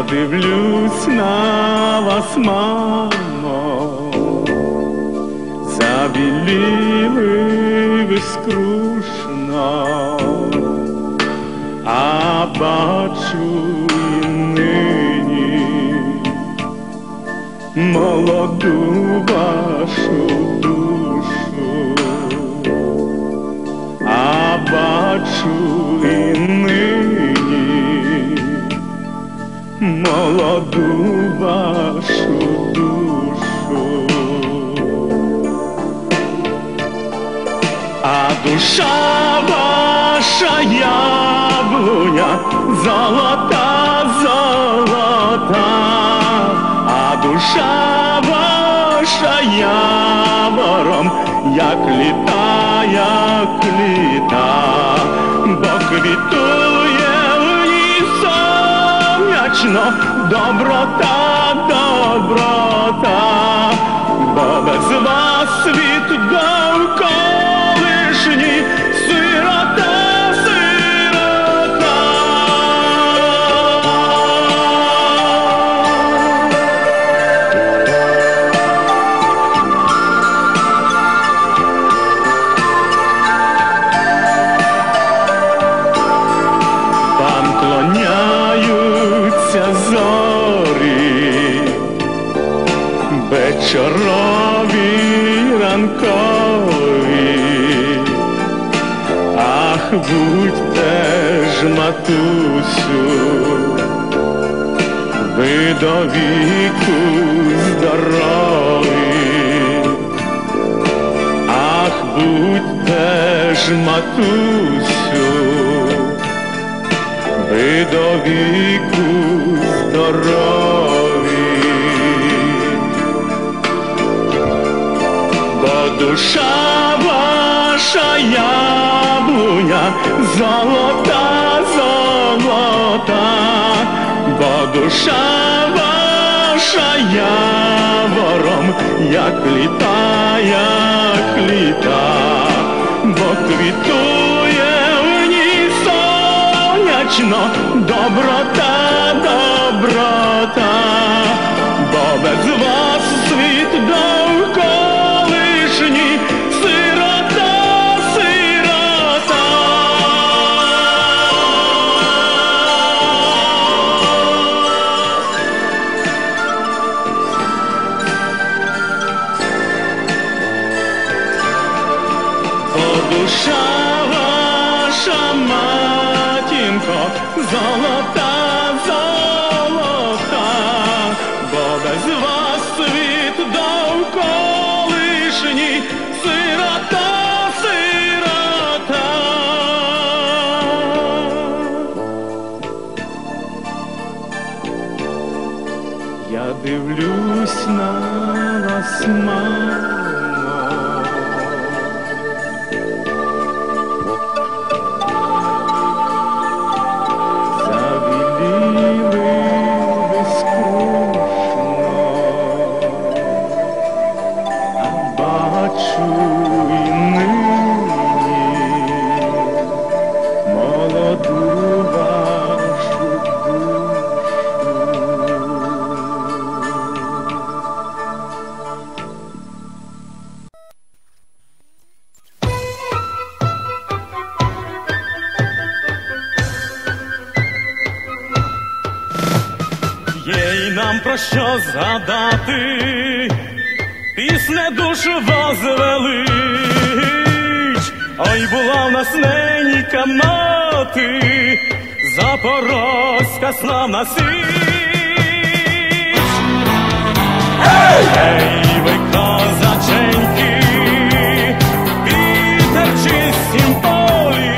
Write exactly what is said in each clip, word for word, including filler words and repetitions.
дивлюсь на вас, мамо, забіліли ви скрушно, а бачу і нині молоду вашу душу, а бачу і нині молоду вашу душу, а душа ваша яблуня золота, золота, а душа ваша явором, як літа, як літа, бо квітує в ній сонячно доброта, доброта, бо без вас світ довколишній сирота, сирота. Вам клоняються зорі, вечорові, ранкові, ах, будьте ж, матусю, ви до віку здорові, ах, будьте ж, матусю, ви до віку здорові, бо душа ваша яблуня золота, золота, бо душа ваша явором, як літа, як літа, бо квітує в ній сонячно доброта, доброта, бо без вас світ довколишній сирота, сирота. Бо душа ваша, матінко, золота, золота, бо без вас світ довколишній сирота, сирота. Я дивлюсь на вас, мамо, є й нам про що згадати, пісне душу возвелич. Ой, була в нас ненька мати, запорозька славна січ. Ей, ей, ви козаченьки, вітер в чистім полі,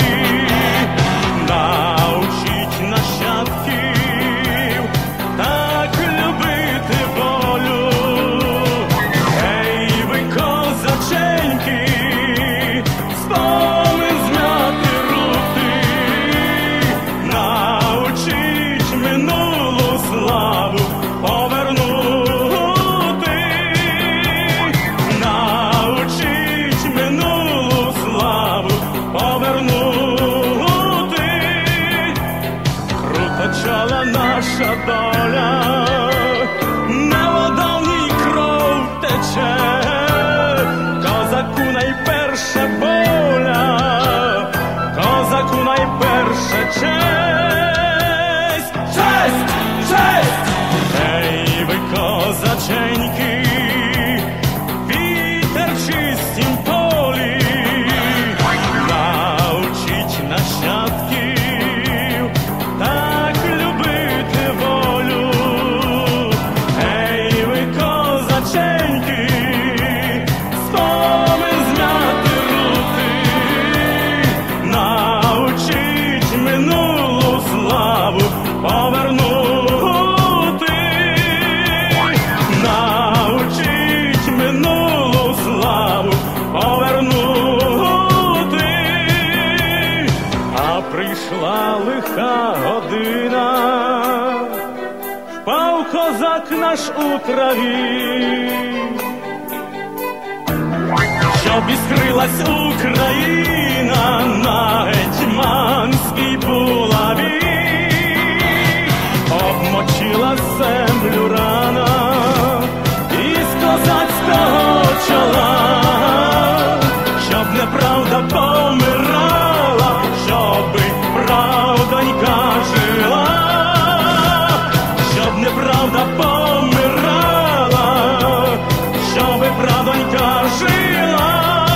научіть нащадків так любити волю. Ей, ви козаченьки, спомин зняти руки, научіть минулу славу повернути. найперша воля, козаку найперша честь. Честь! Честь! Ей ви, козаченьки, вітер чистім полі, научіть нащадків так любити волю. Ей ви, козаченьки, спомин змяти рути, научіть минулу славу повернути. Научіть минулу славу повернути. А прийшла лиха година, впав козак наш у траві, щоб іскрилась Україна на гетьманській булаві. Обмочила землю рана із козацького чола, щоб неправда помирала, щоби правдонька жила, щоб неправда помирала, щоби правдонька жила.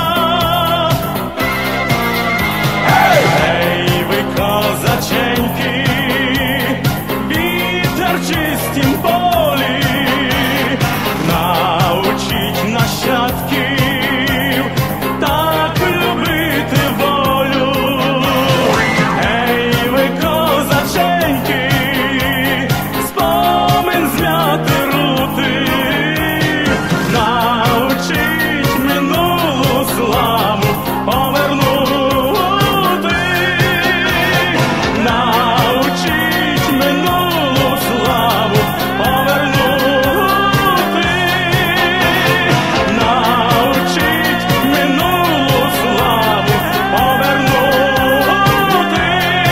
Ей ви, козаченьки, вітер чистім полі, научіть нащадків так любити волю. Ей ви, козаченьки, спомин змяти рути, научіть минулу славу повернути. Научіть минулу славу повернути. Научіть минулу славу повернути.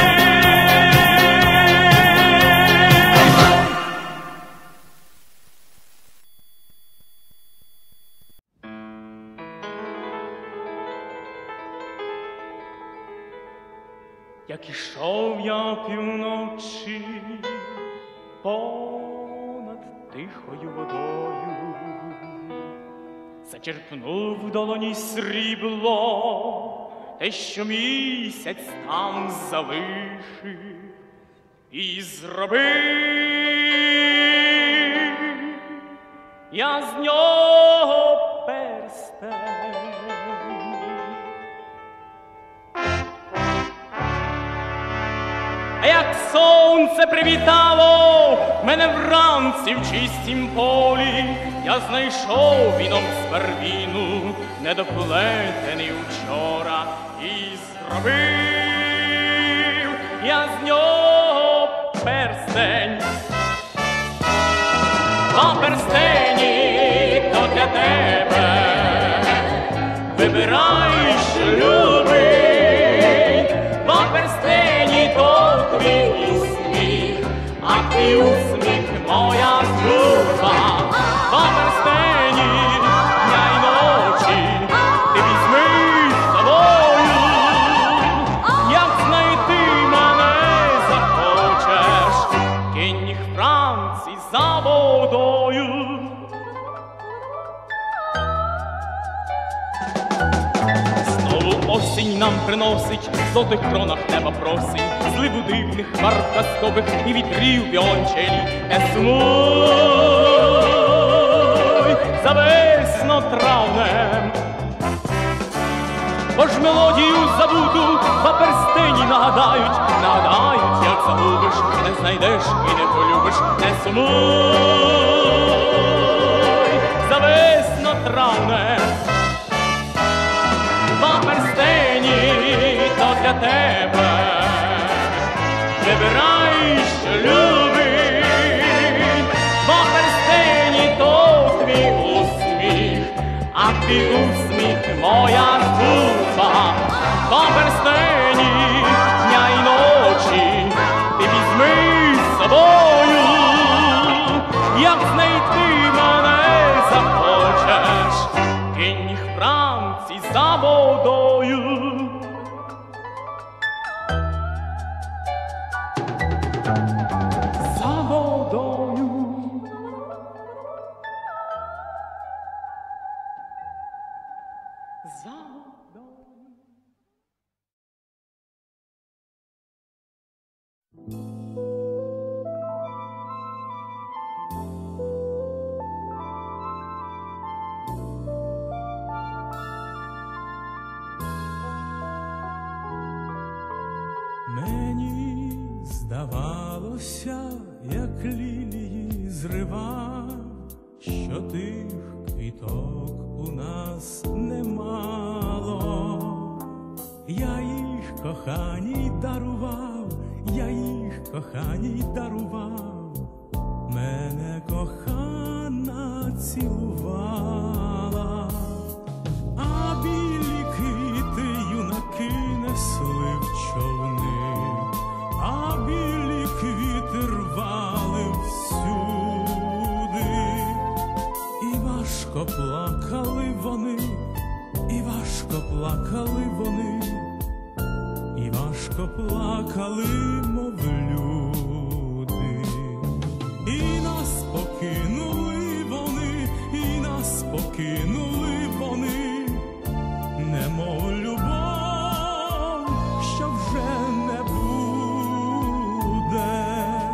Як ішов я півночі понад тихою водою, зачерпнув в долоні срібло, те, що місяць там залишив, і зробив я з нього перстень. А як сонце привітало мене вранці в чистім полі, я знайшов віном з барвіну, недоплетений учора, і зробив я з нього перстень. Два перстені то для тебе, вибирай, що любить. Два перстені то твій усміх, а твій усміх моя згуба. Два перстені дня й ночі ти візьми з собою. Як знайти мене захочеш, кинь їх вранці за водою. Осінь нам приносить, в золотих кронах неба просить, зливу дивних барв казкових і вітрів віолончелі. Не сумуй за весно-травнем, бо ж мелодію забуду, два перстені нагадають, нагадають, як загубиш, не знайдеш і не полюбиш. Не сумуй за весно-травнем, два перстені то для тебе, вибирай, що любить. Два перстені то твій усміх, а твій усміх моя згуба. Два перстені дня й ночі ти візьми з собою. Як знайти мене захочеш, кинь їх вранці танці за водою. За водою. За водою. Мені здавалося, як лілії зрива, що тих квіток у нас немало. Я їх коханій дарував, я їх коханій дарував, мене кохана цілувала, а білі квіти юнаки несли в човни, а білі квіти рвали всюди, і важко плакали вони, і важко плакали вони, і важко плакали, мов люди. І нас покинули вони, і нас покинули вони, немов любов, що вже не буде.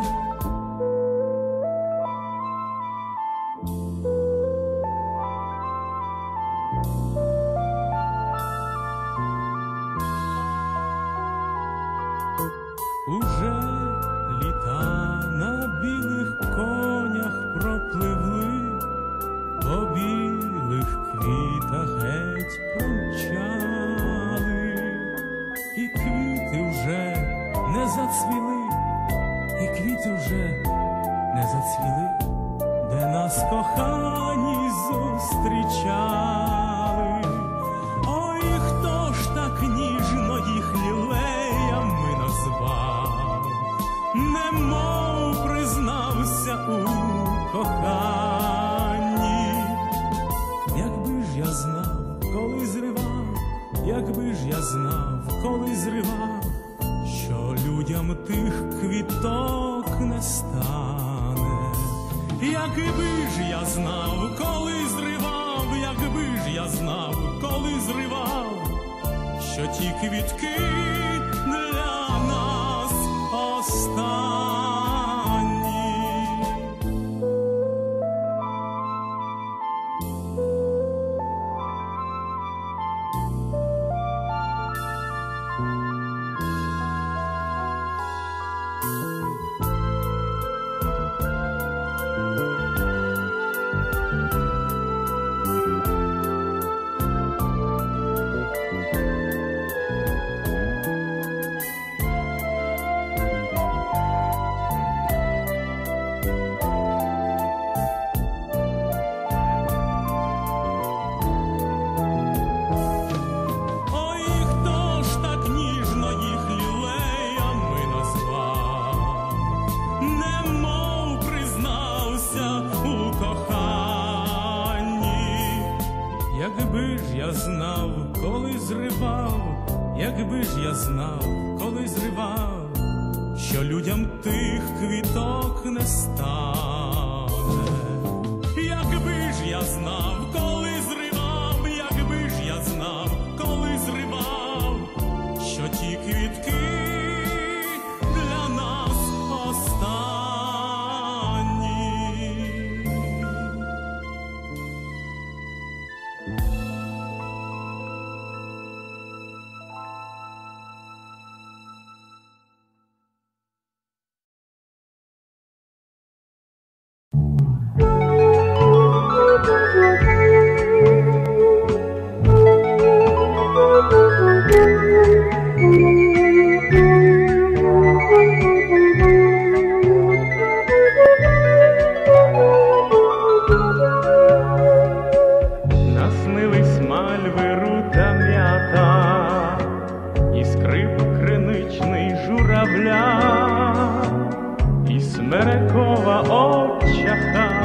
Уже літа на білих конях пропливли, по білих квітах геть промчали, і квіти вже не зацвіли, і квіти вже не зацвіли, де нас кохані зустрічали. Ой, хто ж так ніжно їх лілеями назвав, немов признався у коханні. Якби ж я знав, коли зривав, якби ж я знав, коли зривав, що людям тих квіток не стане. Якби ж я знав, коли зривав, якби ж я знав, коли зривав, що ті квітки для нас останні. Якби ж я знав, коли зривав, якби ж я знав, коли зривав, що людям тих квіток не стане. Якби ж я знав, коли зривав, якби ж я знав, коли зривав, що ті квітки для нас останні. Наснились мальви, рута м'ята, і скрип криничний журавля, і смерекова овча хата.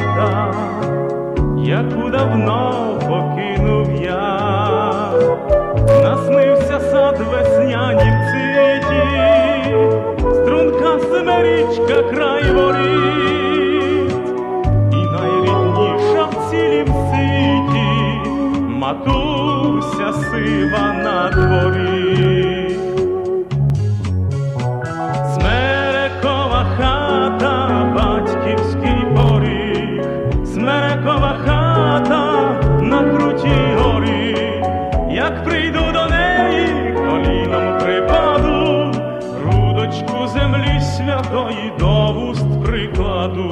бабуся сива на дворі. Смерекова хата, батьківський поріг, смерекова хата на крутій горі. Як прийду до неї, коліном припаду, грудочку землі святої до вуст прикладу.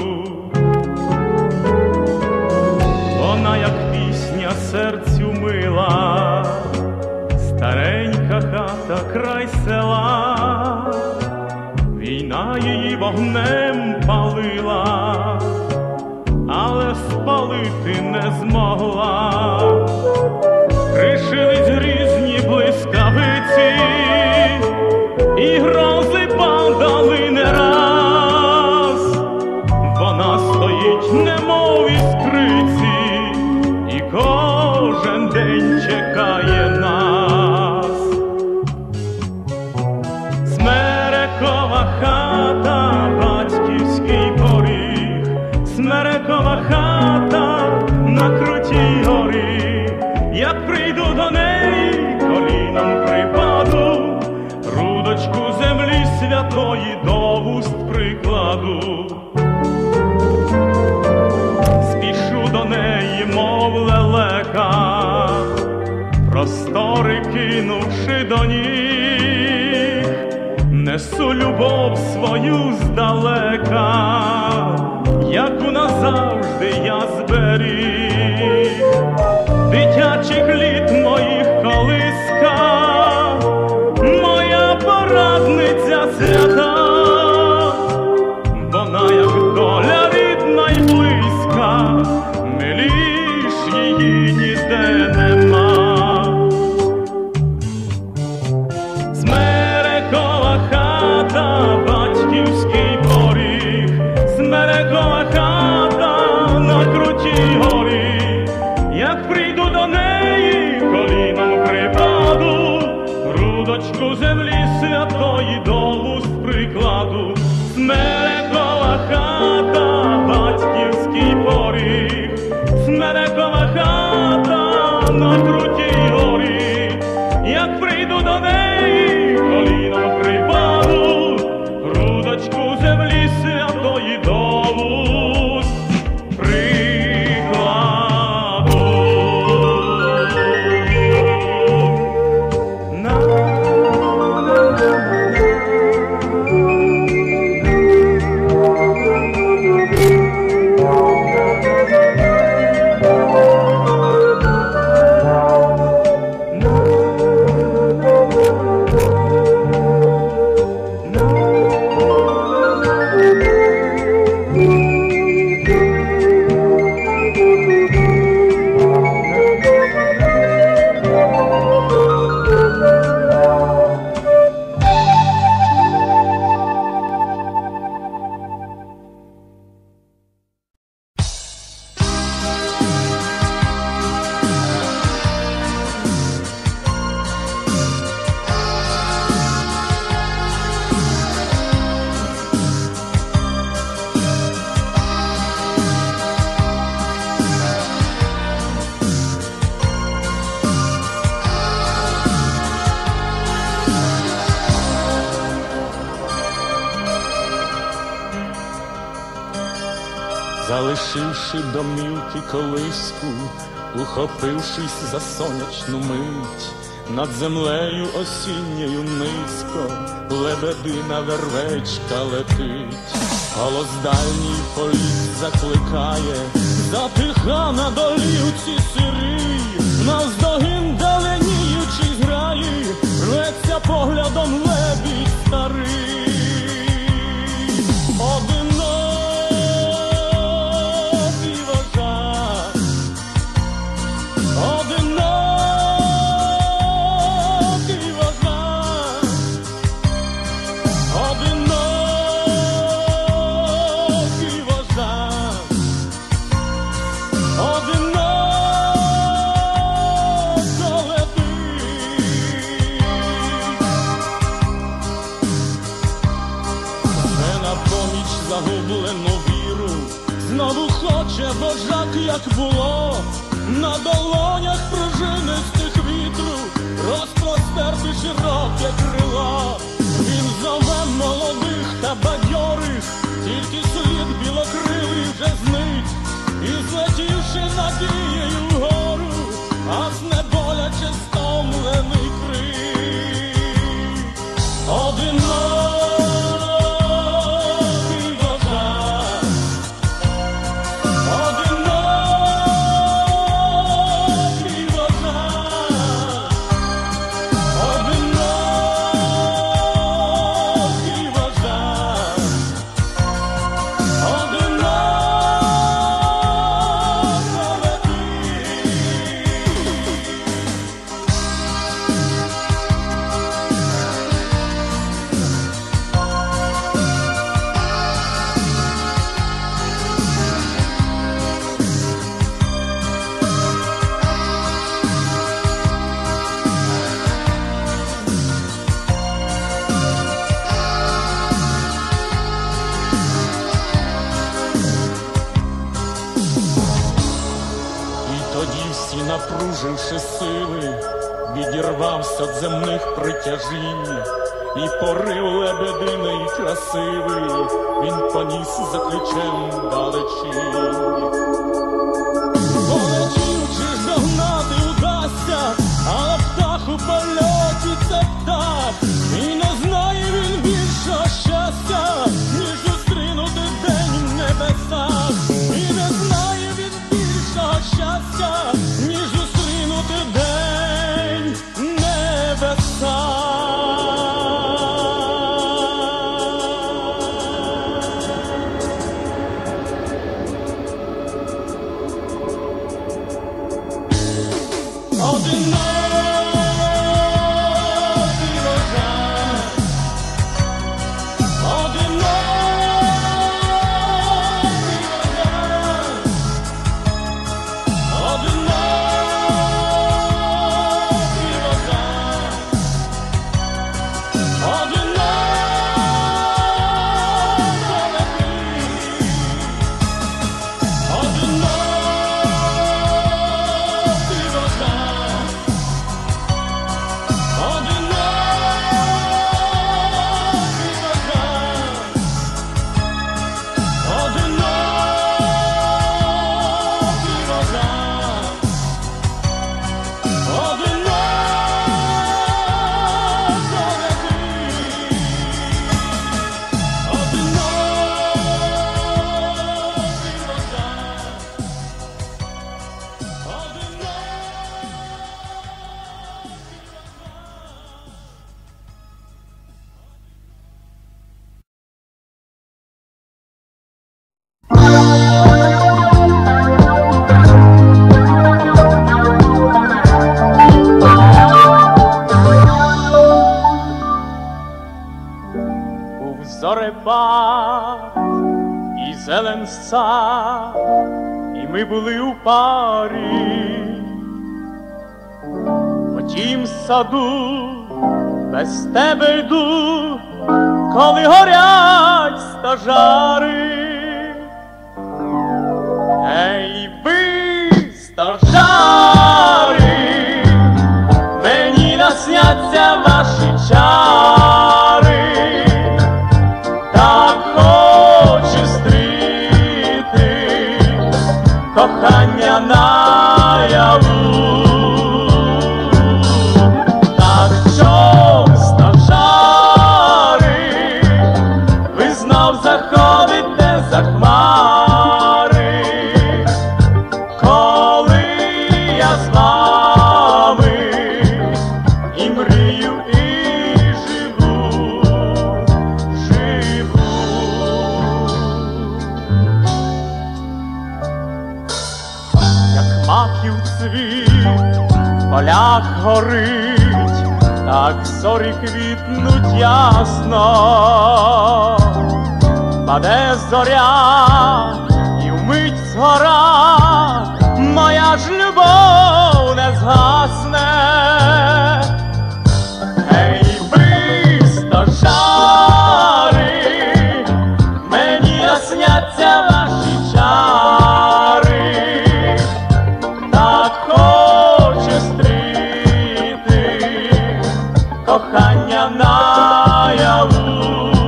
Вона, як пісня, серцю мила, старенька хата край села. Війна її вогнем палила, але спалити не змогла. Кришились грізні блискавиці, і грози падали не раз. Вона стоїть, немов іскриці, і кожен день чекає нас. Смерекова хата, батьківський поріг, смерекова хата на крутій горі. Як прийду до неї, коліном припаду, грудочку землі святої до вуст прикладу. Спішу до неї, мов лелека, простори кинувши до ніг, несу любов свою здалека, яку назавжди я зберіг. Дитячих літ моїх колиска, моя порадниця свята. Вона, як доля рідна й близька, миліш її ніде нема. Смерекова хата, батьківський поріг, смерекова хата на крутій горі. Як прийду до неї, коліном припаду, грудочку землі святої до вуст прикладу. Смерекова хата, батьківський поріг, смерекова хата на крутій горі. Як прийду до неї, коліном припаду, грудочку землі святої до вуст прикладу. Залишивши домівки колиску, ухопившись за сонячну мить, над землею осінньою низько лебедина вервечка летить. Голос дальній політ закликає, затиха на долівці сирій, навздогін даленіючи зграї, рветься поглядом лебідь старий. загублену віру, знову хоче вожак, як було, на долонях пружинистих знеживши сили, відірвався від земних притяжінь, і порив лебединий красивий він поніс за ключем далечінь. Полетів, чи ж догнати удасться, але птах у польоті це птах, і не знає він більшого щастя, ніж зустрінути день в небесах. І не знає він більшого щастя, ніж зустрінути день в небесах. Зорепад і зелен сад, і ми були у парі. В тім саду без тебе йду, коли горять стожари. Ей ви, стожари, мені насняться ваші чари. Так хочу стріти кохання наяву. Так що, стожари, ви знов заходите за хмари, коли я з вами і мрію, і живу. Маків цвіт в полях горить, так зорі квітнуть ясно. Паде зоря і вмить згора, моя ж любов не згасне. Ей ви, стожари, мені насняться ваші чари. Хочу стріти кохання наяву.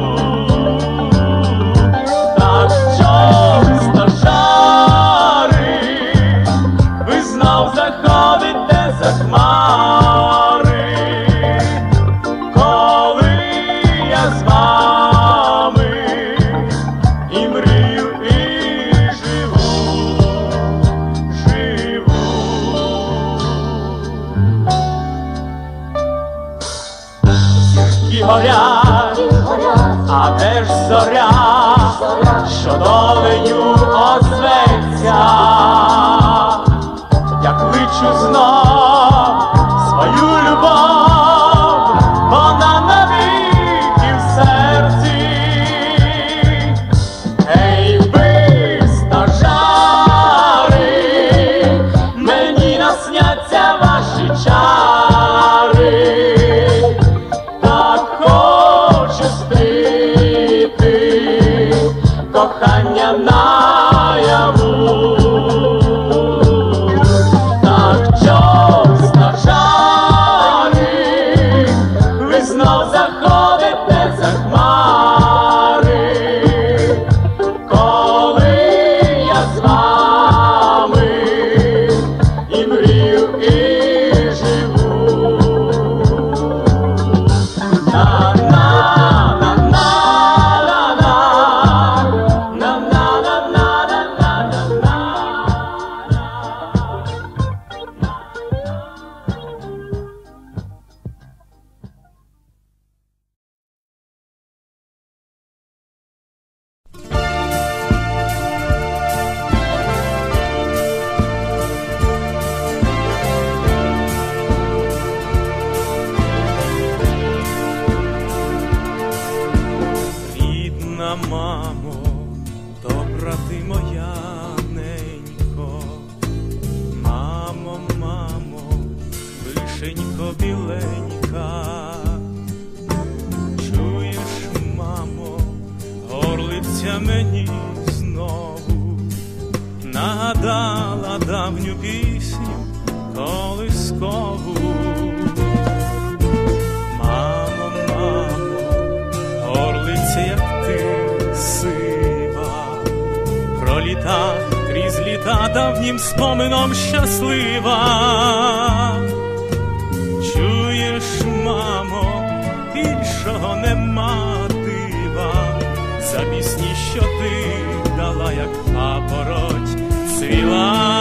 Так що, стожари, ви знов заходите за хмари, коли я з вами і мрію, і живу. Зірки горять, а де ж зоря, що долею озветься? Я кличу знов свою любов, вона навіки в серці. Ей ви, стожари, мені насняться ваші чари. Хочу стріти кохання наяву. Так що вишенько біленька. Чуєш, мамо, горлиця мені знову нагадала давню пісню колискову. Мамо, мамо, горлиця, як ти сива, проліта крізь літа давнім спомином щаслива. Чуєш, мамо, іншого нема дива, за пісні, що ти дала, як папороть цвіла.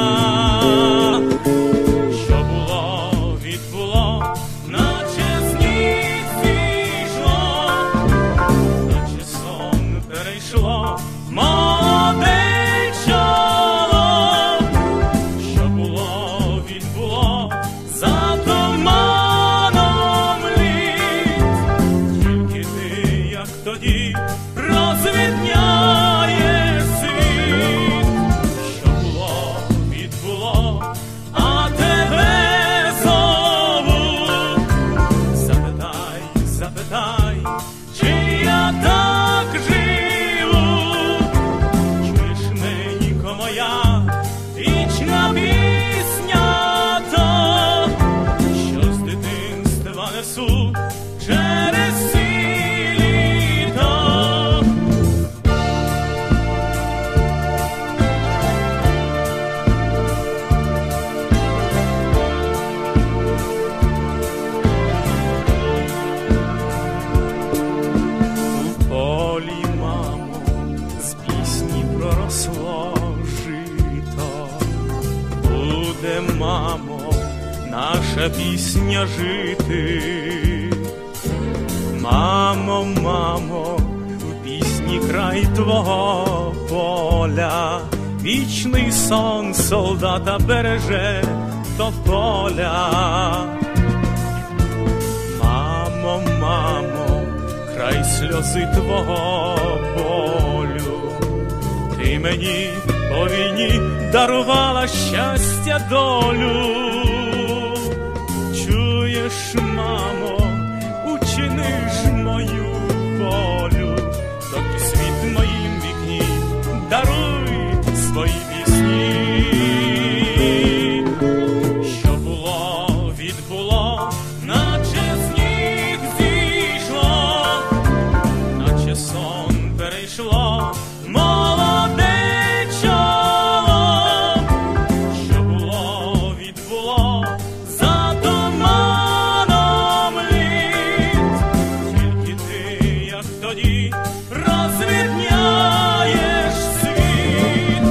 Що було, відбуло, наче сніг зійшло, наче сон перейшло молоде чоло. Що було, відбуло, за туманом літ, тільки ти, як тоді, розвідняєш світ. Що було, відбуло, а тебе зову. Запитай, запитай, чи я так живу. Чуєш, ненько моя, вічна пісня та, що з дитинства несу через всі літа. У полі, мамо, з пісні проросло жито. Буде, мамо, наша пісня жити. Мамо, мамо, в пісні край твого поля, вічний сон солдата береже до поля. Мамо, мамо, край сльози твого болю, ти мені по війні дарувала щастя, долю. Чуєш, мамо, учини ж мою волю, доки світ в моїм вікні, даруй свої пісні. Що було, відбуло, наче сніг зійшло, наче сон перейшло молоде чоло. Що було, відбуло, за туманом літ, тільки ти, як тоді, розвідняєш світ.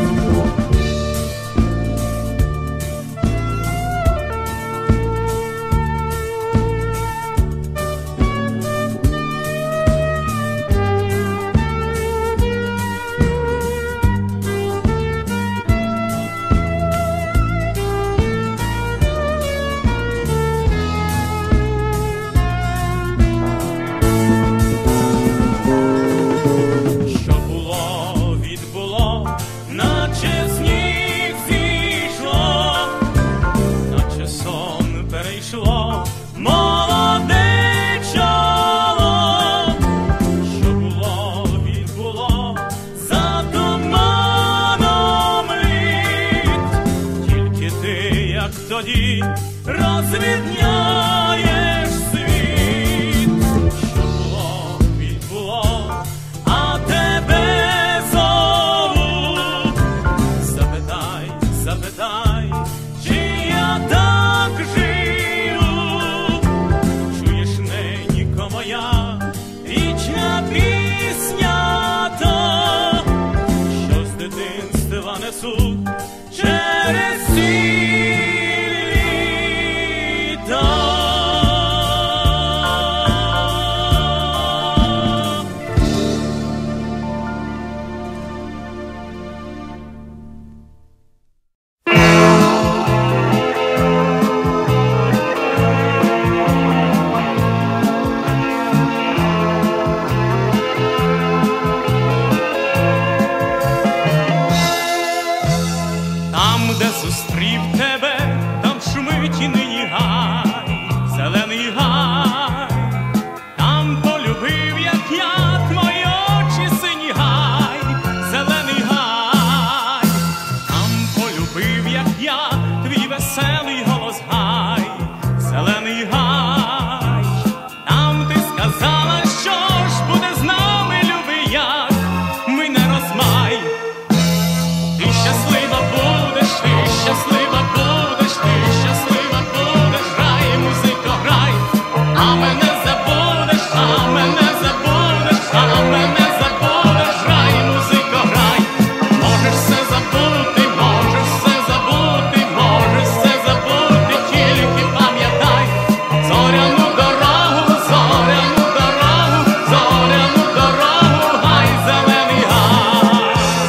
Що було, відбуло, наче сніг зійшло, наче сон перейшло молоде чоло. Що було, відбуло, за туманом літ, тільки ти, як тоді, розвідняєш світ. Що було, відбуло, а тебе зову. Запитай, запитай, чи я так живу. Чуєш, ненько моя, вічна пісня та, що з дитинства несу через всі літа. а мене забудеш, а мене забудеш, а мене забудеш, грай, музико, грай. Можеш все забути, можеш все забути, можеш все забути, тільки пам'ятай зоряну дорогу, зоряну дорогу, зоряну дорогу, гай, зелений гай.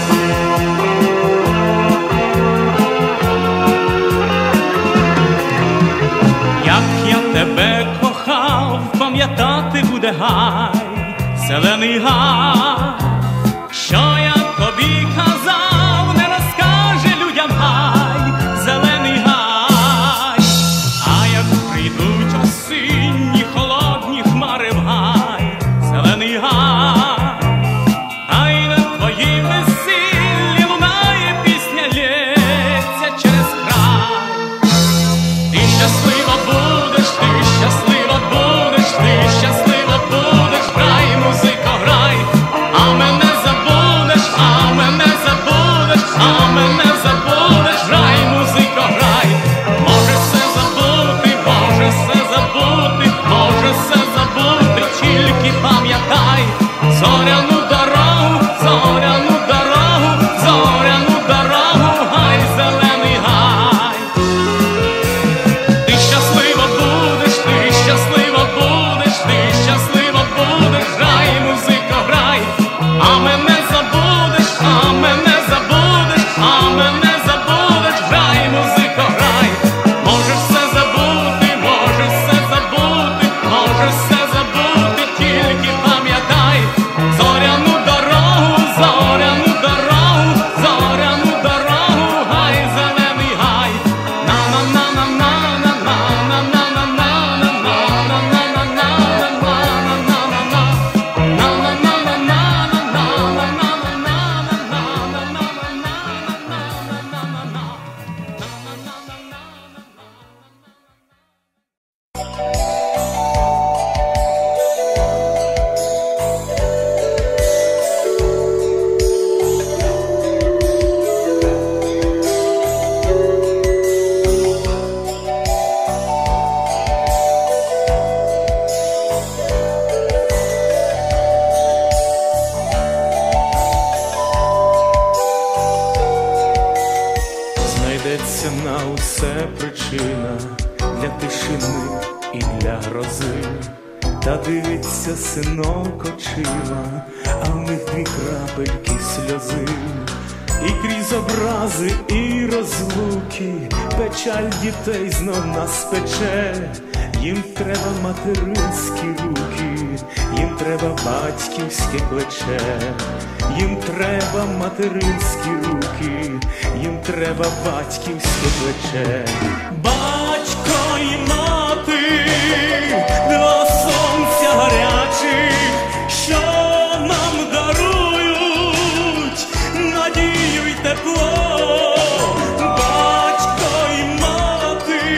Як я тебе кохав, пам'ятати буде гай, зелений гай. Що я тобі казав, не розкаже людям гай, зелений гай. А як прийдуть осінні холодні хмари в гай, зелений гай. А й на твоїм весіллі лунає пісня, лється через край. Ти щаслива будеш, ти щаслива будеш, ти щаслива будеш, грай, музико, грай. А мене забудеш, а мене забудеш, а мене забудеш, грай, музико, грай. Може все забути, може все забути, може все забути, тільки пам'ятай зоряну дорогу, зоряну дорогу, зоряну дорогу, гай, зелений гай. Ти щаслива будеш, ти щаслива будеш, ти щаслива будеш, грай, музико, грай. А мене забудеш, а мене забудеш, а мене забудеш, грай, музико, грай. Можеш все забути, можеш все забути, можеш все забути, тільки пам'ятай зоряну дорогу, зоряну дорогу, зоряну дорогу, гай, зелений гай. Знайдеться на усе причина для тишини і для грози. Та дивиться синок очима, а в них дві крапельки сльози. І крізь образи, і розлуки печаль дітей знов нас пече. Їм треба материнські руки, їм треба батьківське плече. Їм треба материнські руки, їм треба батьківське плече. Батько і мати, два сонця гарячих, що нам дарують надію й тепло. Батько і мати,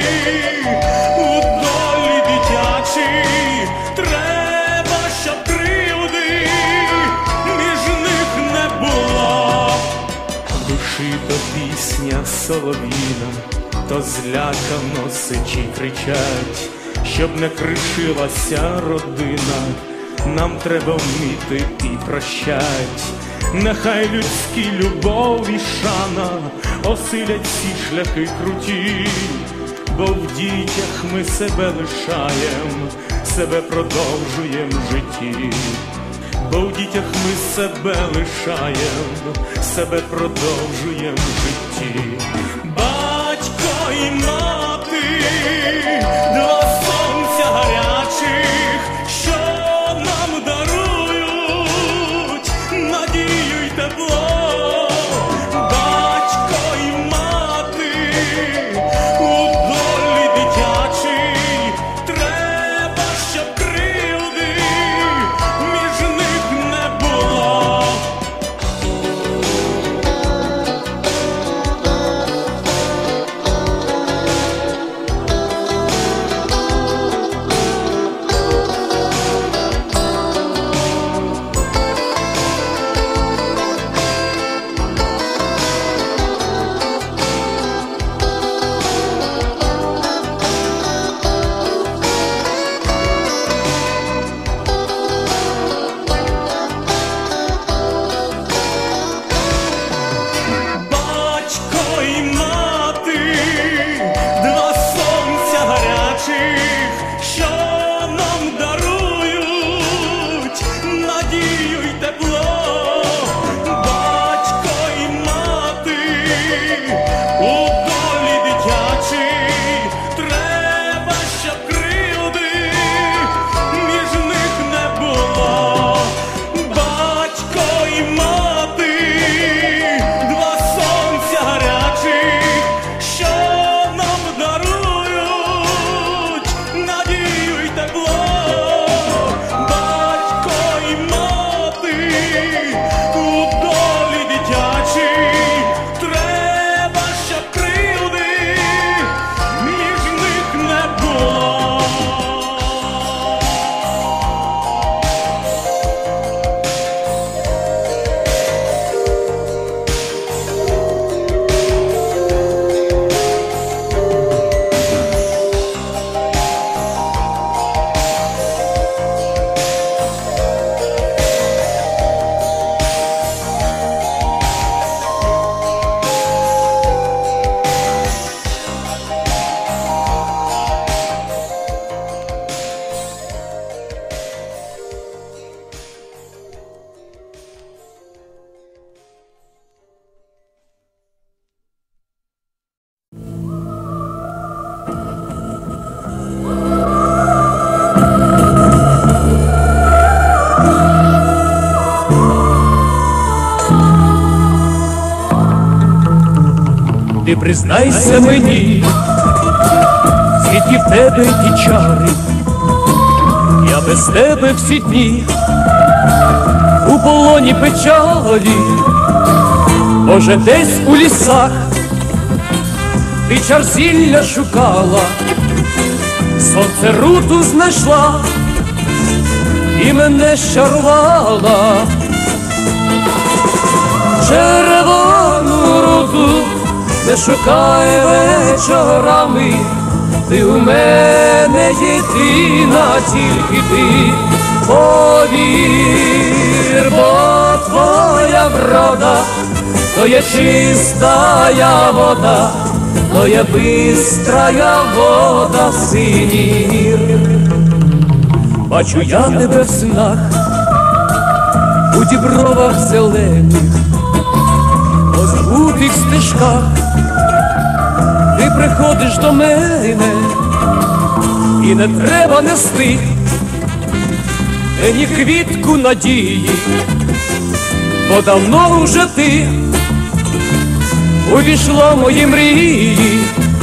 у долі дитячій, треба, щоб кривди між них не було. В душі то пісня солов'їна, то злякано сичі кричать, щоб не кришилася родина. Нам треба вміти і прощать. Нехай людські любов і шана осилять ці шляхи круті, бо в дітях ми себе лишаєм, себе продовжуєм в житті. Бо в дітях ми себе лишаєм, себе продовжуєм в житті. Батько і мати, два сонця гарячих, що нам дарують надію й тепло. Батько і мати, у долі дитячій, треба, щоб кривди між них не було. Ти признайся мені, звідки в тебе ті чари, я без тебе всі дні у полоні печалі. Може, десь у лісах ти чар зілля шукала, сонце руту знайшла і мене щарувала. Червону руту не шукай вечорами, ти у мене єдина, тільки ти повір, бо твоя врода то є чистая вода, то є бистрая вода синір. Бачу я тебе в снах, у дібровах зелених, по забутих стежках. Ти приходиш до мене, і не треба нести мені квітку надії, бо давно вже ти увійшла в мої мрії.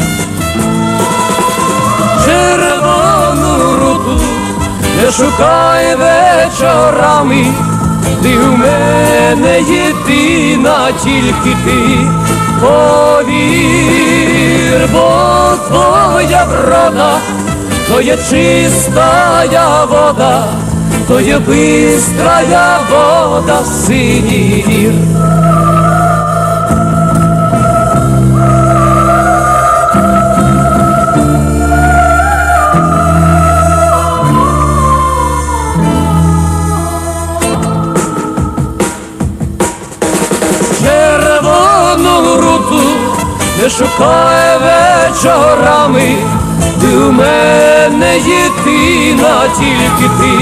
Червону руту не шукай вечорами, ти у мене єдина, тільки ти повір, бо твоя врода то є чистая вода, то є бистрая вода синір. Не шукай вечорами, ти у мене єдина, тільки ти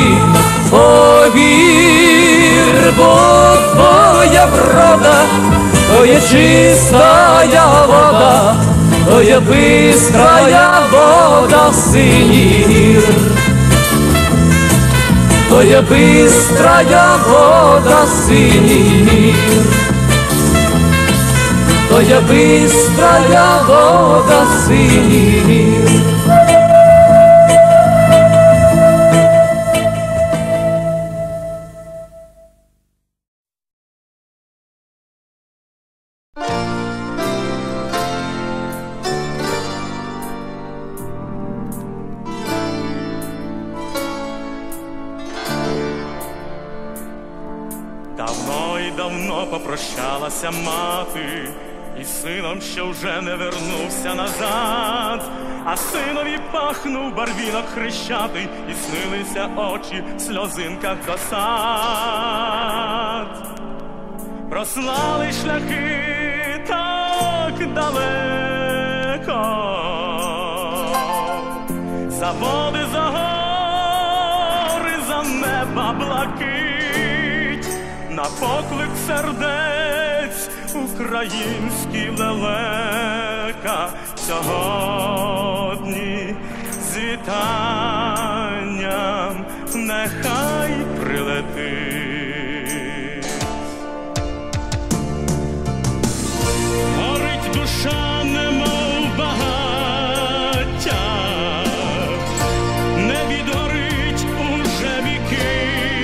повір, бо твоя врода то є чистая вода, то є бистрая вода синір, то є бистрая вода синір, то є бистрая вода синір. Давно і давно попрощалася мати із сином, що вже не вернувся назад, а синові пахнув барвінок хрещатий, і снилися очі в сльозинках до сад. Прослали шляхи так далеко, за води, за гори, за неба блакить, на поклик сердець український лелека сьогодні з вітанням нехай прилетить. Горить душа, немов багаття, не відгорить уже віки.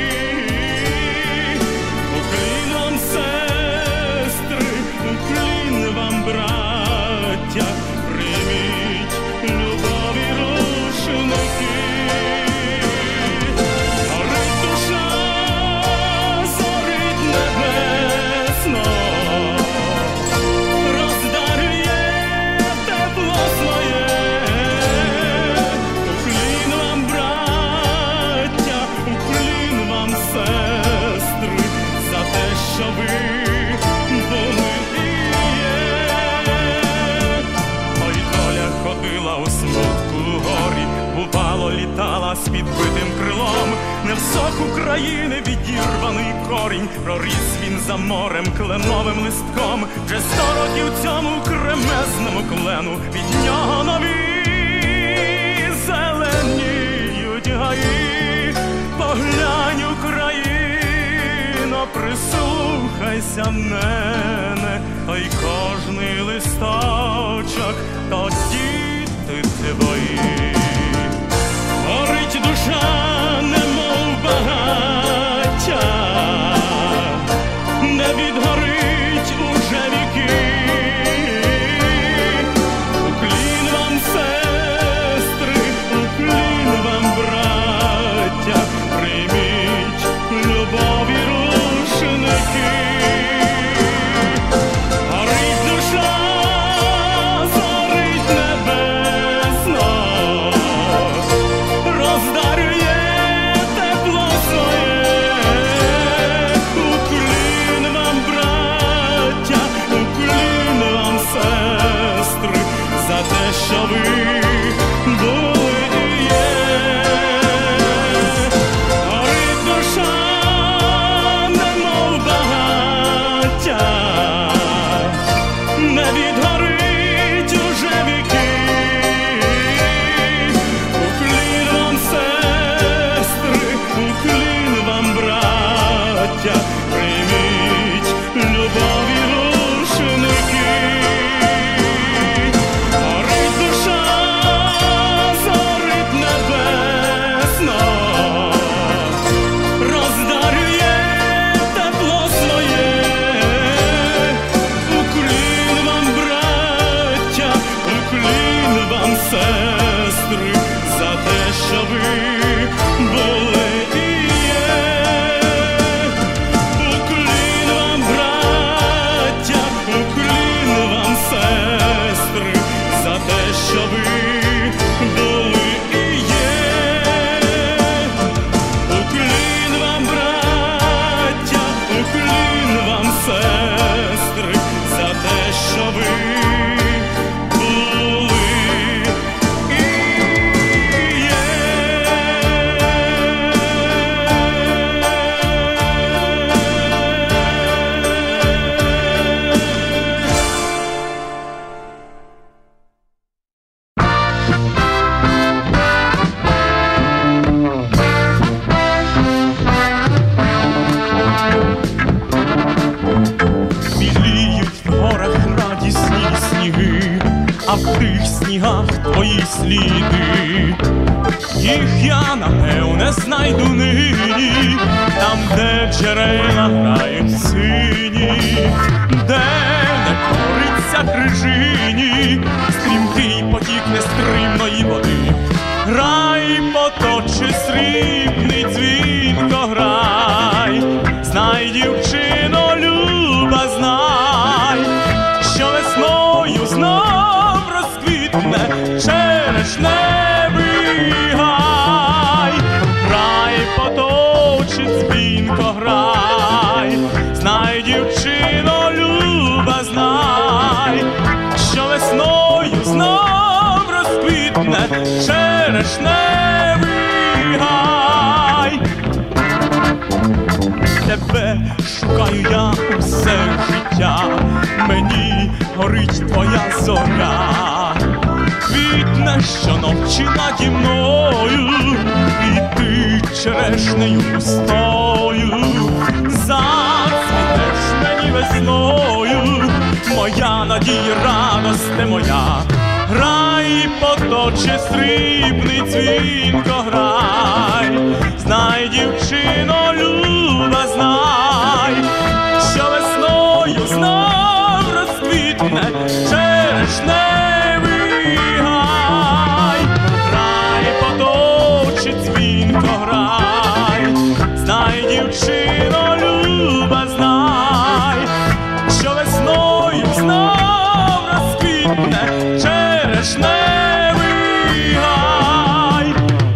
Уклін вам, сестри, уклін вам, браття, прийміть любові рушники. Горить душа, зорить небесно, роздарює тепло своє. Уклін вам, браття, уклін вам, сестри, за те, що ви були і є. Ой, доля ходила у смутку горі, упало, літала з підбитим крилом. Не всох України відірваний корінь, проріс він за морем кленовим листком. Вже сто років цьому кремезному клену від нього нові зеленіють гаї. Поглянь, Україно, прислухайся в мене, ой, кожний лист листочок, то діти твої. Горить душа, немов багаття, не відгорить уже віки. Уклін вам, сестри, уклін вам, браття, прийміть любові рушники. Горить душа, зорить небесно, роздарює тепло своє. Уклін вам, браття, уклін вам, сестри, за те, що ви були і є. Горить душа, немов багаття, не відгорить уже віки. Уклін вам, сестри, уклін вам, браття, прийміть любові рушники. Горить душа, зорить небесно, роздарює тепло своє. Уклін вам, браття, уклін вам, сестри, за те, що ви були і є. Уклін вам, браття, уклін вам, сестри, за те, що ви були і є. Уклін вам, браття, уклін вам, сестри, за те, що ви були і є. Біліють в горах радісні сніги, а в тих снігах твої сліди. Їх я, напевне, знайду нині, там, де джерела грають сині, де не кориться крижині, стрімкий потік нестримної води. Грай, поточе срібний, дзвінко грай, знай, дівчино люба, знай, що весною знов розквітне черешневий гай. Грай, поточе дзвінко грай, знай, дівчино люба, знай, що весною знов розквітне черешневий гай. Тебе шукаю я усе життя, мені горить твоя зоря. Квітне щоночі наді мною, і ти черешнею пустою зацвітеш мені весною, моя надія, радосте моя. Грай, поточе срібний, дзвінко грай, знай, дівчино люба, знай, що весною знов розквітне черешневий гай. Грай, поточе дзвінко грай, знай, дівчино люба, знай, що весною знов розквітне черешневий гай.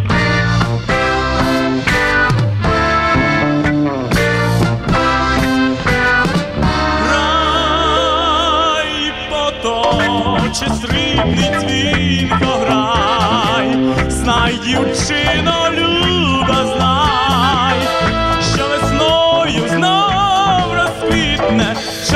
Грай, поточе срібний, дзвінко грай, знай, дівчино люба, знай, що весною знов розквітне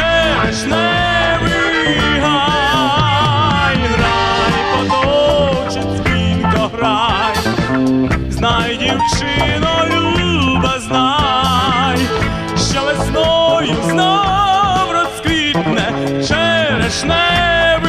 черешневий гай. Грай, поточе дзвінко грай, знай, дівчино люба, знай, що весною знов розквітне черешневий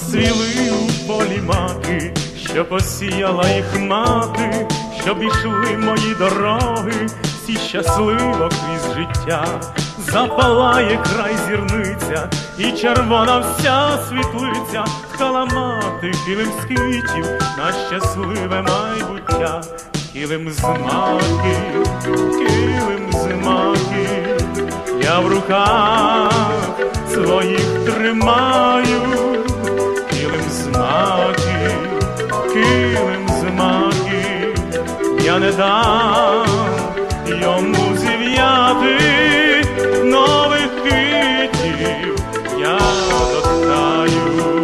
Розцвіли у полі маки, що посіяла їх мати, щоб ішли мої дороги, всі щасливо крізь життя. Запалає край зірниця, і червона вся світлиця, ткала мати килим з квітів на щасливе майбуття. Килим з маки, килим з маки, я в руках своїх тримаю. Килим з маки, килим з маки, я не дам йому зів'яти. Нових квітів я доткаю.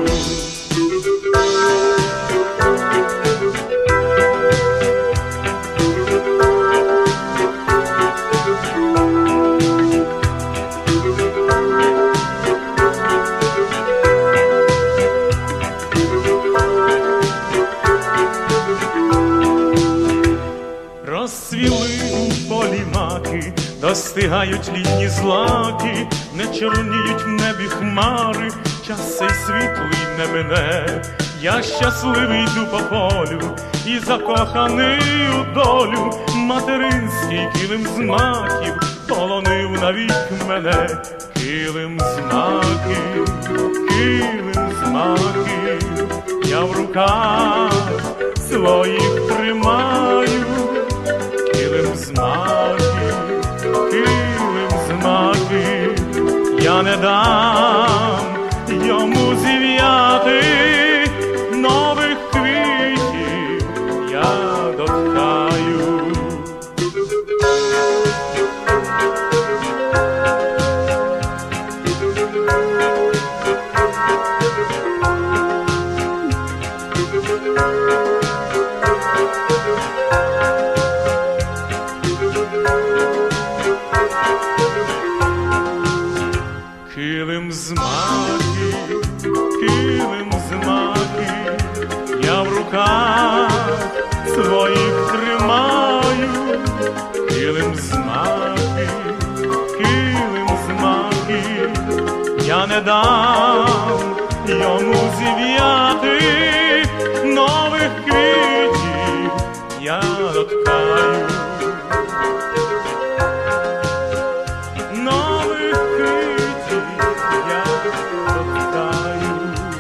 Розцвіли у полі маки, достигають літні злаки, не чорніють в небі хмари, час цей світлий не мине. Я щасливий йду по полю і закоханий у долю, материнський килим з маків полонив навік мене. Килим з маків, килим з маків, я в руках своїх тримаю. Килим з маків, килим з маків, я не дам йому зів'яти. Нових квітів я доткаю. Килим з маків, килим з маків, я в руках своїх тримаю. Килим з маків, килим з маків, я не дам йому зів'яти. Нових квітів я доткаю. Нових квітів я доткаю.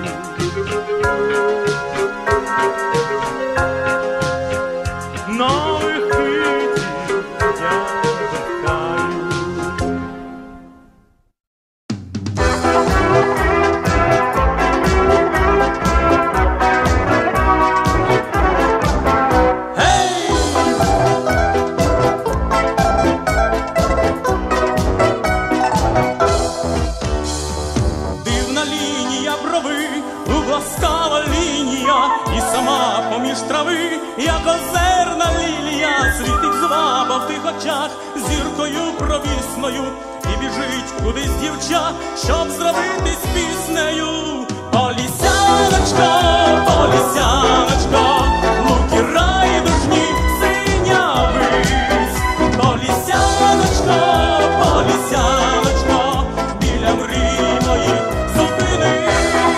Нових квітів я доткаю. Ласкава лінія, і сама поміж трави, як озерна лілія, світить зваба в тих очах, зіркою провісною, і біжить кудись дівча, щоб зробитись піснею. Полісяночко, полісяночко, луки райдужні, синя вись. Полісяночко, полісяночко, біля мрій моїх зупинись.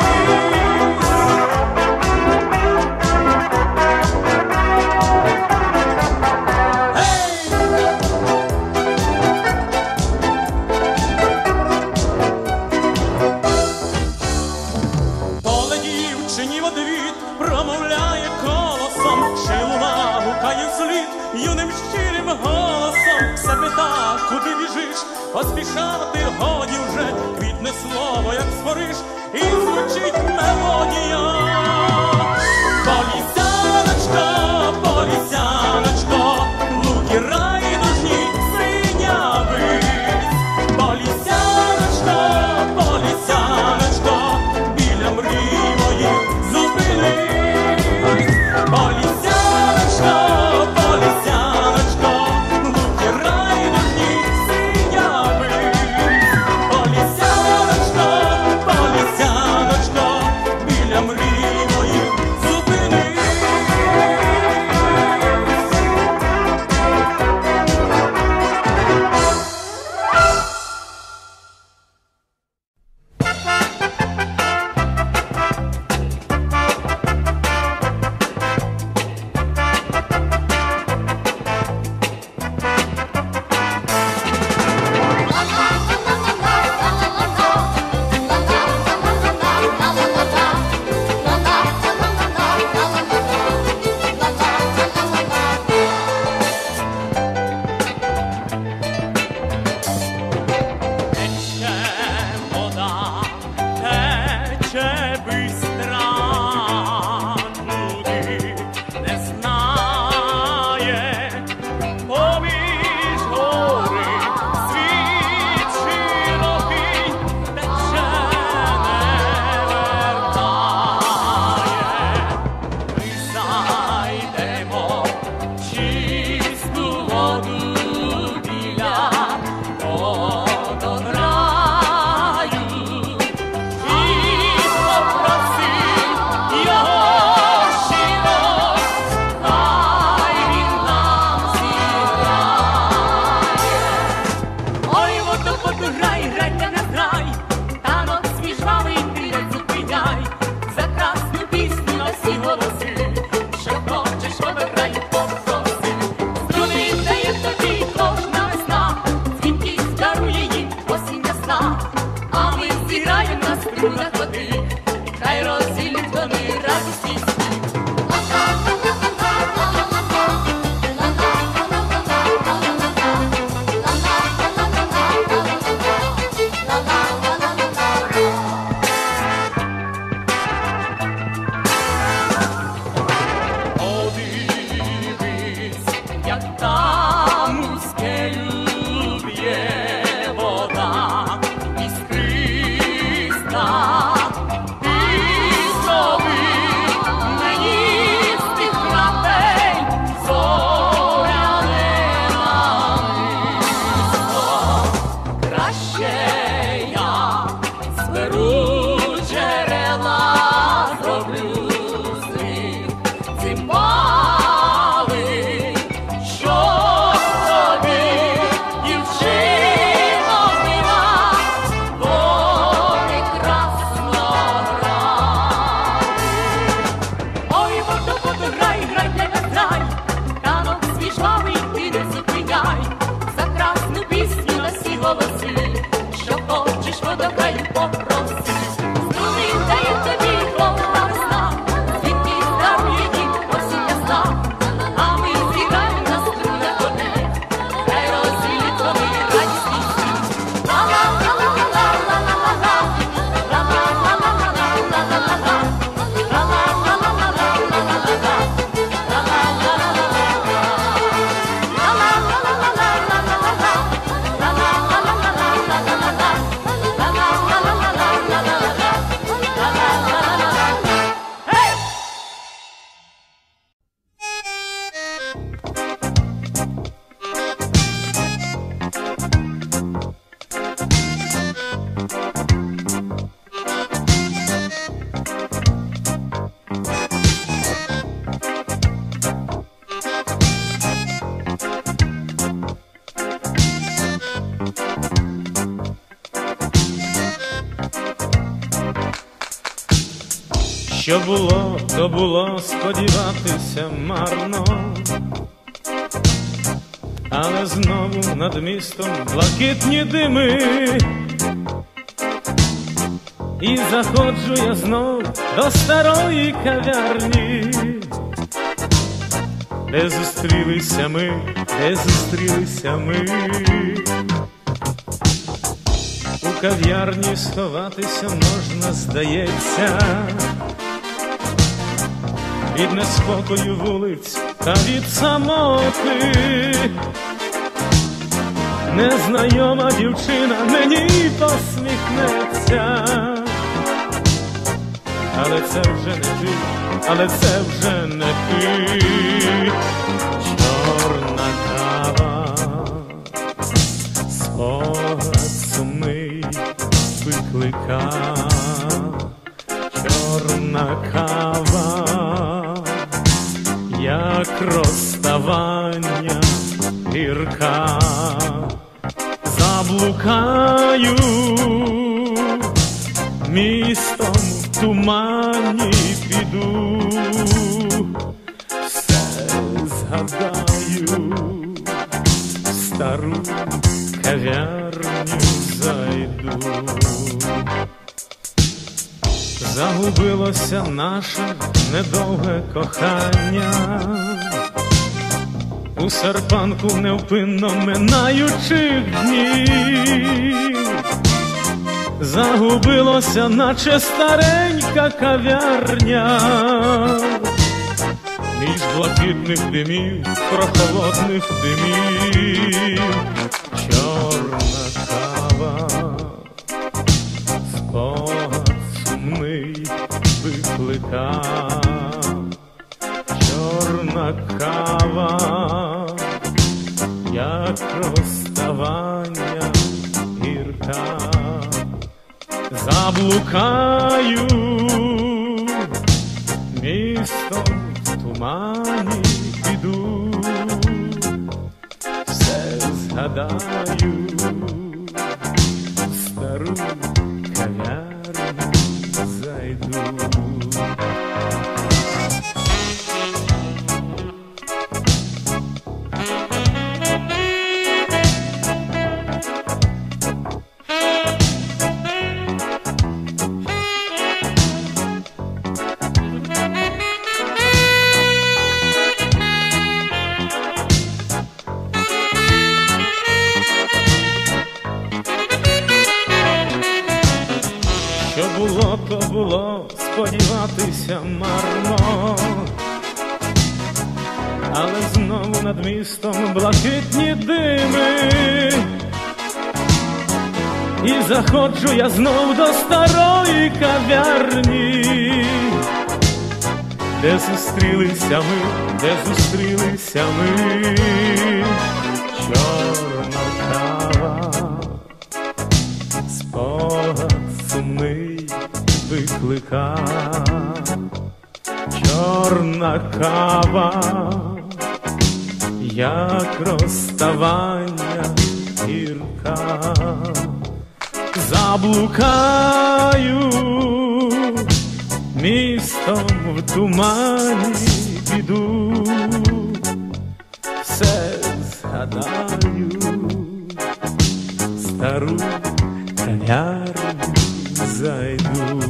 Промовляє колосом, чи луна гукає вслід юним щирим голосом. Все пита, куди біжиш, поспішати годі вже, квітне слово, як спориш, і звучить мелодія. Полісяночко, полісяночко, луки райдужні, синя вись. Полісяночко, полісяночко, біля мрій моїх зупинись. Полісяночко, полісяночко, луки райдужні, синя вись. Полісяночко, полісяночко, біля мрій струнах води, хай розділять вони радість і сміх. Що було, то було, сподіватися марно, але знову над містом блакитні дими, і заходжу я знов до старої кав'ярні, де зустрілися ми, де зустрілися ми. У кав'ярні сховатися можна, здається, від неспокою вулиць та від самоти. Незнайома дівчина мені посміхнеться, але це вже не ти, але це вже не ти. Чорна кава, спогад сумний виклика. Чорна кава, як розставання гірка. Заблукаю містом в тумані, піду, все згадаю, в стару кав'ярню зайду. Загубилося наше недовге кохання у серпанку невпинно минаючих днів. Загубилося, наче старенька кав'ярня, між блакитних димів, прохолодних димів. Чорна кава, спогад сумний виклика. Чорна кава, як розставання гірка. Заблукаю містом в тумані, піду, все згадаю, в стару кав'ярню зайду. було, то було, сподіватися марно. Але знову над містом блакитні дими, і заходжу я знов до старої кав'ярні, де зустрілися ми, де зустрілися ми. Чорна кава, спогад сумний виклика. Чорна кава, як розставання гірка. Заблукаю містом в тумані, піду, все згадаю, стару кав'ярню зайду.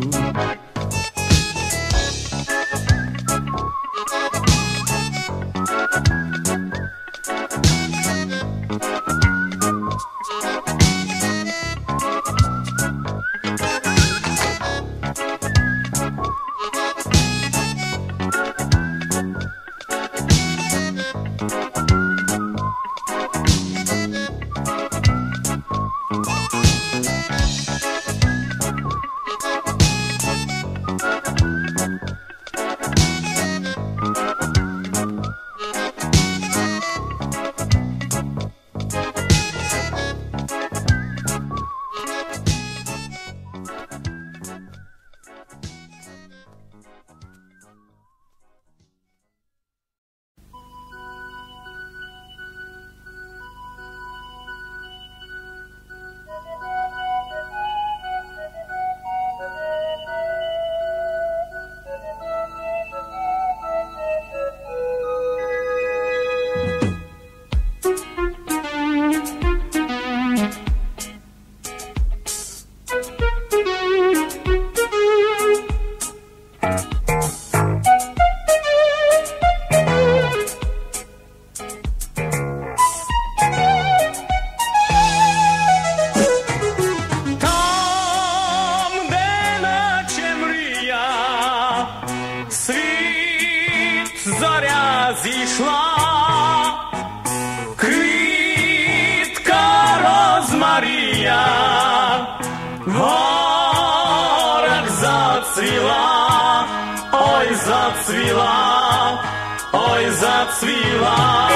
Зацвіла, ой, зацвіла.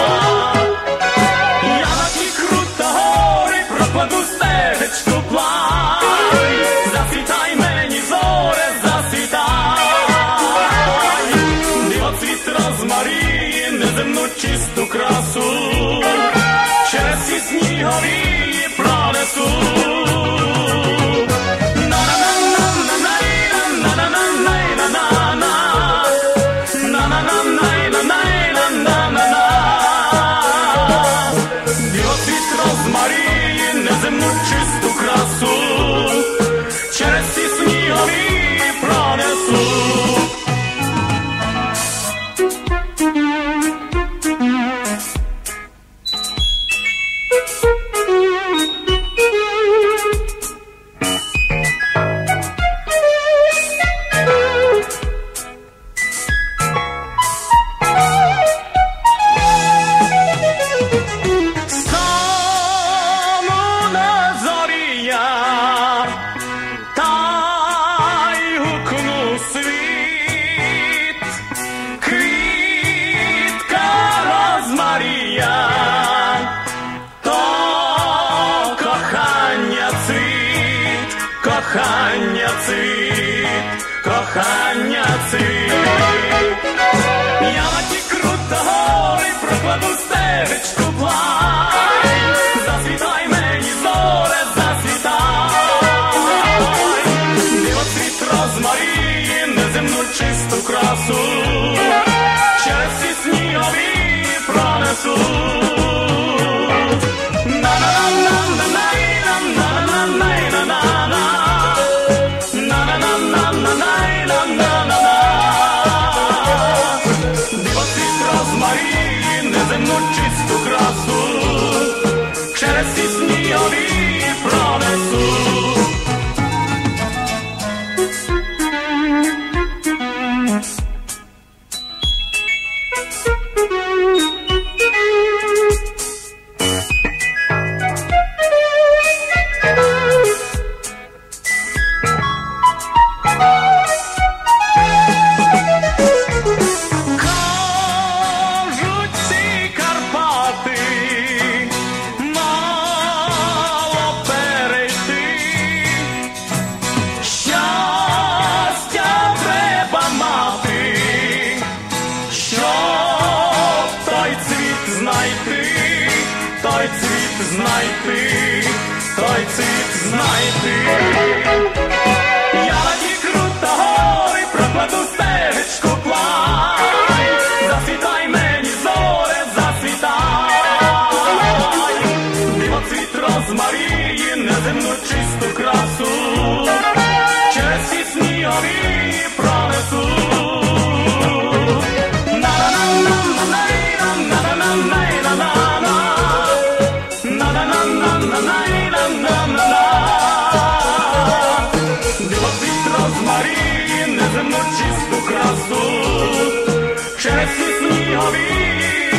Я на ті круто гори прокладу стежечку плай. Засвітай мені, зоре, засвітай. Дивоцвіт розмаріє неземну чисту красу, через всі снігові пронесу. Чисту красу через всі снігові пронесу. Кохання цвіт, кохання цвіт. Я на ті круто гори прокладу стежечку плай. Засвітай мені, зоре, засвітай. Дивоцвіт розмаріє неземну чисту красу, через всі снігові пронесу. Неземну чисту красу через всі снігові пронесу. Кажуть, ці Карпати мало перейти. Щастя треба мати, щоб той цвіт знайти, той цвіт знайти, той цвіт знайти. Я на ті Крутогори прокладу стежечку плай. Засвітай мені, зоре, засвітай. Дивоцвіт розмарії, неземну чисту красу через всі снігові пронесу. Дивоцвіт розмарії, неземну чисту красу через всі снігові,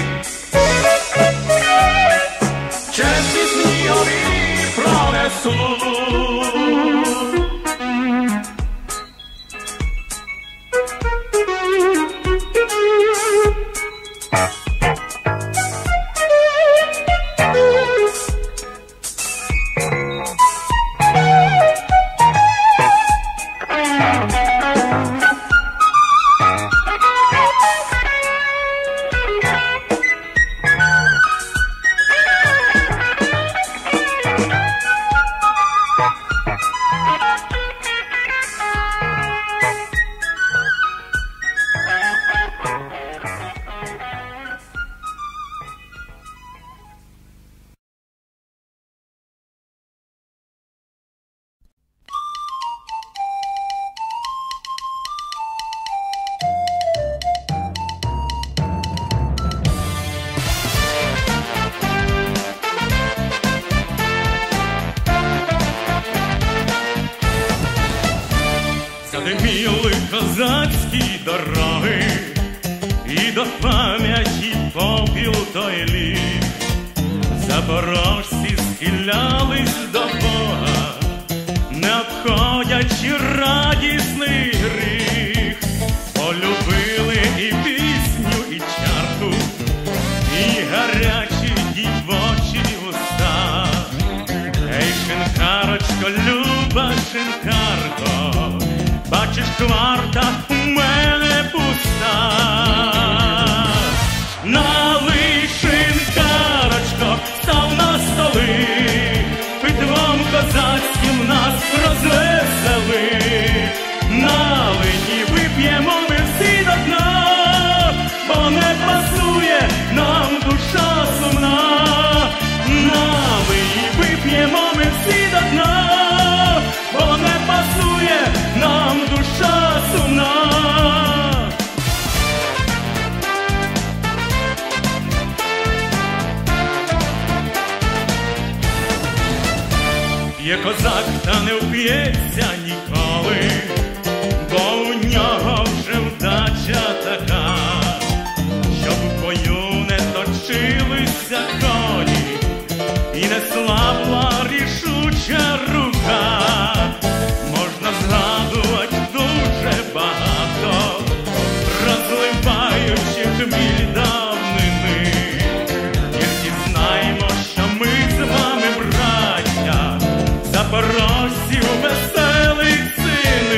через всі снігові пронесу. Задиміли козацькі дороги, і до пам'яті попіл той ліг. Запорожці схилялись до Бога, не обходячи радісний гріх. Полюбили і пісню, і чарку, і гарячі дівочі уста. Ей, шинкарочко, люба шинкарко, бачиш, кварта у мене пуста. Налий, шинкарочко, став на столи, питвом козацьким нас розвесели. Налині вип'ємо ми всі до дна, бо не пасує нам душа сумна. Налині вип'ємо ми всі до дна, бо не пасує нам душа сумна. Є козак, та не вп'ється ніколи, бо у нього вже вдача така, щоб в бою не точилися коні і не слабла рішуча рука. Можна згадувати дуже багато, розливаючи хміль давнини. Тільки знаємо, що ми з вами, браття, запорожців веселих син.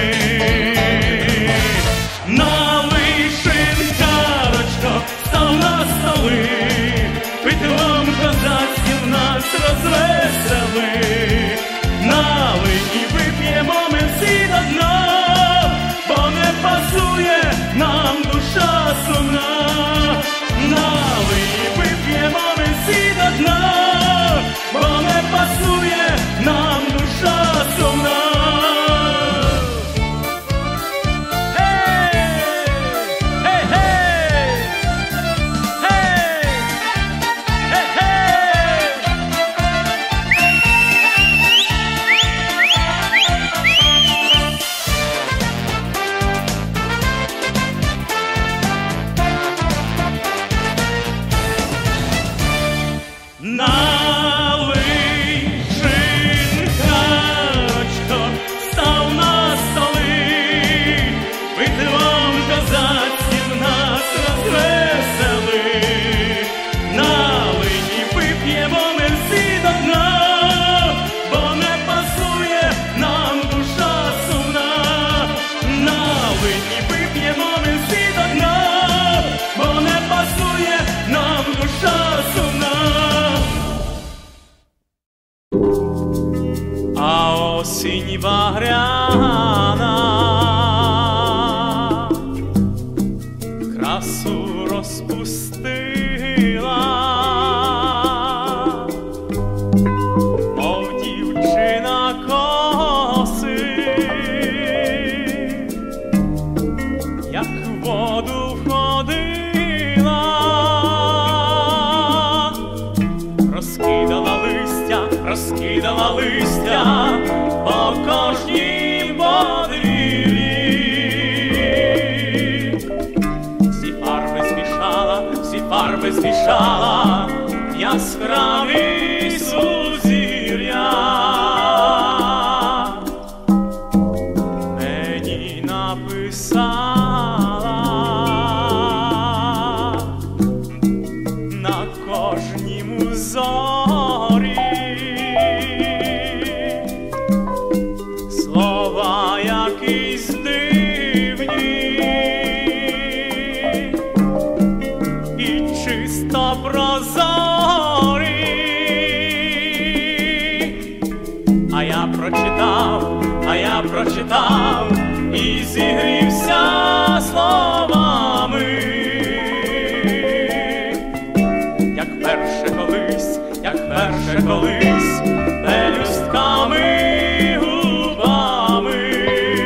поспішала яскраві сузір'я. Мені написала на кожнім зорі слова якісь дивні і чисто прозорі. А я прочитав, а я прочитав і зігрівся словами, як перше колись, як перше колись, пелюстками губами.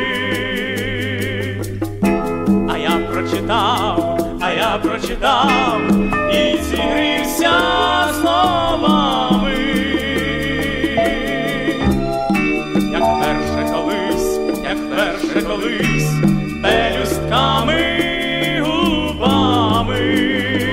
А я прочитав, а я прочитав і зігрівся словами, як перше колись, як перше колись, пелюстками губами.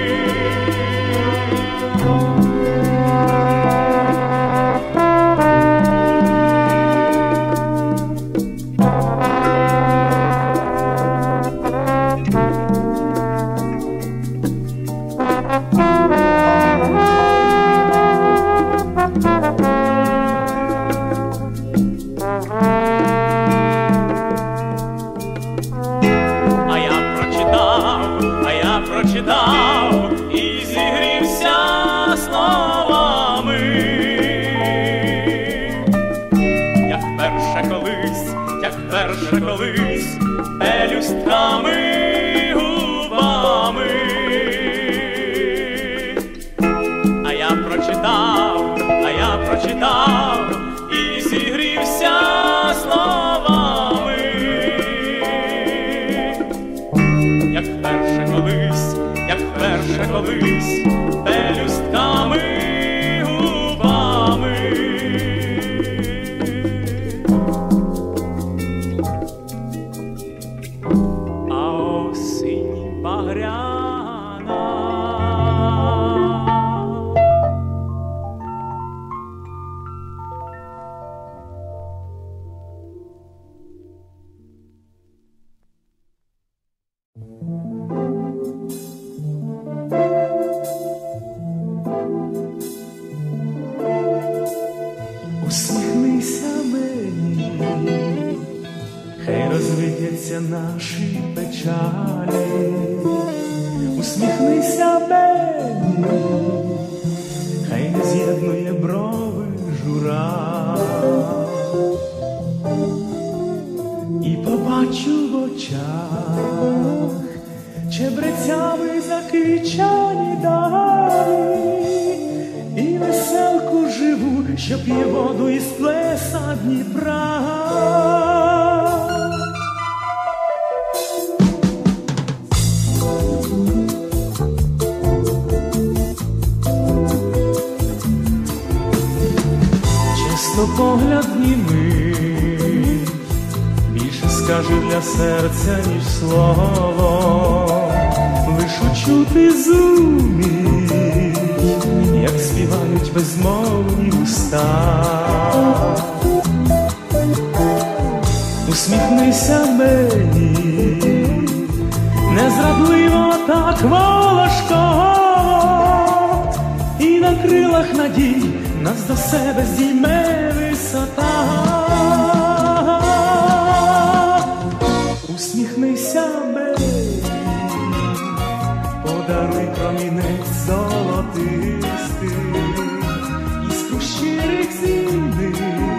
Прочитав і зігрівся словами, як перше колись, як перше колись, пелюстками губами. А я прочитав, а я прочитав і зігрівся словами, як перше колись, як перше колись, пелюстками губами. А осінь багряна Усміхнися мені, хай розвидяться наші печалі. Усміхнися мені, хай не з'єднує брови жура. І побачу в очах чебрецями закичані далі, і веселку живу, що п'є воду із плеса Дніпра. Чесно погляд німий більше скаже для серця, ніж слово. Лиш учути зумій, як співають безмовні уста. Усміхнися мені, незрадливо так волошково, і на крилах надій нас до себе здійме висота. Усміхнися мені, подаруй промінець золотистий, іскру щирих зіниць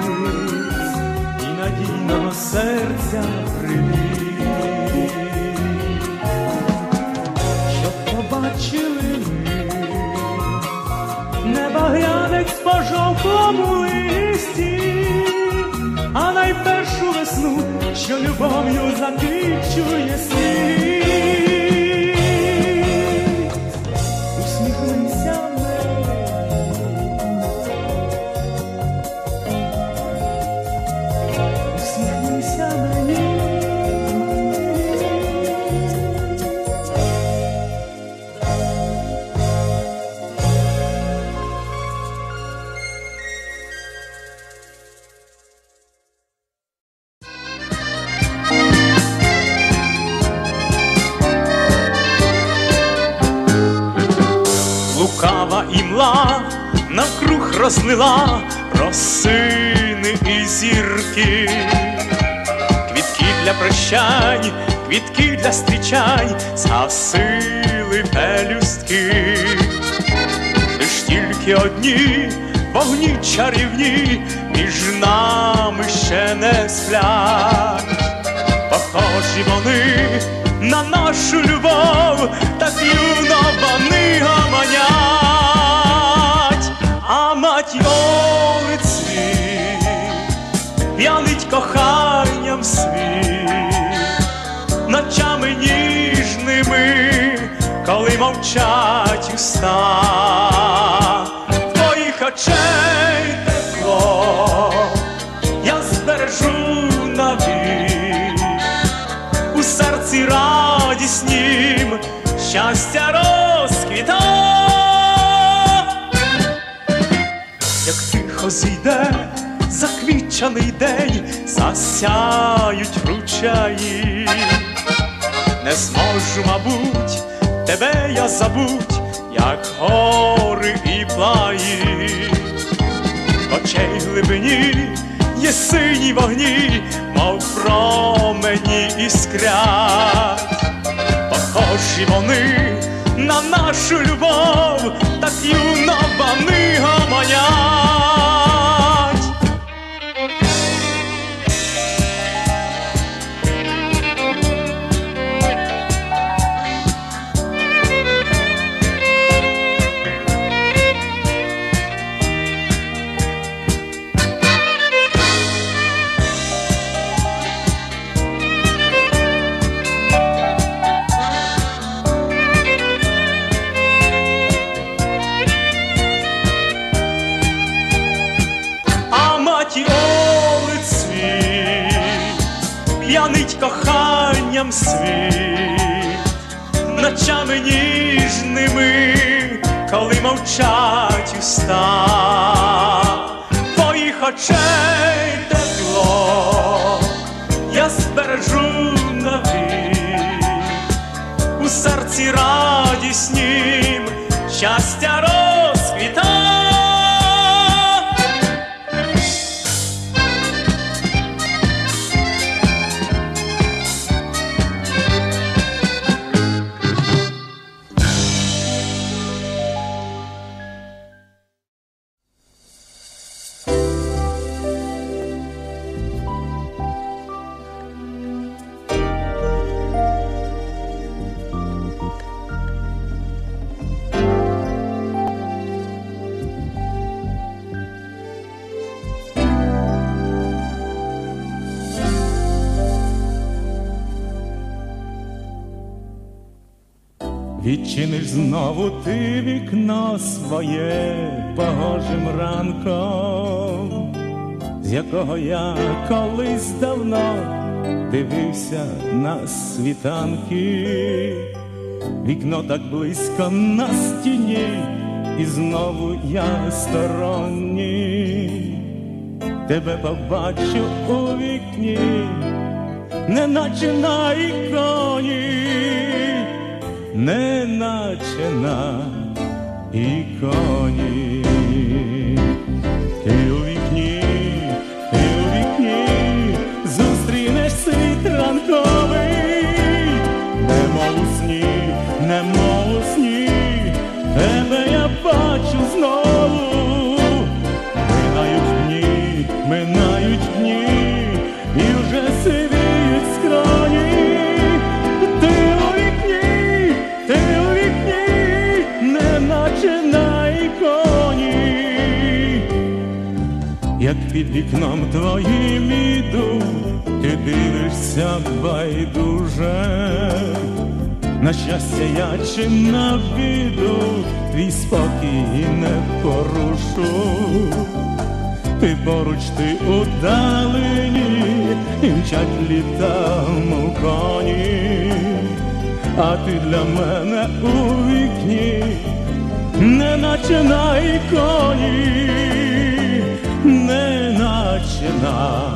і надійного серця привій, щоб побачили ми небагрянець по жовтому листі, а найпершу весну, що любов'ю заквічує світ. Усміхнися мені, усміхнися мені. імла навкруг розлила росини і зірки. Квітки для прощань, квітки для зустрічань згасили пелюстки. Лиш тільки одні вогні чарівні між нами ще не сплять. Похожі вони на нашу любов, так юно вони гомонять. А матьйовий цвіт п'янить коханням світ, ночами ніжними, коли мовчать уста. Твоїх очей тепло я збережу навік, у серці радіснім щастя розквіта. Як тихо зійде заквітчаний день, засяють ручаї. Не зможу, мабуть, тебе я забудь, як гори і плаї. В очей глибині є сині вогні, мов промені іскрять. Похожі вони на нашу любов, так юно вони гомонять. П'янить коханням світ, ночами ніжними, коли мовчать уста. Твоїх очей тепло я збережу навік, у серці радіснім щастя розквіта. Відчиниш знову ти вікно своє погожим ранком, з якого я колись давно дивився на світанки. Вікно так близько на стіні, і знову я сторонній. Тебе побачу у вікні, неначе на іконі, неначе на іконі. Ти у вікні, ти у вікні зустрінеш світ ранковий, немов у сні, немов у сні, тебе я бачу знову. Минають дні, минають дні, і вже сивіють скроні. Ти у вікні, ти у вікні, неначе на іконі. Як під вікном твоїм іду, ти дивишся байдуже. На щастя я чи на біду, твій спокій не порушу. Ти поруч, ти удалені, і мчать літа, мов коні. А ти для мене у вікні, неначе на іконі, неначе на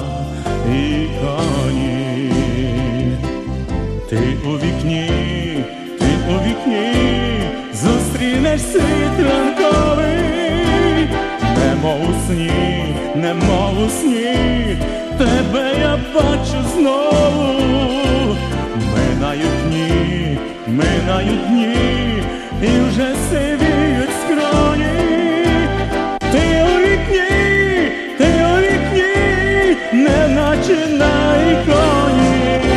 іконі. Ти у вікні, ти у вікні зустрічаєш зустрінеш світ ранковий, немов у сні, немов у сні, тебе я бачу знову. Минають дні, минають дні, і вже сивіють скроні. Ти у вікні, ти у вікні, неначе на іконі.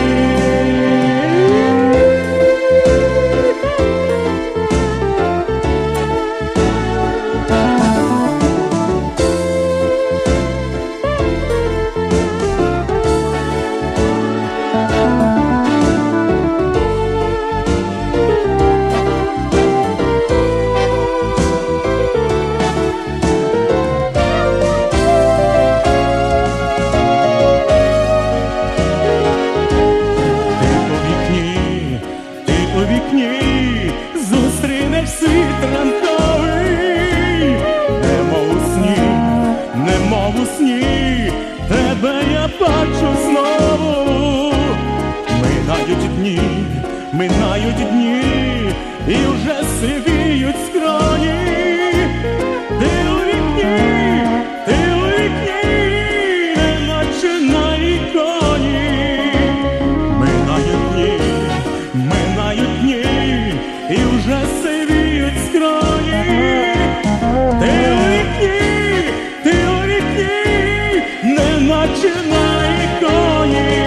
Зустрінеш світ ранковий, немов у сні, немов у сні, тебе я бачу знову. Минають дні, минають дні, і вже сивіють скроні. Ти у вікні, ти у вікні, неначе на іконі. Минають дні, минають дні, і вже сивіють скроні. Ти у вікні, ти у вікні, неначе на іконі.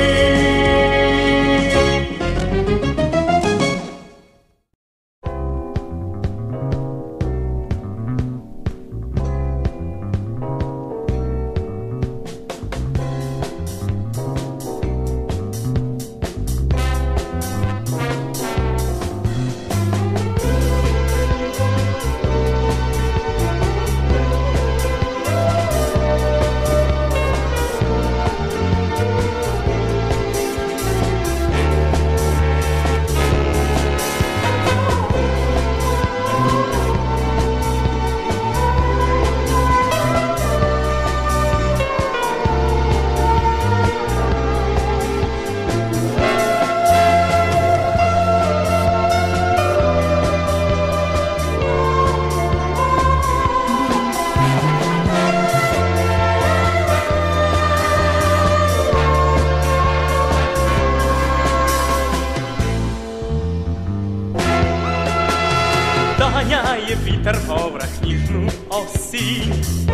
Доганяє вітер в коврах ніжну осінь,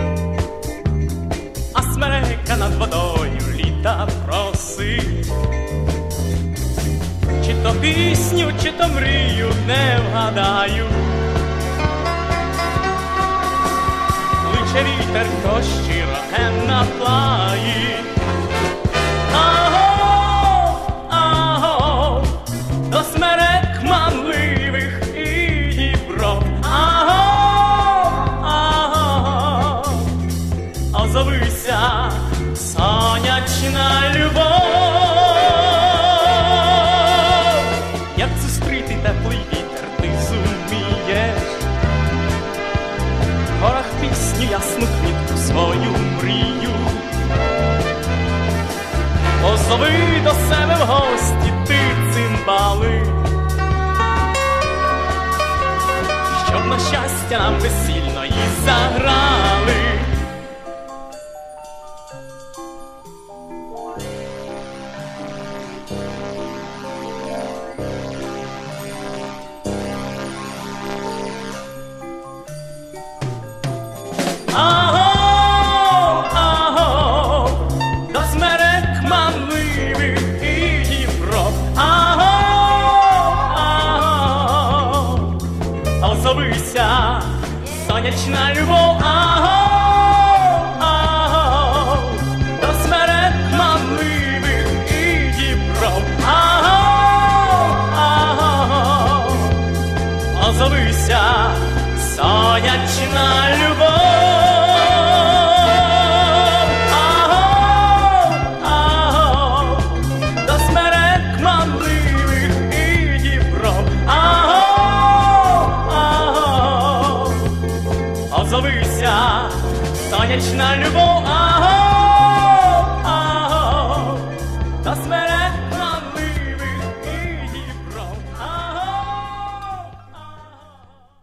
а смерека над водою літа просить. Чи то пісню, чи то мрію не вгадаю. Кличе вітер, то щиро ген наплаї. Аго, аго, до смерек манливих і дібров. Аго, аго, озовися, сонячна любов. Як зустріти теплий вітер, ти зумієш. В горах пісню, ясну квітку, свою мрію. Позови до себе в гості ти цимбали, щоб на щастя нам весільно і заграли. Аго, аго, до смерек манливих і дібров. Аго, аго, озовися, сонячна любов. Аго, аго, до смерек манливих і дібров. Аго, аго, озовися, сонячна любов. Озовися, сонячна любов. Аго, аго, до смерек манливих і дібров. Аго, аго.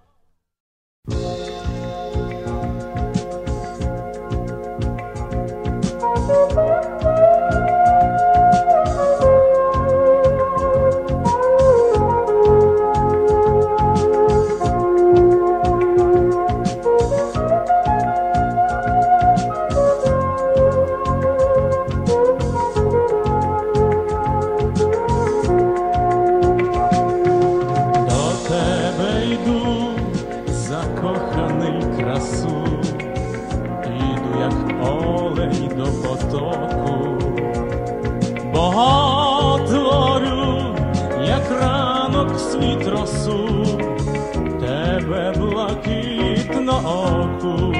красу, тебе блакитно оку,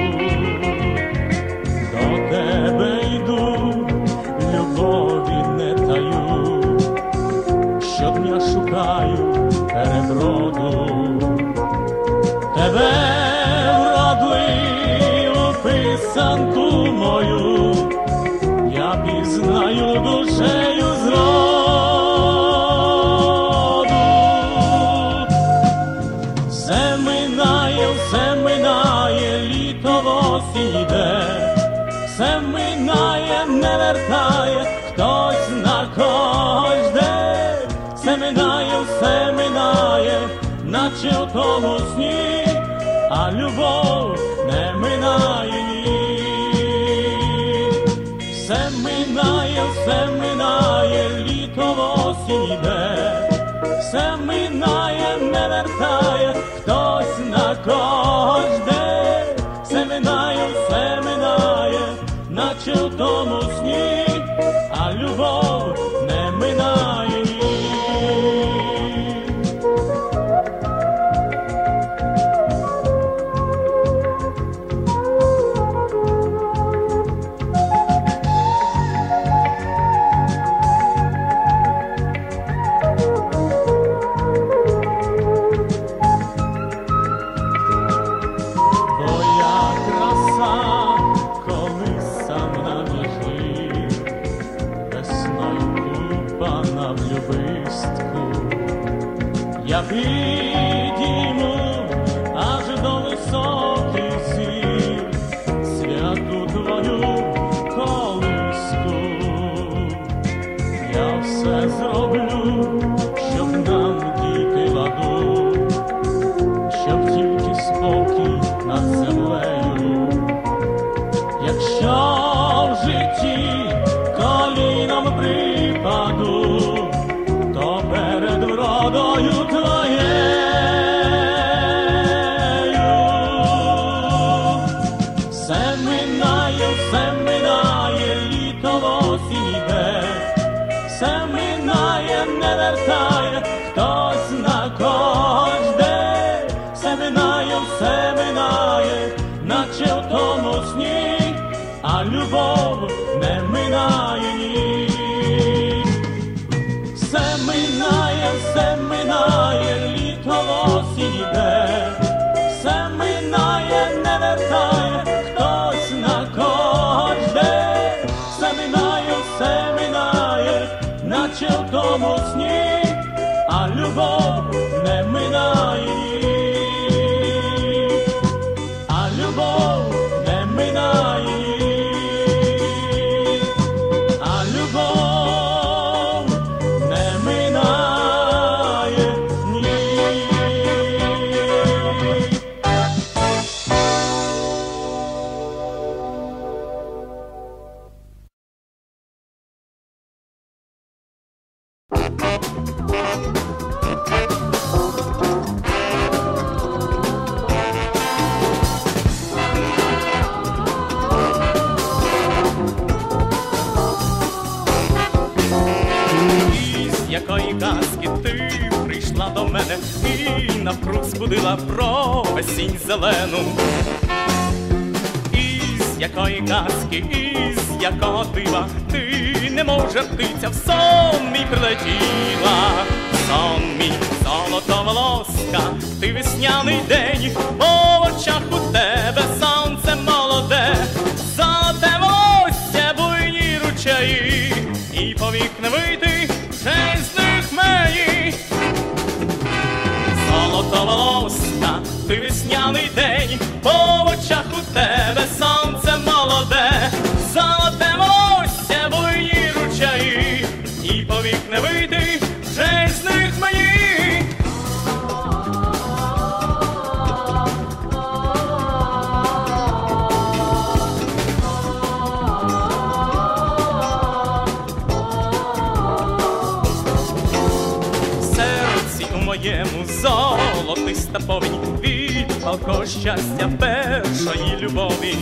до тебе йду, любові не таю, щодня шукаю переброду, тебе вродливу писанку мою, я пізнаю душею зроду. Все минає, все минає, літо в осінь йде, все минає, не вертає, хтось на когось жде. Все минає, все минає, наче в тому сні, а любов не минає ні. Все минає, все минає, літо в осінь йде, все минає, не вертає, хтось на когось жде. Все минає, все минає, наче в тому сні, а любов не минає ні. Я підійму аж до високих зір святу твою колиску. Я все зроблю, щоб нам дійти ладу, щоб тільки спокій над землею. Якщо в житті коліном припаду, то перед вродою твоєю все минає, все минає, літо в осінь йде, все минає, не вертає, хтось на когось жде. Все минає, все минає, наче в тому сні, а любов не минає ні. Все минає, все минає, літо в осінь йде, все минає, не вертає, хтось на когось жде. Все минає, все минає, наче в тому сні, а любов не минає ні. А любов не минає ні. А любов не минає ні. Із якої казки ти прийшла до мене і навкруг збудила про осінь зелену? Із якої казки, із якого дива ти, немов жар птиця, в сон мій прилетіла? Сон мій, золотоволоска, ти весняний день, по очах у тебе сонце молоде, золоте волосся, буйні ручаї, і повік не вийти вже з них мені. Золотоволоска, ти весняний день, по очах у тебе сонце молоде, золоте волосся, буйні ручаї, і повік не вийти вже з них мені. Моєму золотиста повінь від палкого щастя першої любові.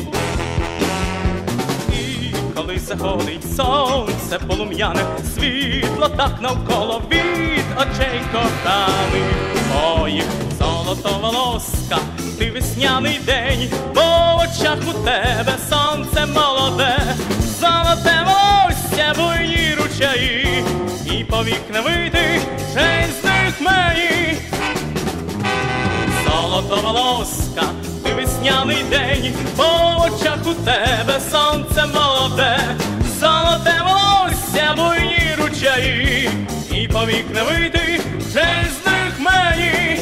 І коли заходить сонце полум'яне, світло так навколо від очей коханих, твоїх золотоволоска, ти весняний день, бо в очах у тебе сонце молоде, золоте волосся, буйні ручаї, і повік не вийти, вже з них мені. Золотоволоска, ти весняний день, бо в очах у тебе сонце молоде, золоте волосся, буйні ручаї, і повік не вийти, вже з них мені.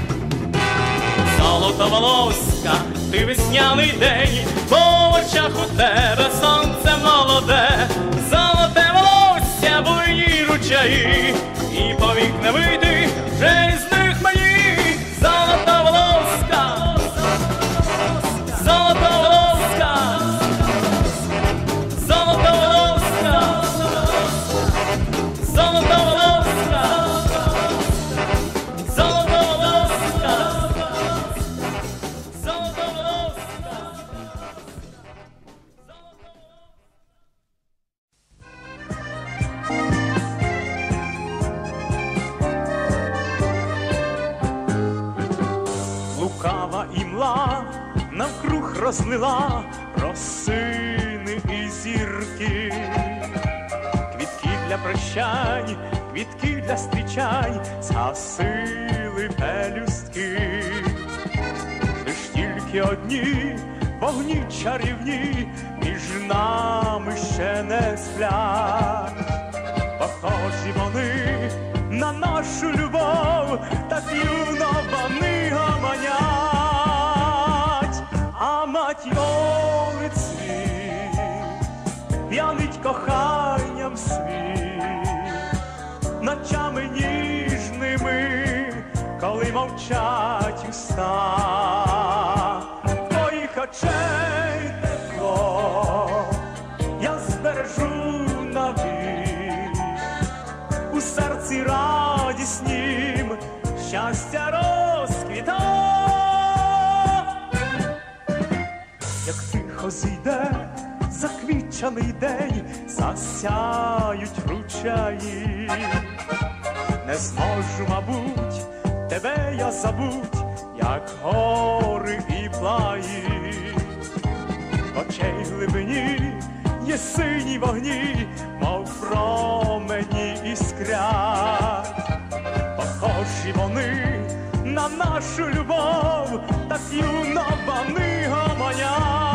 Золотоволоска, ти весняний день, бо в очах у тебе сонце молоде, золоте волосся, буйні ручаї, і повік не вийти, вже з них мені. Золотоволоска, золотоволоска, золотоволоска, золотоволоска, золотоволоска, золотоволоска. Лукава імла навкруг розлила росини і зірки, квітки для прощань, квітки для зустрічань, згасили пелюстки. Лиш тільки одні вогні чарівні між нами ще не сплять. Похожі вони на нашу любов, так юно вони гомонять. А матьйовий цвіт п'янить коханням світ, ночами ніжними, коли мовчать уста. Твоїх очей тепло я збережу навік, у серці радіснім щастя розквіта. Як тихо зійде заквітчаний день, засяють ручаї, не зможу, мабуть, тебе я забудь, як гори і плаї. В очей глибині є сині вогні, мов промені іскрять. Похожі вони на нашу любов, так юно вони гомонять.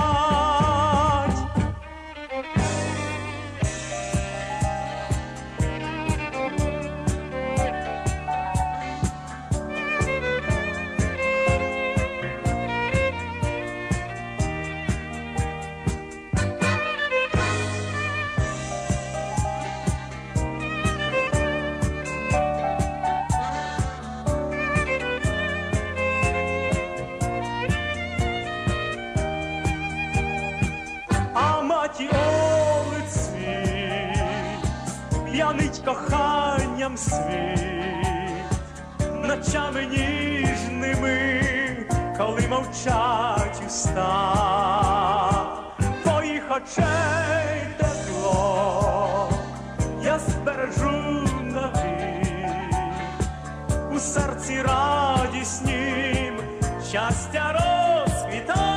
Матьйовий цвіт п'янить коханням світ, ночами ніжними, коли мовчать уста. Твоїх очей тепло я збережу навік, у серці радіснім щастя розквіта.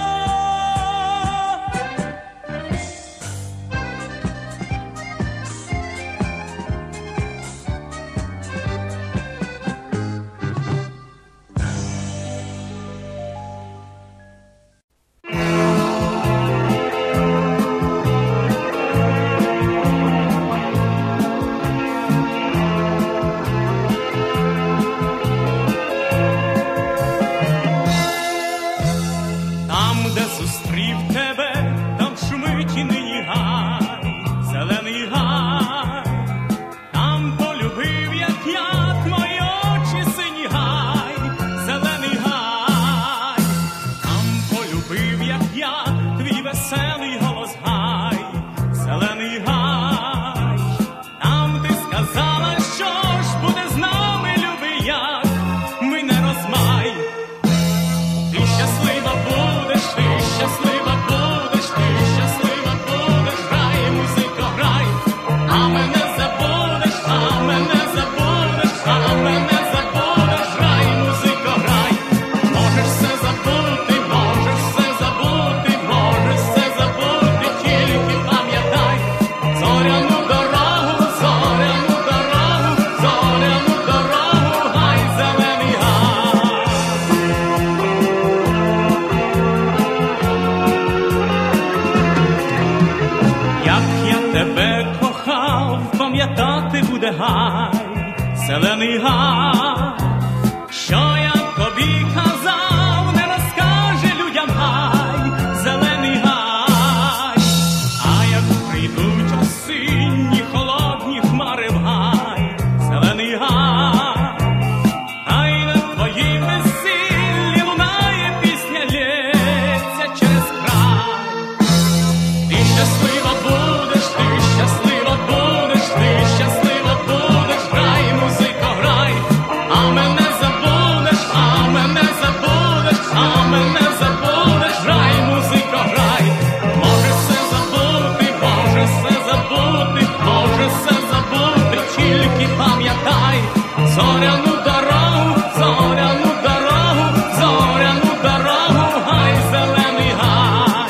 зелений гай, що я тобі казав, не розкаже людям гай, зелений гай, а як прийдуть осінні холодні хмари в гай, зелений гай, а й на твоїй весіллі лунає пісня, лється через край. Ти щаслива будеш, ти щаслива будеш, ти щаслива будеш, грай, музико, грай, а мене забудеш, а мене забудеш, а мене забудеш, грай, музико, грай. Може все забути, може все забути, може все забути, тільки пам'ятай зоряну дорогу, зоряну дорогу, зоряну дорогу, гай, зелений гай.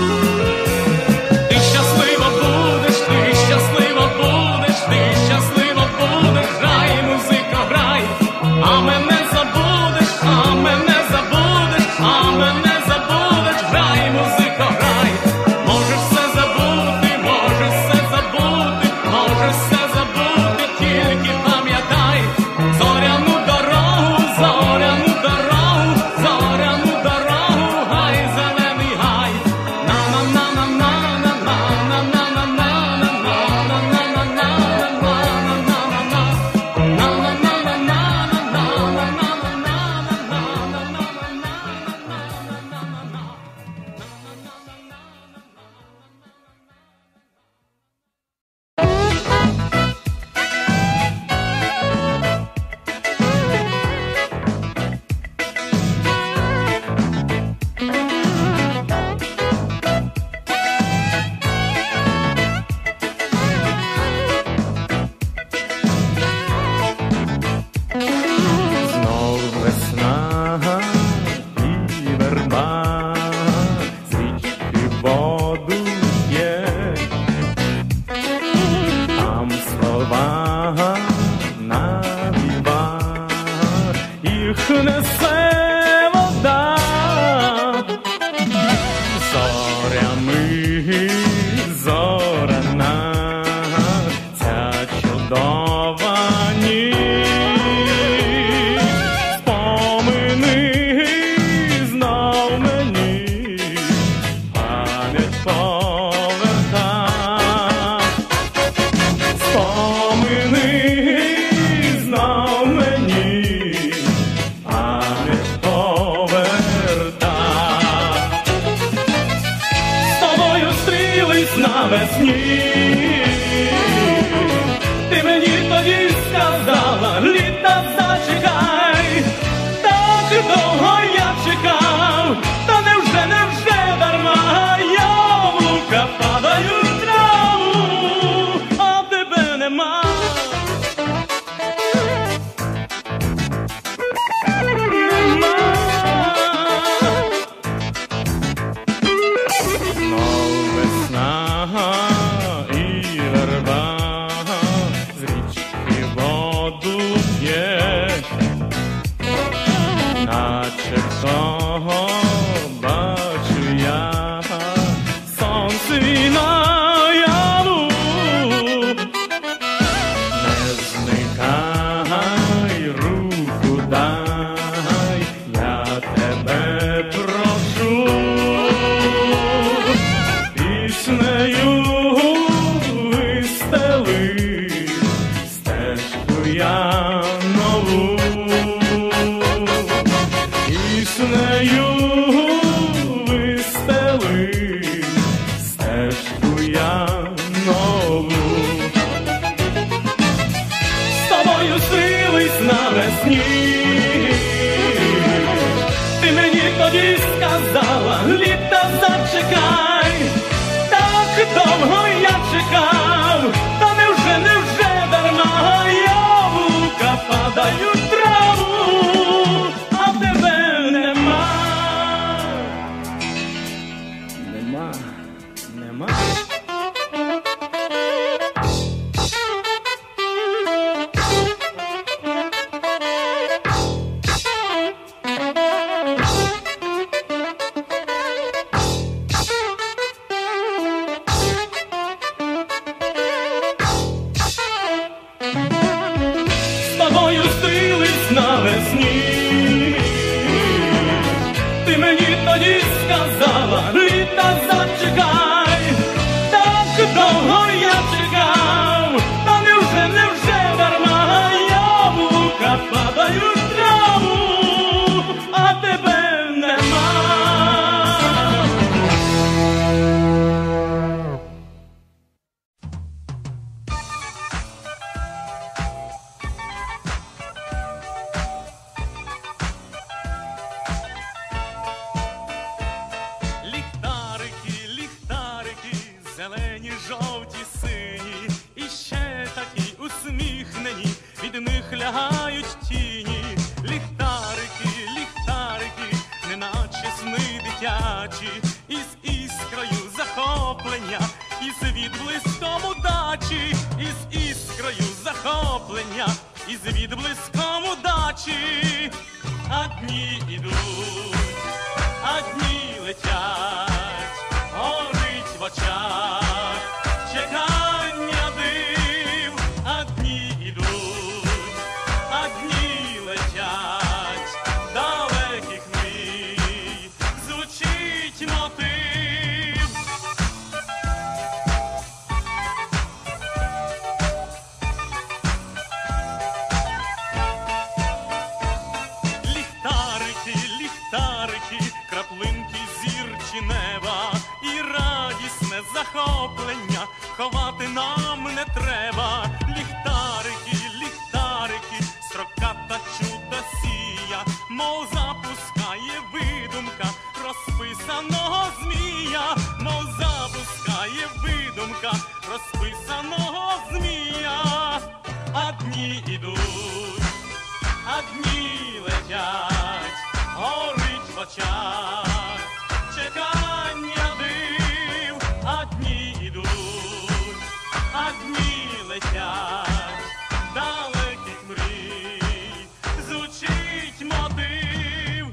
Ти щаслива будеш, ти щаслива будеш, ти щаслива будеш, грай, музико, грай, а мене забудеш, а мене забудеш, а мене забудеш, грай, музико, грай. Можеш все забути, можеш все забути, можеш все забути, тільки пам'ятай зоряну дорогу, зоряну дорогу, зоряну дорогу, гай, зелений гай. Знов весна і верба, з річки воду п'є, там слова навіва, їх несе вода, зорями зоряна, ця чудова ніч. Спомини знов мені, пам'ять поверта. Спомини знов мені, пам'ять поверта. З тобою стрілись навесні, ти мені тоді сказала, літа зачекай. Так довго я чекав, та невже, невже дарма, яблука падають в траву, а тебе нема. Нема. Знов весна і верба, з річки воду п'є, наче того бачу я сонце наяву. Не зникай, руку дай, я тебе прошу, піснею вистели стежку я нову, піснею вистели стежку я нову. З тобою стрілись навесні, ти мені тоді сказала, літа зачекай. Так довго я чекав, та невже, невже дарма, яблука падають в траву, а тебе нема. Нема, нема. навесні. Ти мені тоді сказала, літа зачекай, так довго я чекав, та невже, невже дарма, яблука падають в траву, а тебе нема. Зелені, жовті, сині, і ще такі усміхнені, від них лягають тіні. Ліхтарики, ліхтарики, неначе сни дитячі, із іскрою захоплення, із відблиском удачі, із іскрою захоплення, із відблиском удачі. А дні ідуть, а дні летять, горить в очах чекання див, а дні ідуть, а дні летять, далеких мрій звучить мотив. Ліхтарики, ліхтарики, краплинки зірчі неба, і радісне захоплення ховати нам не треба. Ліхтарики, ліхтарики, строката чудосія, мов запускає видумка розписаного змія, мов запускає видумка розписаного змія. А дні ідуть, а дні летять, горить в очах чекання див, а дні ідуть, а дні летять, далеких мрій звучить мотив.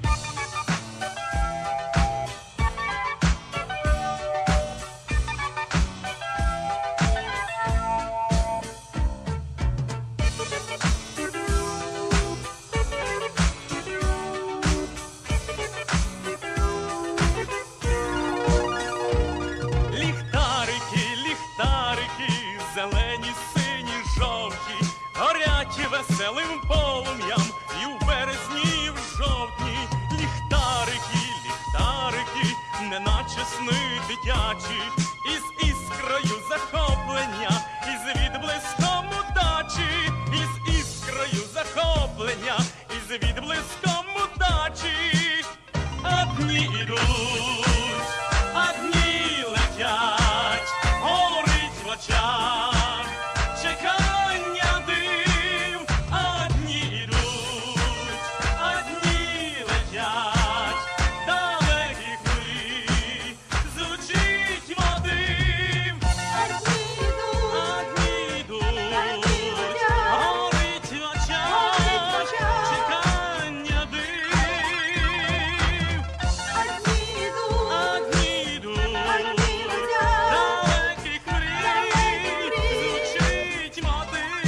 Ліхтарики, ліхтарики, зелені, сині, жовті, горять веселим полум'ям і в березні, і в жовтні. Ліхтарики, ліхтарики, неначе сни дитячі, із іскрою захоплення, із відблиском удачі, із іскрою захоплення, із відблиском удачі. А дні ідуть, а дні летять, горить в очах чекання див, а дні ідуть, а дні летять, далеких мрій звучить мотив. А дні йдуть, горить в очах чекання див. А дні йдуть, далеких мрій звучить мотив.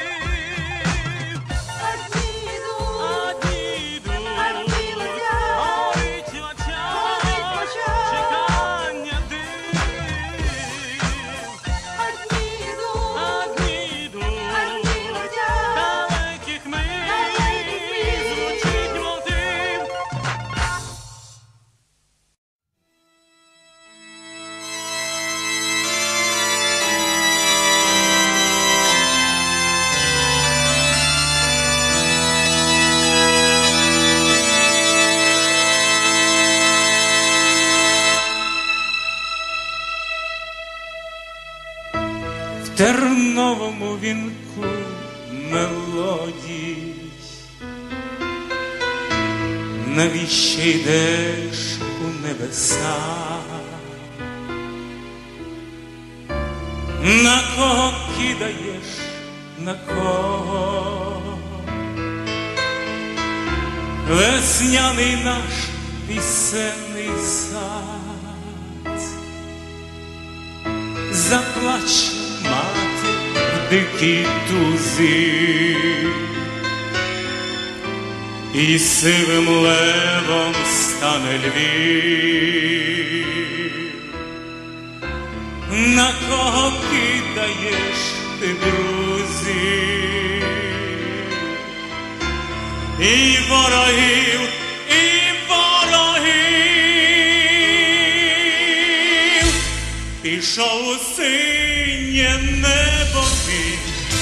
А дні йдуть, горить в очах чекання див. А дні йдуть, далеких мрій звучить мотив. В терновому вінку мелодій, навіщо йдеш у небеса? На кого кидаєш, на кого? Весняний наш пісенний сад, заплаче мати в дикій тузі, і сивим левом стане Львів. На кого кидаєш ти друзів? І ворогів, і ворогів, пішов у синє небо він,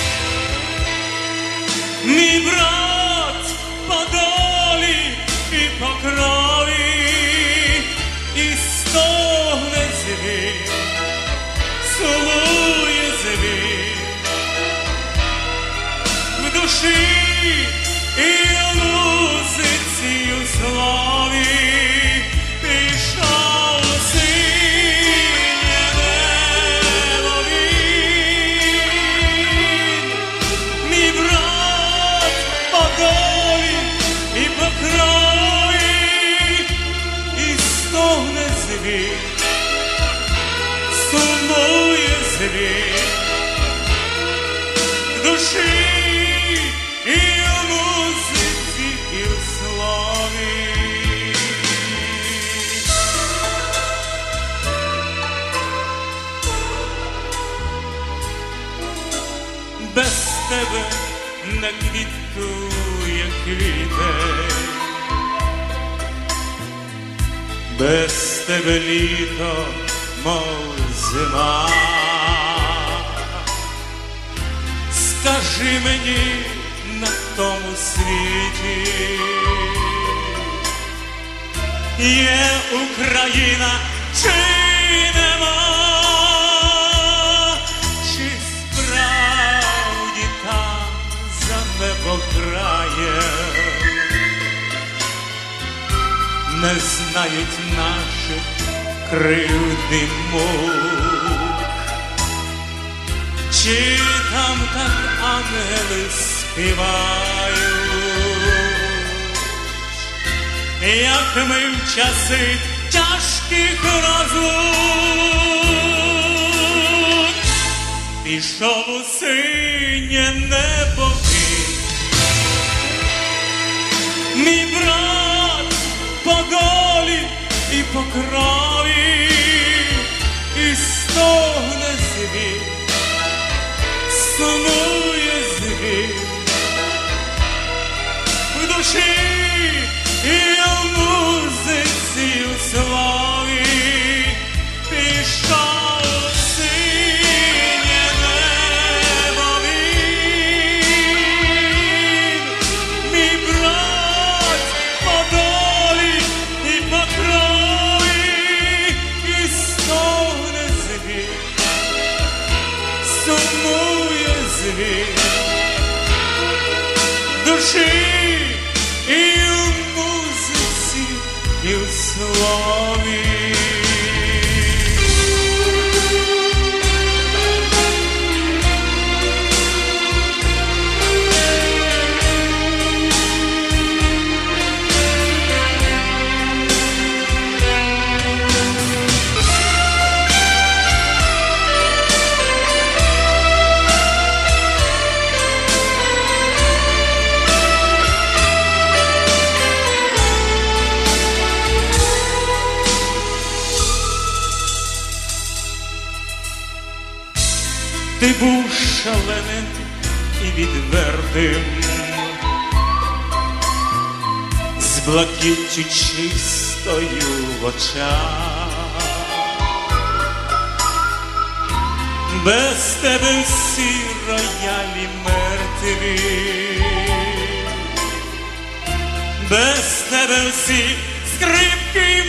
мій брат по долі і по крові, і стогне звір, сумує звір в душі і в музиці, у слові. Пішов у синє небо він, мій брат по долі і по крові, і стогне звір, сумує звір в душі і в музиці, і в слові. Без тебе не квітує квітень, без тебе літо, мов зима. Скажи мені, на тому світі є Україна чи нема? Чи справді там за небокраєм не знають наших кривди мук? Чи там так ангели співають, як ми в часи тяжких розлук? Пішов у синє небо він, мій брат по долі і по крові, і стогне звір, сумує звір в душі і в музиці, у слові. Пішов у синє небо він, мій брат по долі і по крові, і стогне звір, сумує звір в душі і в музиці, і в слові. Ти був шаленим і відвертим, з блакиттю чистою в очах. Без тебе всі роялі мертві, без тебе всі скрипки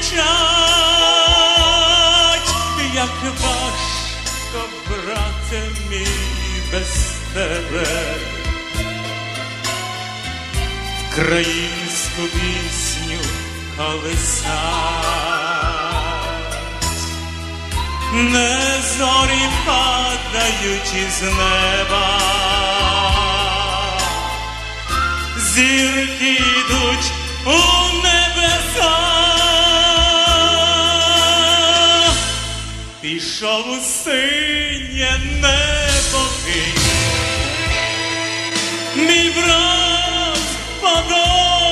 мовчать. Як важко, брате мій, без тебе українську пісню колисать. Не зорі падають із неба, зірки йдуть у небеса. Пішов у синє небо він, мій брат по долі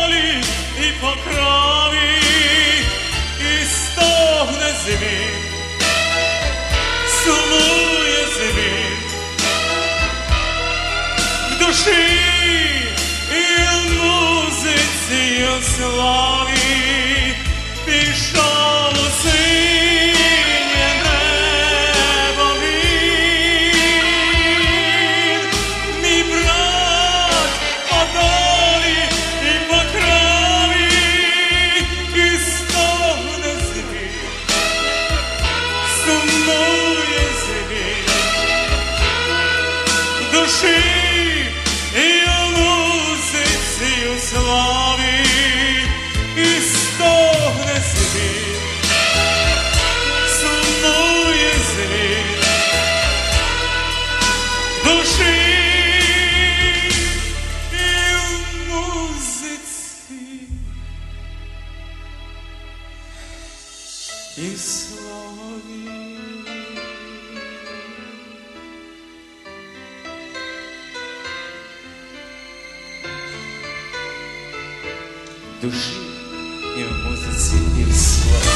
по крові і стогне змін, сумує змін в душі і в музиці, і у слові пішов у синє небо він, мій брат по долі і по крові, і стогне змін, сумує змін в душі і у музиці, і у слові, і стогне змін, сумує змін в душі і в музиці, і слові. В душі і в музиці, і в слові.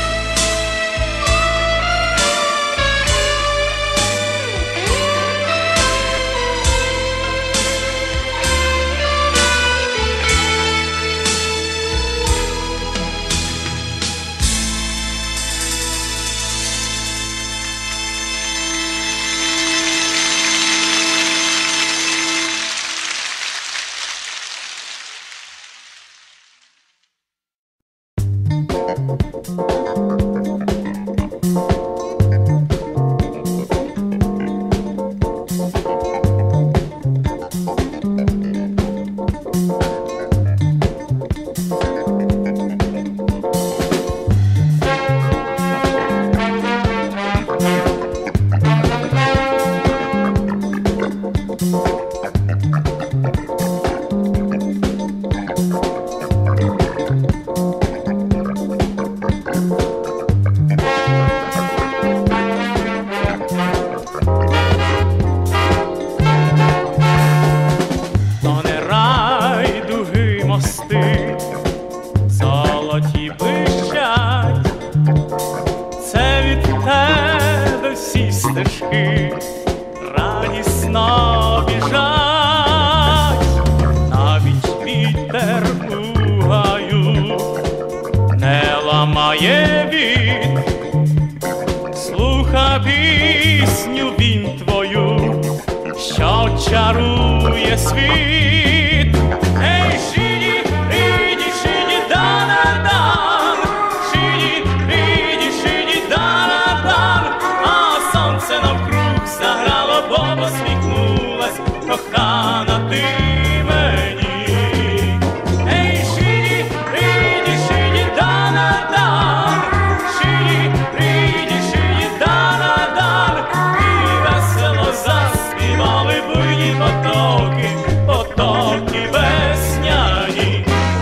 То не райдуги мости, золоті блищать, це від тебе всі стежки радісно біжать, навіть вітер у гаю не ламає від, слуха пісню він твою, що чарує світ. Ей, шиді, риді, шиді, да-да-дан, шиді, риді, шиді, да-да-дан, а сонце навкруг заграло, бо посміхнулась кохана ти мені. Ей, шиді, риді, шиді, да-да-дан, шиді, риді, шиді, да-да-дан, і весело заспівали буйні потоки, потоки весняні.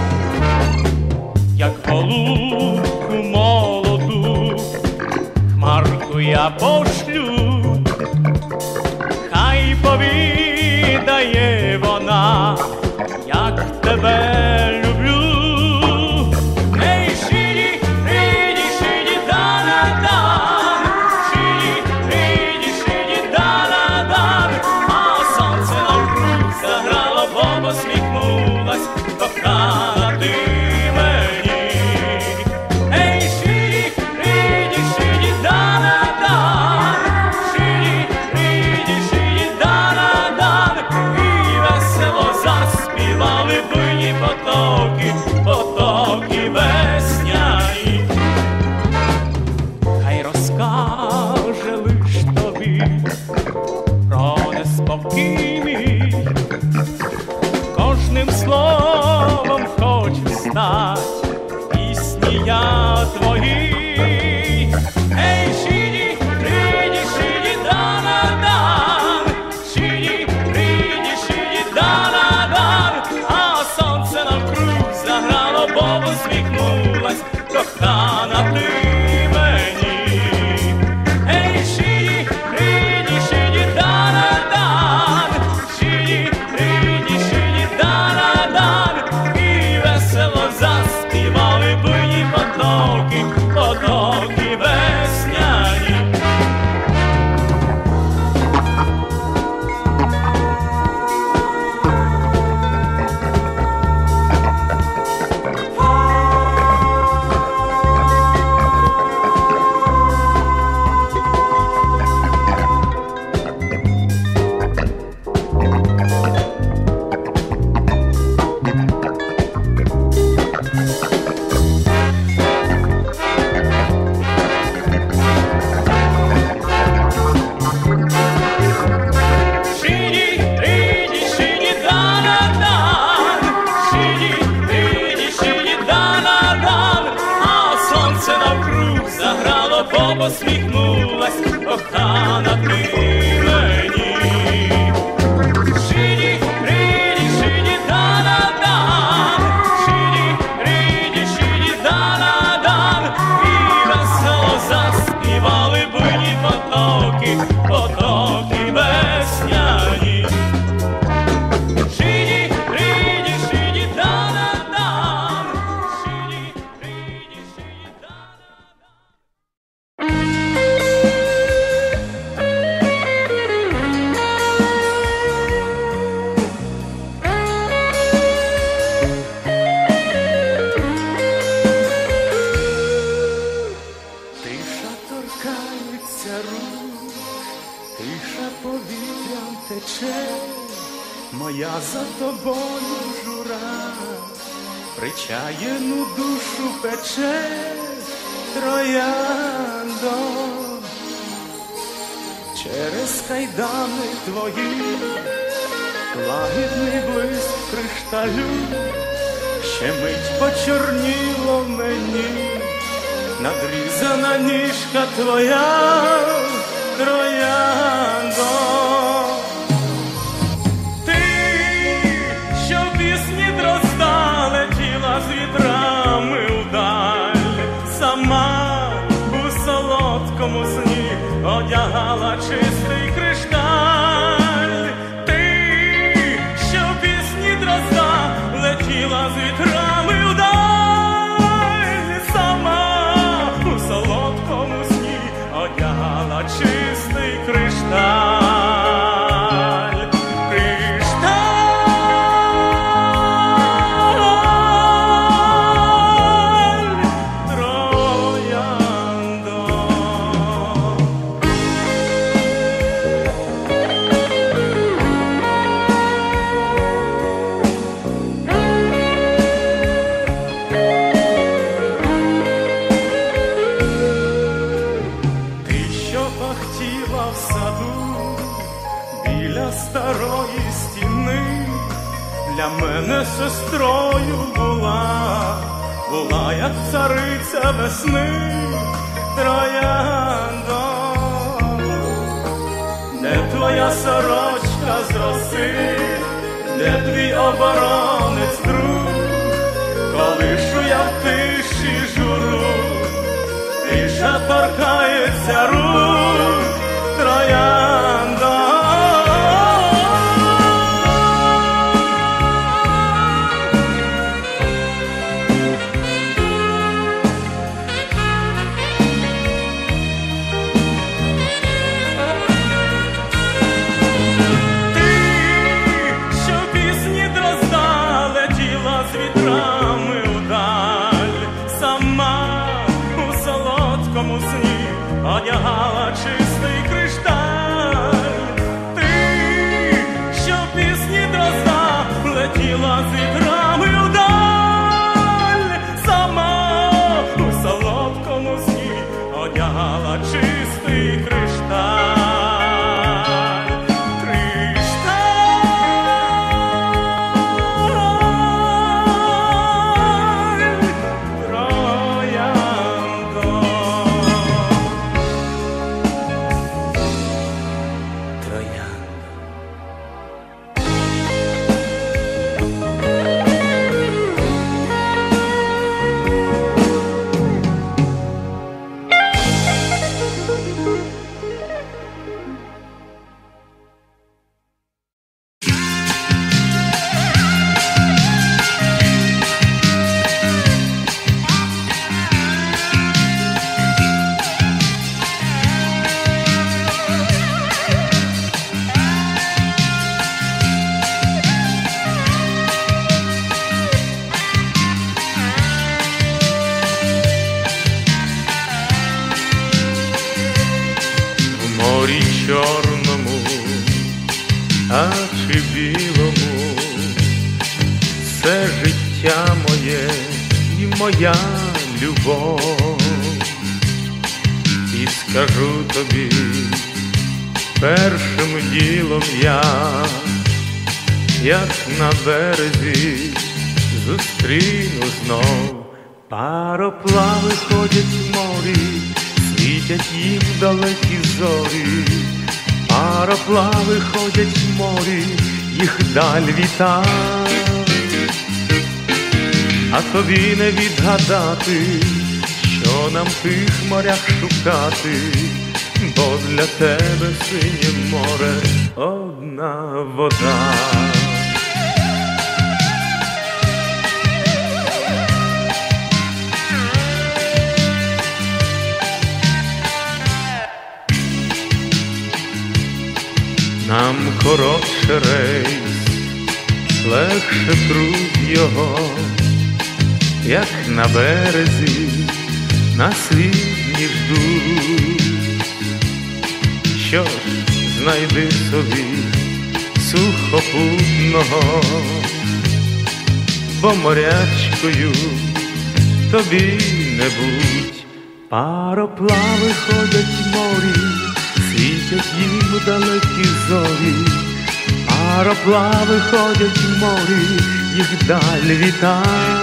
Як голубку молоду хмарку я пошлю, хай повідає вона, як тебе люблю. Ей, шиді, риді, шиді, да-да-дан, шиді, риді, шиді, да-да-дан, а сонце навкруг заграло, бо посміхнулась кохана ти мені. Ей, шиді, риді, шиді, да-да-дан, шиді, риді, шиді, да-да-дан, і весело заспівали буйні потоки, потоки весняні. Хай розкаже лиш тобі про неспокій мій, кожним словом хочу стать пісні я твої. Ей, шиді, риді, шиді, да-да-дан, шиді, риді, шиді, да-да-дан, а сонце навкруг заграло, бо посміхнулась кохана ти мені. Ей, шиді, риді, шиді, да-да-дан, шиді, риді, шиді, да-да-дан, і весело заспівали посміхнулась, кохана ти мені. Шиді, риді, шиді, да-да-дан, шиді, риді, шиді, да-да-дан, і весело заспівали буйні потоки, потоки весняні. Шиді, риді, шиді, да-да-дан, шиді, риді, шиді, да-да-дан. Тиша торкається рук, тиша повітрям тече, моя за тобою жура, причаєну душу пече, трояндо. Через кайдани твої лагідний блиск кришталю, ще мить почорніло мені, надрізана ніжка твоя, трояндо. Ти, що в пісні дрозда летіла з вітрами вдаль, сама у солодкому сні одягала чистий кришталь. Ти, що в пісні дрозда летіла з вітрами вдаль, сама у солодкому сні одягала чистий кришталь. Старої стіни для мене сестрою була, була як цариця весни, трояндо. Де твоя сорочка з роси, де твій оборонець друг, колишу я в тиші журу, тиша торкається рук, трояндо. Одягала чистий кришталь. Ти, що в пісні дрозда летіла з вітрами вдаль, сама у солодкому сні одягала чистий кришталь. Чорному, а чи білому, все життя моє і моя любов. І скажу тобі, першим ділом я, як на березі зустріну знов. Пароплави ходять в морі, світять їм далекі зорі, пароплави ходять в морі, їх даль віта. А тобі не відгадати, що нам в тих морях шукати, бо для тебе синє море одна вода. Нам коротше рейс, легше труд його, як на березі нас рідні ждуть. Що ж, знайди собі сухопутного, бо морячкою тобі не будь. Пароплави ходять в морі, світять їм далекі зорі, пароплави ходять в морі, їх даль віта.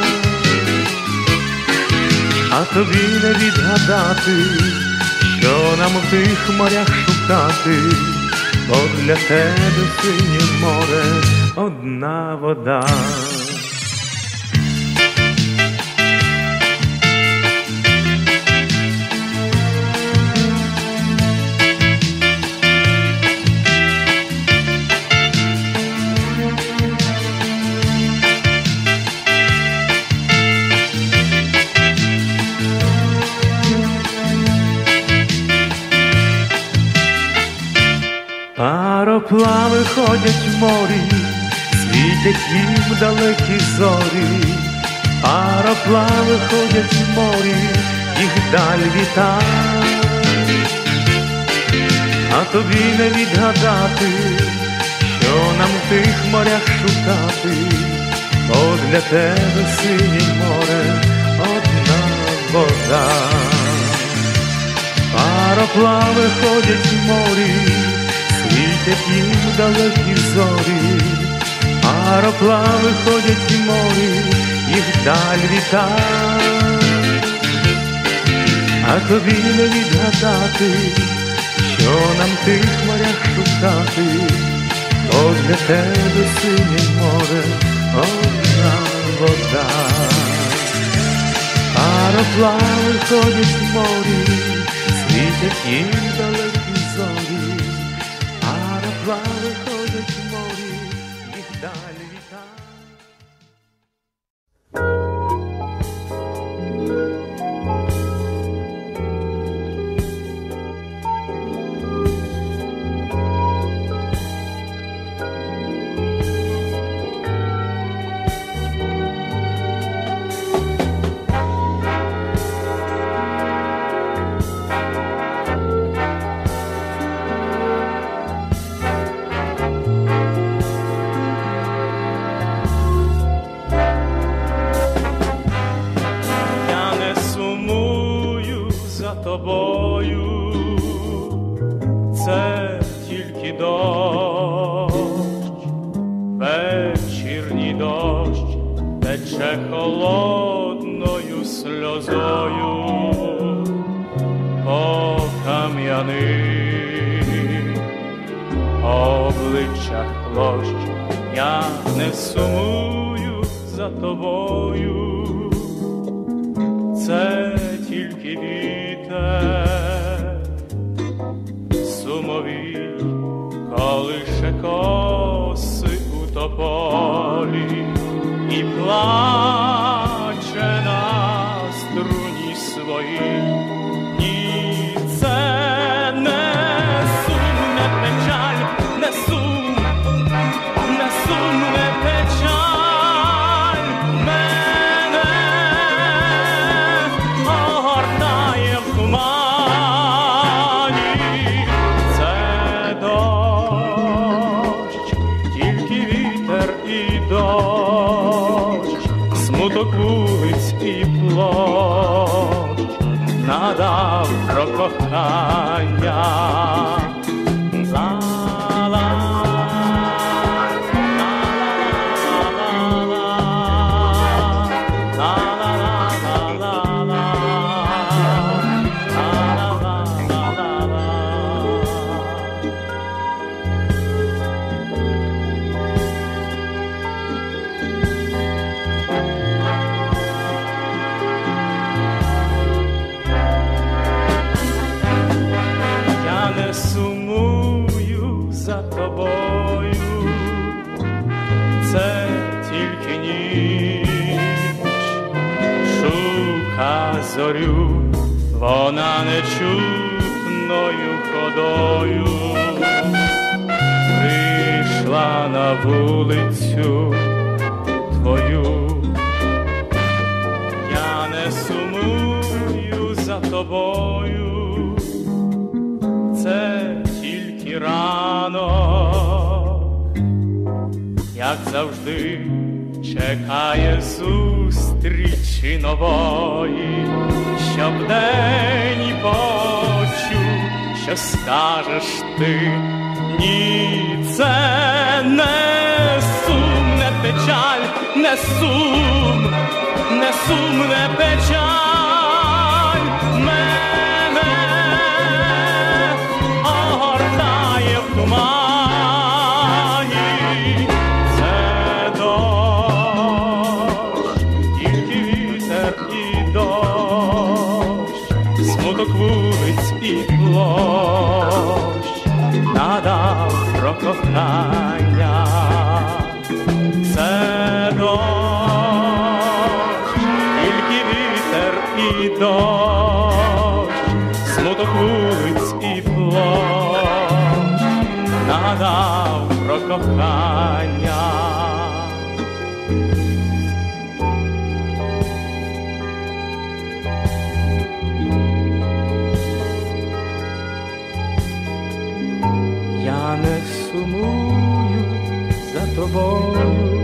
А тобі не відгадати, що нам в тих морях шукати, бо для тебе синє море одна вода. Пароплави ходять в морі, світять їм далекі зорі, пароплави ходять в морі, їх даль віта. А тобі не відгадати, що нам в тих морях шукати, бо для тебе синє море одна вода. Пароплави ходять в морі, світять їм далекі зорі, пароплави ходять в морі, їх даль віта. А тобі не відгадати, що нам в тих морях шукати, бо для тебе синє море одна вода. Пароплави ходять в морі, світять їм далекі зорі, пароплави ходять в морі, їх даль віта. Тобою, це тільки дощ, вечірній дощ, тече холодною сльозою по кам'яних обличчях площ. Я не сумую за тобою, це тільки вітер сумовий колише коси у тополі і плаче на струні своїй. Ні, це не сум, не печаль, не сум, не сум, не печаль мене огортає в тумані. Це дощ, тільки вітер і дощ, смуток вулиць і площ надав про кохання. зорю, вона нечутною ходою прийшла на вулицю твою. Я не сумую за тобою, це тільки ранок, як завжди чекає зустрічі нової, щоб день почув, що скажеш ти. Ні, це не сум, не печаль, не сум, не сум, не печаль, мене огортає в тумані. Це дощ, тільки вітер і дощ, смуток вулиць і площ надав про кохання. Це дощ, тільки вітер і дощ, смуток вулиць і площ надав про кохання. Я не сумую за тобою,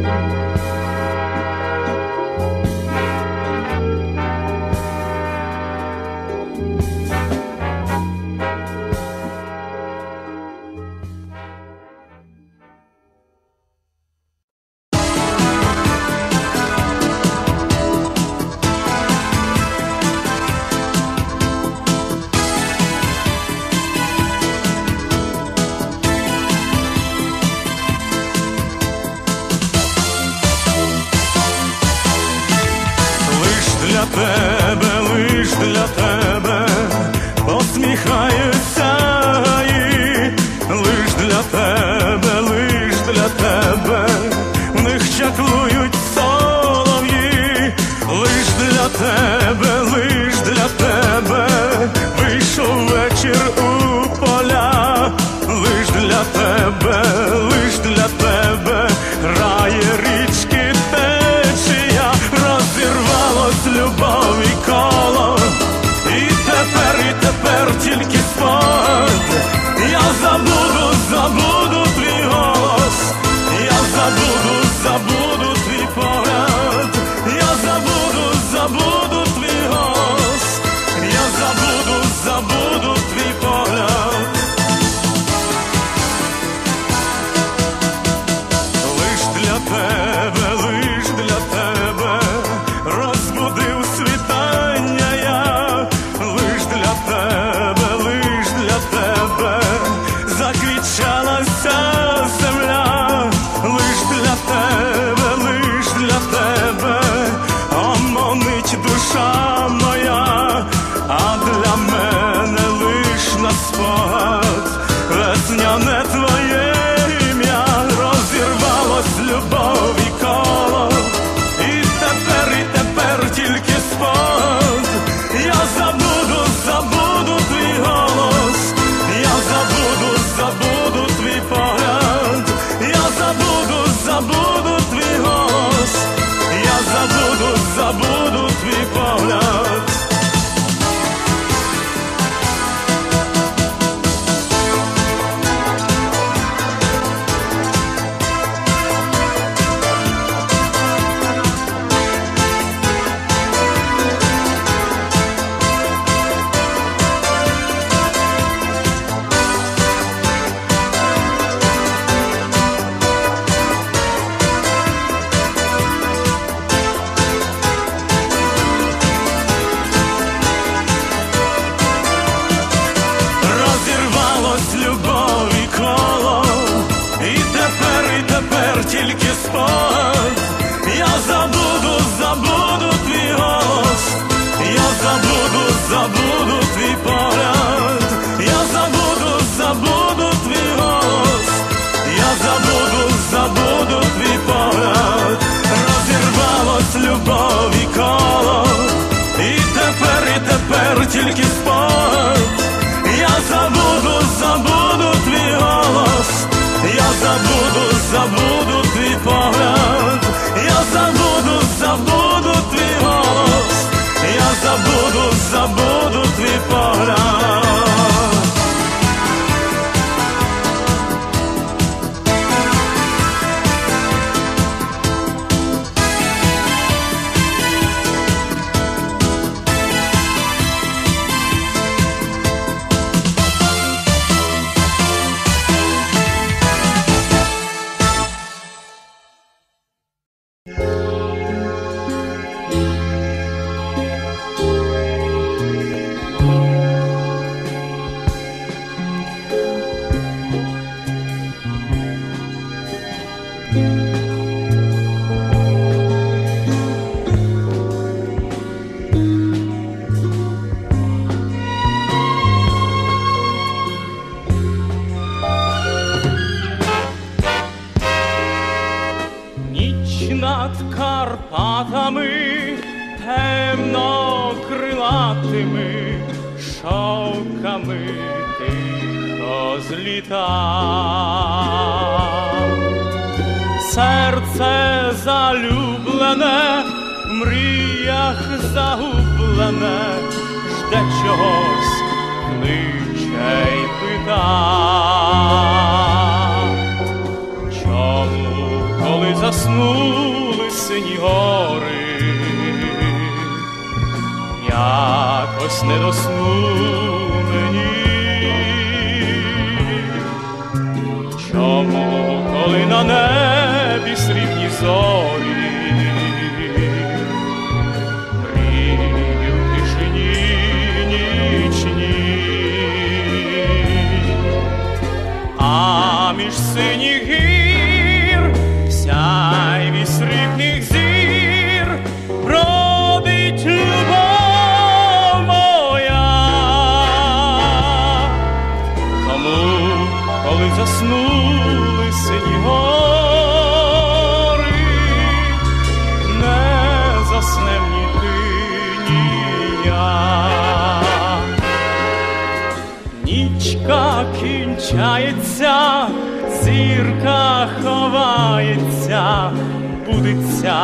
для тебе, лиш для тебе посміхаються гаї, лиш для тебе, лиш для тебе в них чаклують солов'ї, лиш для тебе, лиш для тебе вийшов вечір у поля, лиш для тебе, лиш для тебе грає річки течія, розірвалось любов і коло, і тепер, і тепер тільки спогад. Я забуду, забуду твій голос, я забуду, забуду твій погляд, я забуду, забуду тільки спорт. Я забуду, забуду твій голос, я забуду, забуду твій погляд, я забуду, забуду твій голос, я забуду, забуду твій погляд. Над Карпатами темно-крилатими шовками тихо зліта. Серце залюблене, в мріях загублене, жде чогось, кличе й пита. Чому, коли заснули сині гори, якось не до сну мені? Чому, коли на небі срібні зорі, мрію в тишині нічній, а між синіх гір сяйві срібних зір бродить любов моя? Тому, коли заснули сині гори, не заснем ні ти, ні я. Нічка кінчається, зірка ховається, будиться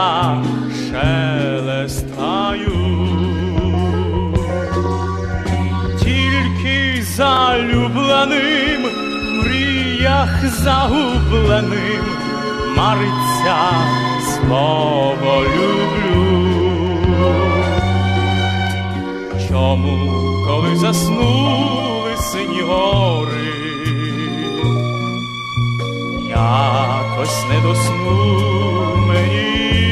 шелестаю. Тільки залюбленим, в мріях загубленим мариться слово люблю. Чому, коли заснули сині гори, якось не до сну мені?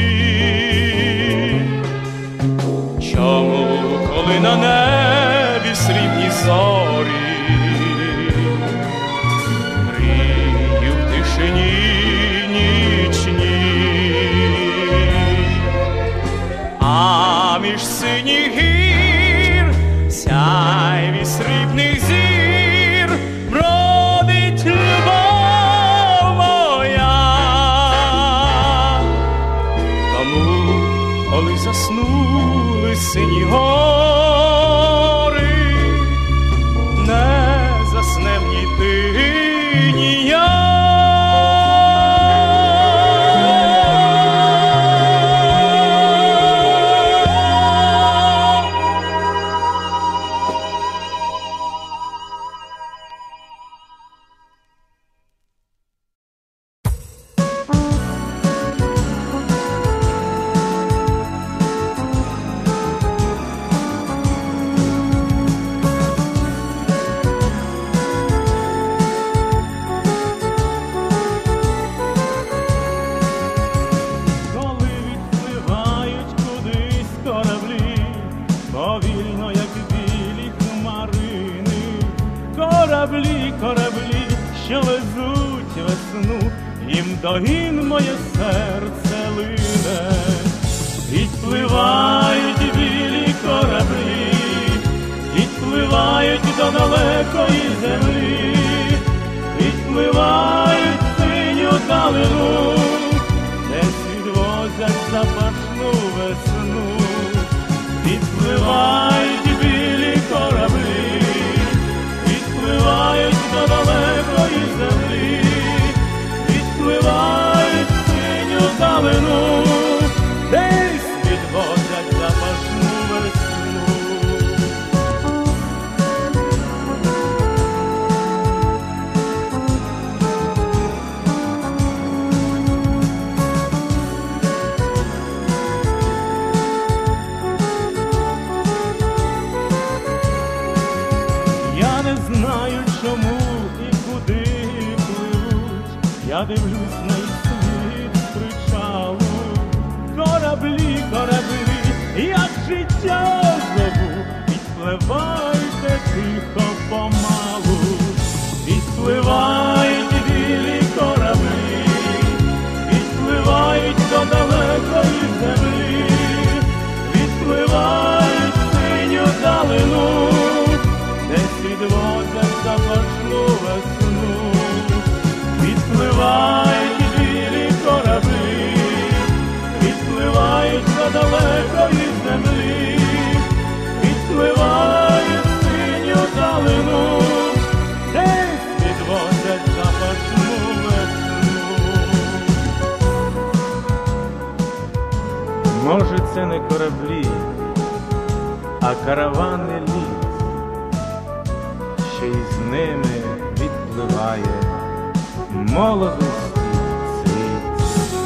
Чому, коли на небі срібні зорі, мрію в тишині нічній, а між синіх гір сяйві срібних зір бродить любов моя? Тому, коли заснули сині гори, не заснем ні ти, ні я. Кораблі, кораблі, що везуть весну, їм догін моє серце лине. Відпливають білі кораблі, відпливають до далекої землі, відпливають в синю далину, десь відвозять запашну весну. Відпливають білі кораблі, до далекої землі, відпливають в синю далину, десь відвозять запашну весну. Я не знаю, чому і куди пливуть, я дивлюсь на їх світ з причалу. Кораблі, кораблі, як життя зову, відпливайте тихо помалу. Відпливають білі кораблі, відпливають до далекої землі, відпливають в синю далину, десь відвозять запашну весну. Відпливають білі кораблі, відпливають до далекої землі, відпливають в синю далину, десь відвозять запашну весну. Може, це не кораблі, а каравани літ, що із ними відпливає молодості світ.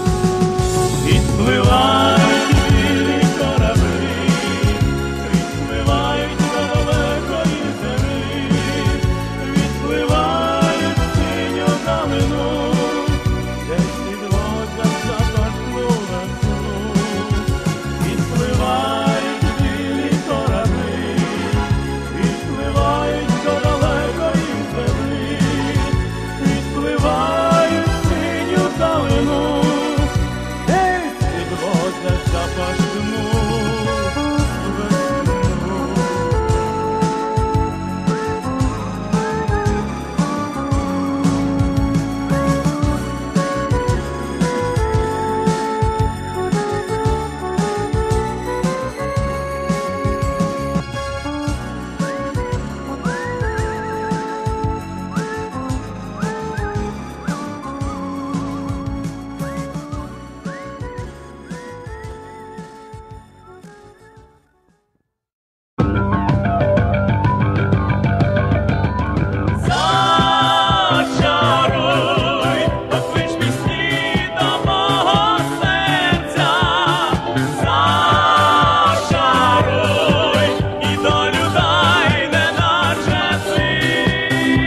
Відпливають білі кораблі, відпливають до далекої землі, відпливають в синю далину, десь відвозять запашну весну. Відпливають білі кораблі, відпливають до далекої землі, відпливають в синю далину, десь відвозять запашну весну. Зачаруй, поклич пісні до мого серця. Зачаруй, і долю дай, неначе світ.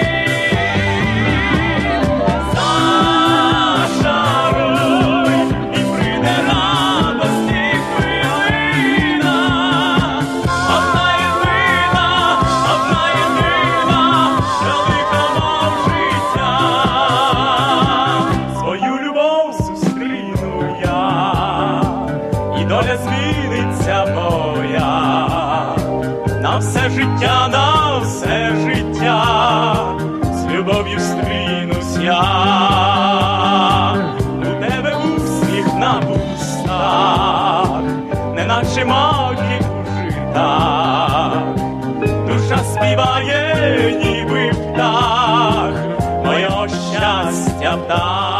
Зачаруй, і прийде радості хвилина. Одна єдина, одна єдина, велика мов життя. Свою любов зустріну я, і доля зміниться моя. На все життя, на все життя, з любов'ю зустрінусь я. У тебе усміх на вустах, неначе маків у житах. Душа співає, ніби птах, моє щастя птах.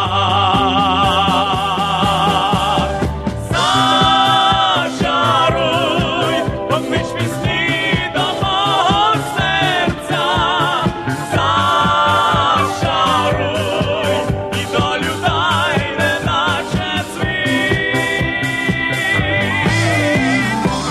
Зачаруй, поклич пісні до мого серця. Зачаруй, і долю дай, неначе світ.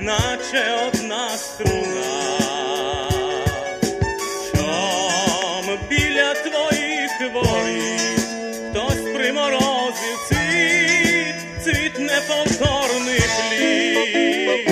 наче одна струна. Чом біля твоїх воріт хтось приморозив цвіт, цвіт неповторних літ.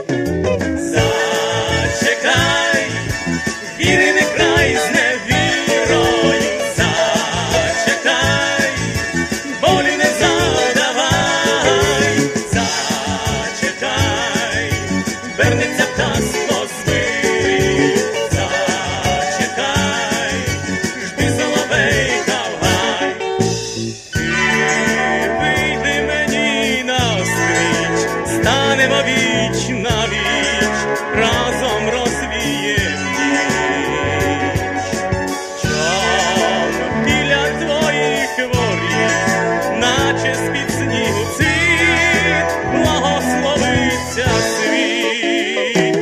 Зачекай, віри не край з невірою, зачекай, болі не задавай, зачекай, вернеться птаство з вирій, зачекай, жди соловейка в гай. Ти вийди мені навстріч, станемо віч на віч, разом розвієм ніч. Чом біля твоїх воріт, наче з-під снігу цвіт, благословиться світ.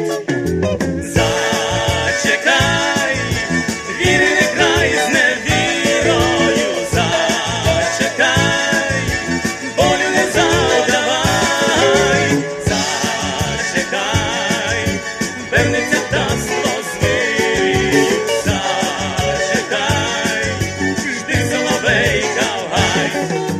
Зачекай, віри не край з невірою, зачекай, болю не задавай, зачекай, вернеться птаство з вирій, зачекай, жди соловейка в гай.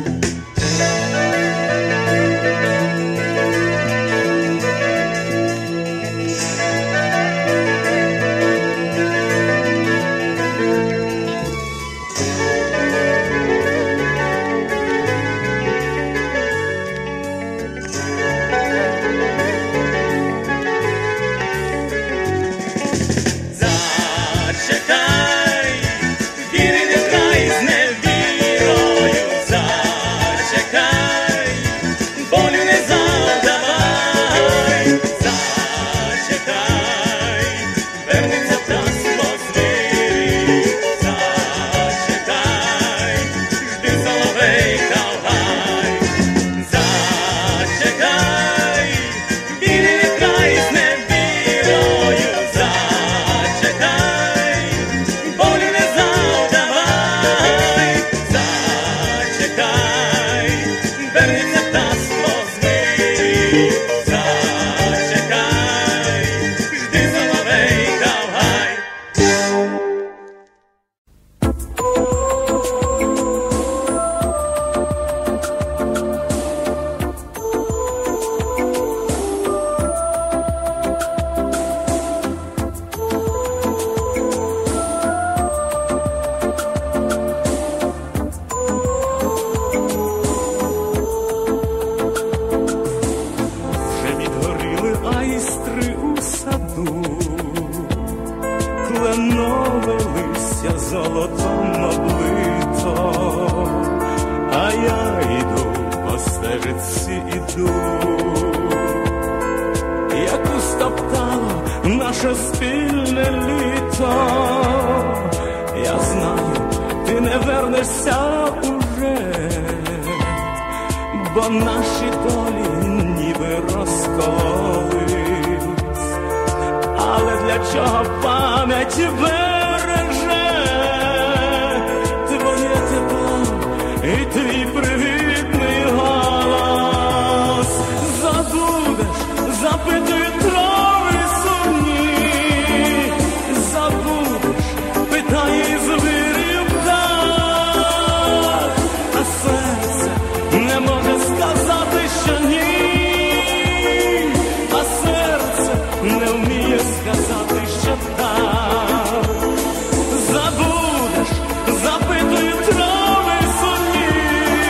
Зачекай, віри не край з невірою, зачекай, болю не задавай, зачекай, вернеться птаство з вирій, зачекай, жди соловейка в гай. Зачекай, віри не край з невірою, зачекай, болю не задавай, зачекай, вернеться птаство з вирій, зачекай, жди соловейка в гай. Вже відгоріли айстри у саду, кленове листя золотом облито, а я йду по стежиці іду, як устоптало наше спільне літо. Я знаю, ти не вернешся уже, бо наші долі ніби розкололись. Але для чого пам'ять береже твоє тепло і твій привітний голос? Забудеш, запитують трави сумні, забудеш, питає звірів птах, а серце не може сказати, що ні, а серце не вміє сказати, що так. Забудеш, запитують трави сумні,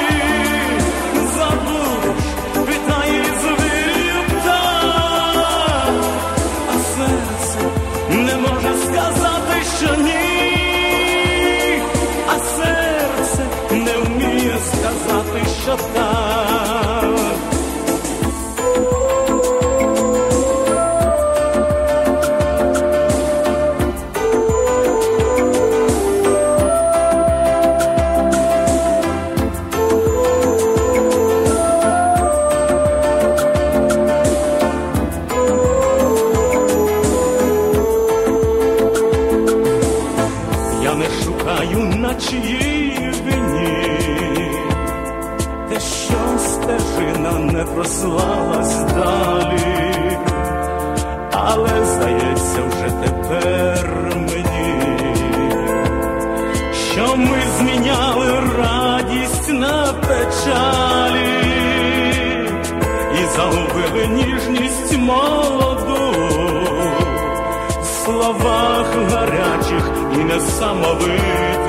забудеш, питає звірів птах, а серце не може сказати, що ні, а серце не вміє сказати, що так. Я не шукаю на чиїй вині те, ніжність молоду, в словах гарячих і несамовитих.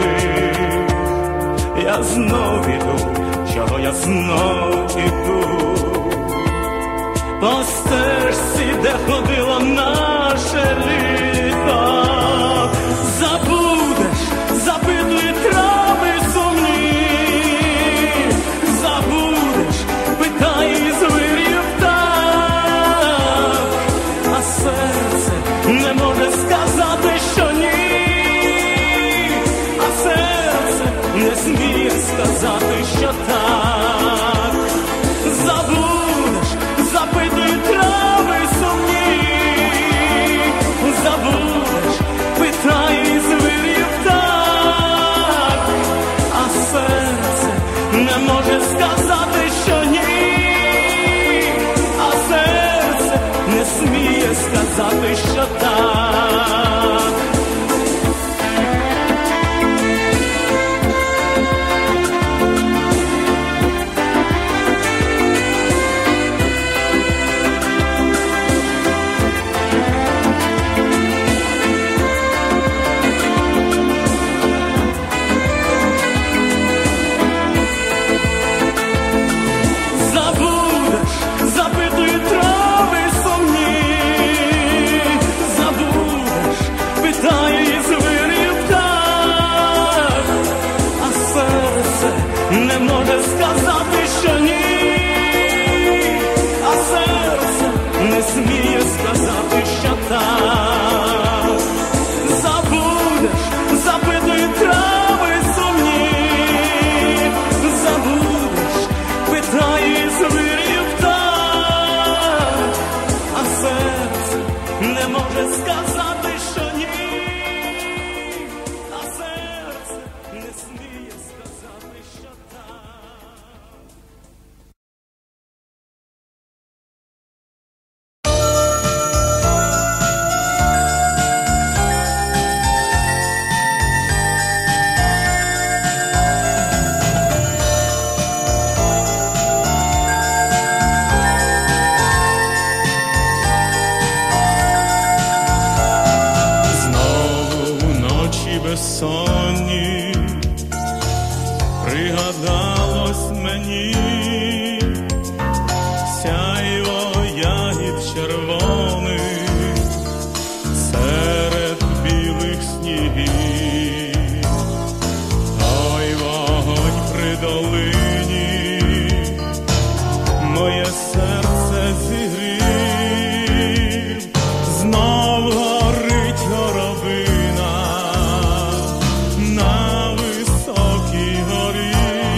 Я знов іду, чого я знов іду, по стежці, де ходило наше літо. Забудеш, запитує трави сумні, забудеш, питає звірів так, а серце не може сказати, що ні, а серце не сміє сказати, що так. Забудеш, запитує трави сумні, забудеш, питає звірів так, а серце не може сказати, що ні, а серце не сміє сказати, що так. Не може сказати, що ні, а серце не сміє сказати, що так. Забудеш, запитує трави сумні, забудеш, питає звірів так, а серце не може сказати, що ні, а серце не сміє сказати, що так. Безсонні пригадалось мені сяйво ягід червоних серед білих снігів, той вогонь при долині моє серце зігрів, знов горить горобина на високій горі,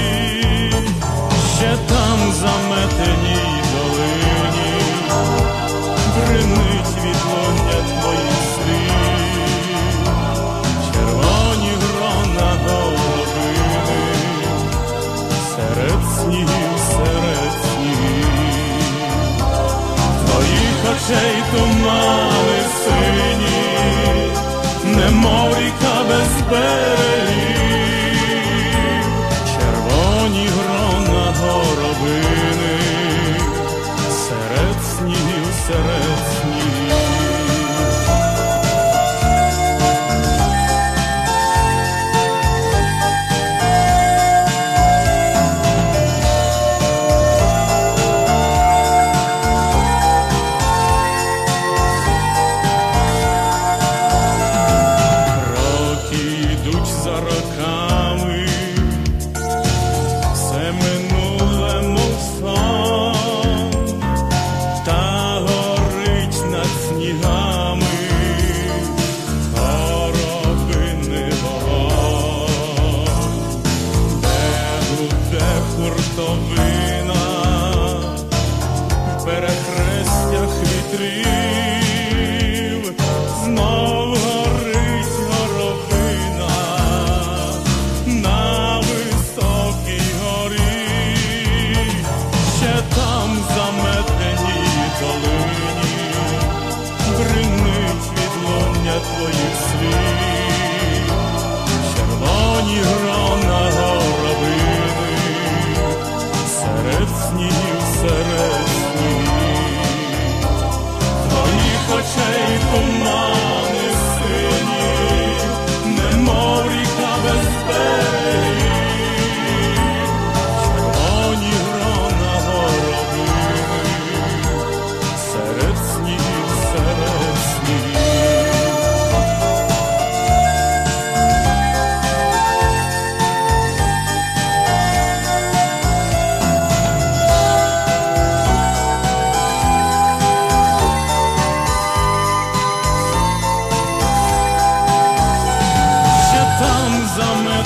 ще там заметеній долині бринить відлуння твоїх слів, червоні грона горобини серед снігів, серед снігів, твоїх очей тумани сині, немов ріка без берегів, червоні грона горобини серед снігів, серед снігів. Роки йдуть за роками,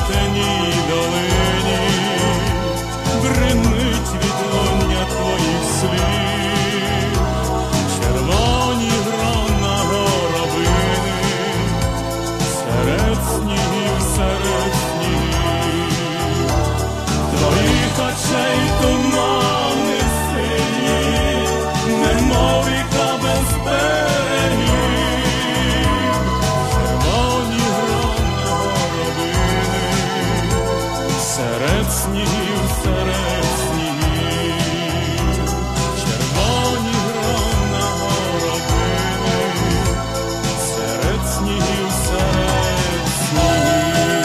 жовтеній долині бринить відлуння твоїх слів, червоні грона горобини серед снігів, серед снігів, твоїх очей тумани сині, немов ріка без берегів, червоні грона горобини серед снігів, серед снігів, червоні грона горобини серед снігів, серед снігів.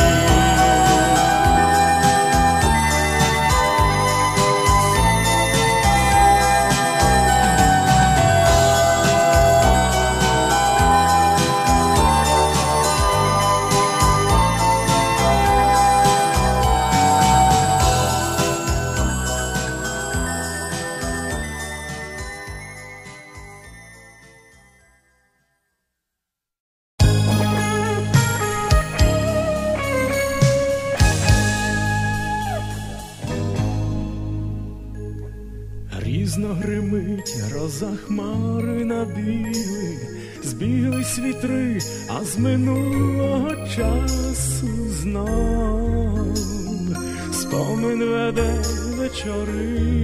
Грізно гримить, гроза хмари набігли, збіглись вітри, а з минулого часу знов спомин веде вечори.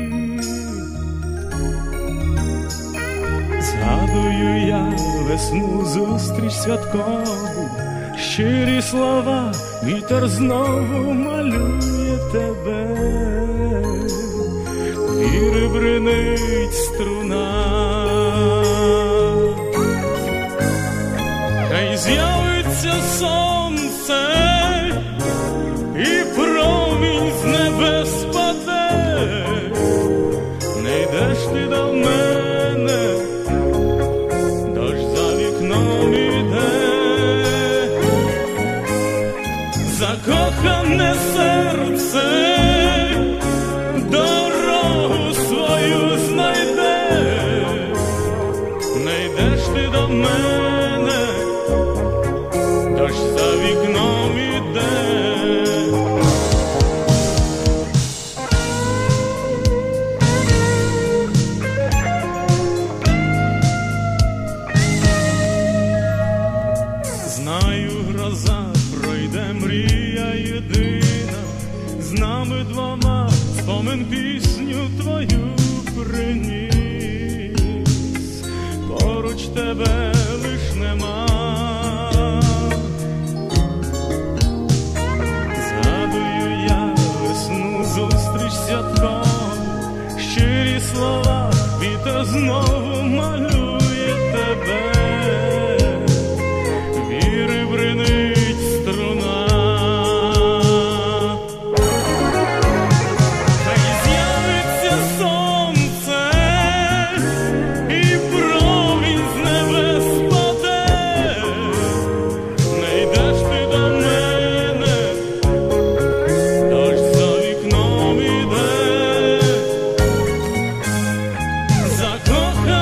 Згадую я весну, зустріч святкову, щирі слова, вітер знову малює тебе. Віри бринить струна, хай з'явиться сонце, і промінь з небес паде, не йдеш ти до мене, дощ за вікном іде, закохане серце дорогу свою знайде, не йдеш ти до мене, дощ за вікном іде. Знаю, гроза пройде, мрія єдина, з нами двома спомин пісню твою приніс, поруч тебе лиш нема. Згадую я весну, зустріч святкову, щирі слова, вітер знову малює тебе. Віри бринить струна, хай з'явиться сонце, і промінь з небес паде, не йдеш ти до мене, дощ за вікном іде, закоханий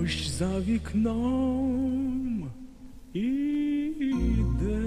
дощ за вікном іде.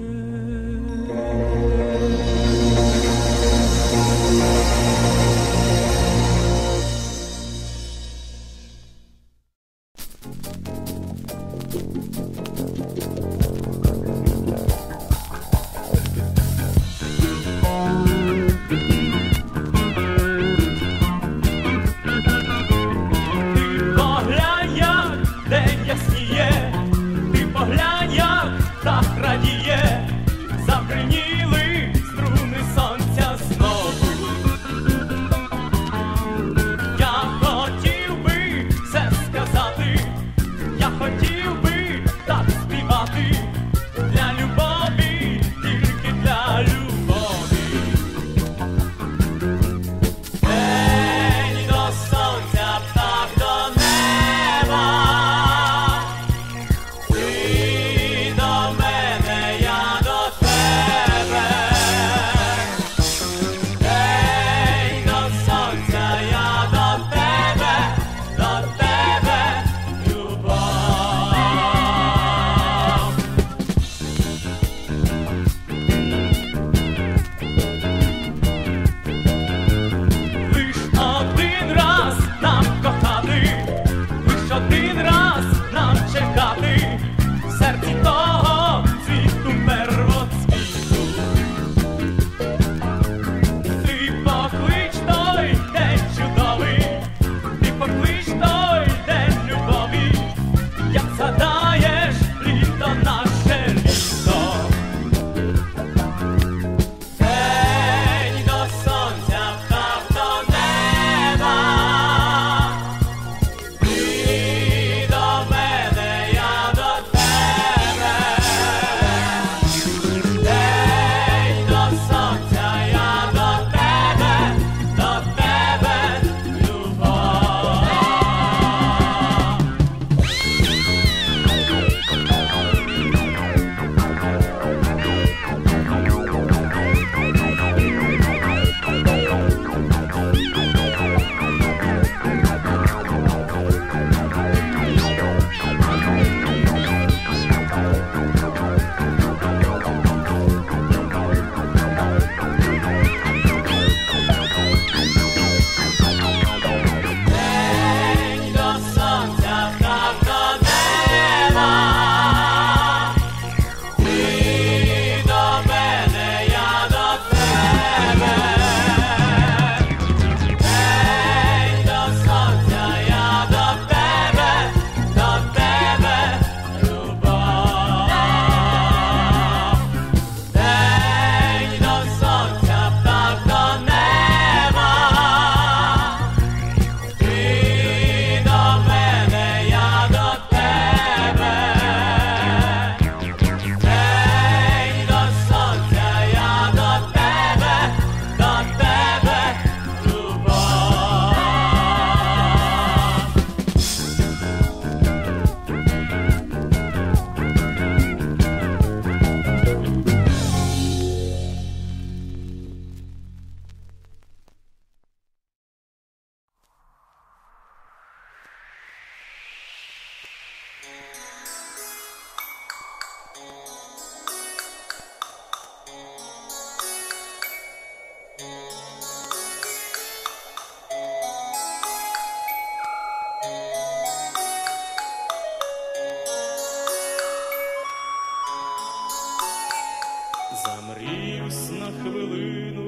Замрівсь на хвилину,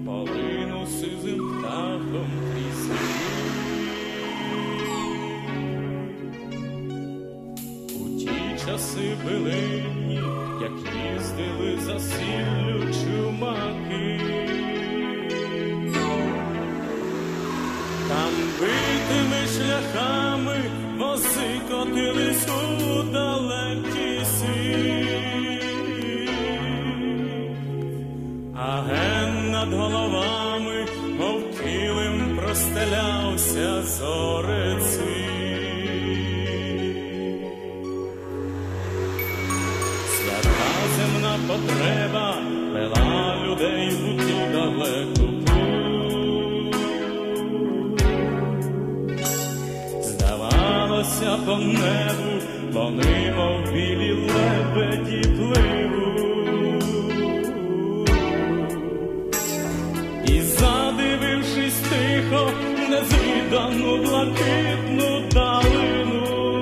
полину сизим птахом крізь у ті часи билинні, як їздили за сіллю чумаки. Там битими шляхами вози котились у далекі світ. А ген над головами, мов килим, простелявся зорецвіт. Свята земна потреба вела людей у ту далеку путь. Здавалось, розліталися по небу, вони, мов білі лебеді, пливуть. І задивившись тихо незвідану блакитну далину,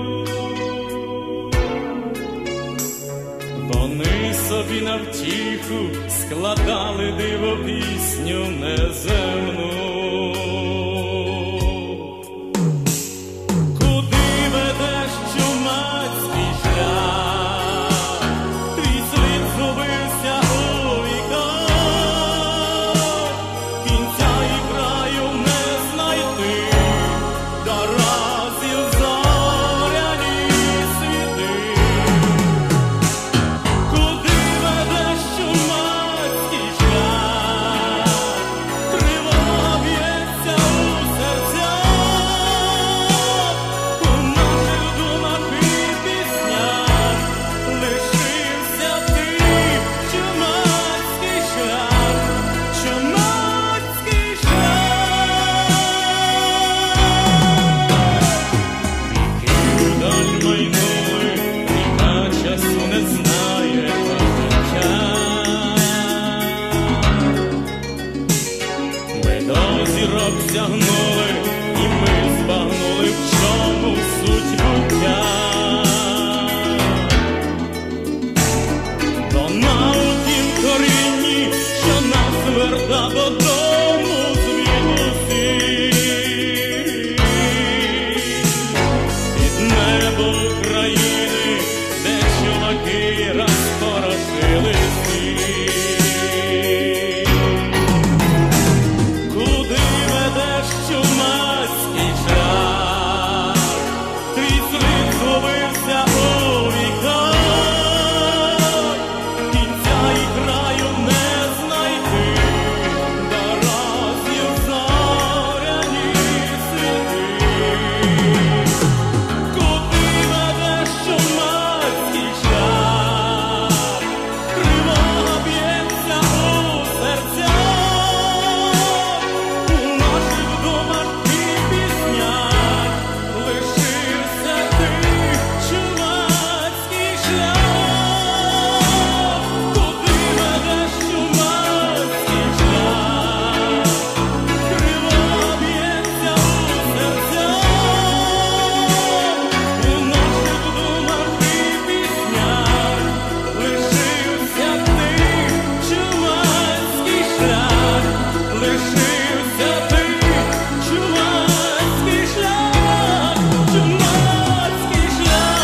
вони собі на втіху складали диво пісню неземну. Куди ведеш чумацький шлях? Твій слід згубився у віках, кінця і краю не знайти, до разів зоряні світи. Куди ведеш чумацький шлях? Тривога б'ється у серцях, у наших думах і піснях лишився ти, чумацький шлях, чумацький шлях. Віки вдаль майнули, ріка часу не знає життя. Ми до зірок сягнули, і ми збагнули, в чому суть буття. Вона у тім корінні, що нас верта додому звідусіль. Під небо України, де чуваки розпорошили світ. Куди ведеш чумацький шлях? Твій слід згубився у віках, кінця і краю не знайти, до разів зоряні світи. Куди ведеш чумацький шлях? Тривога б'ється у серцях, у наших думах і піснях лишився ти, чумацький шлях. Куди ведеш чумацький шлях? Тривога б'ється у серцях, у наших думах і піснях лишився ти, чумацький шлях, лишився ти, чумацький шлях, чумацький шлях.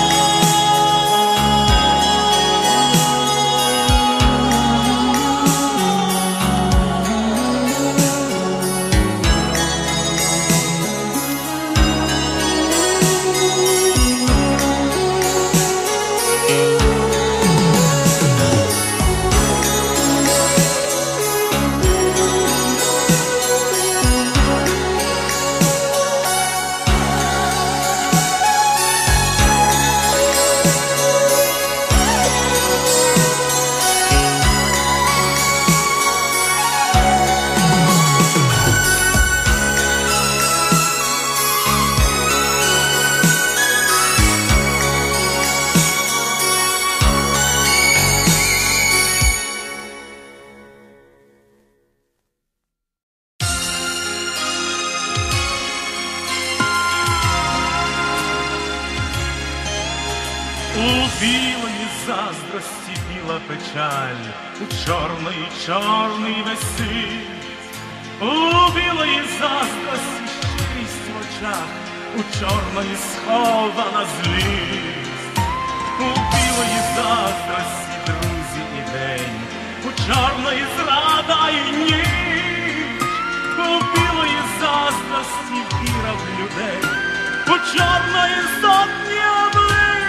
У білої заздрості біла печаль, у чорної чорний весь світ. У білої заздрості щирість в очах, у чорної схована злість. У білої заздрості друзі і день, у чорної зрада і ніч. У білої заздрості віра в людей, у чорної сотні облич.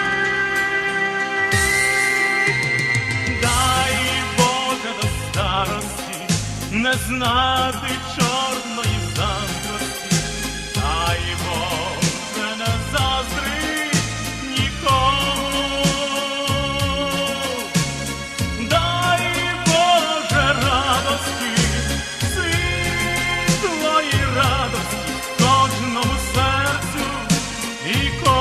Дай Боже до старості не знати чорної заздрості, дай Боже не заздрить нікому. Дай Боже радості, світлої радості кожному серцю і кожному.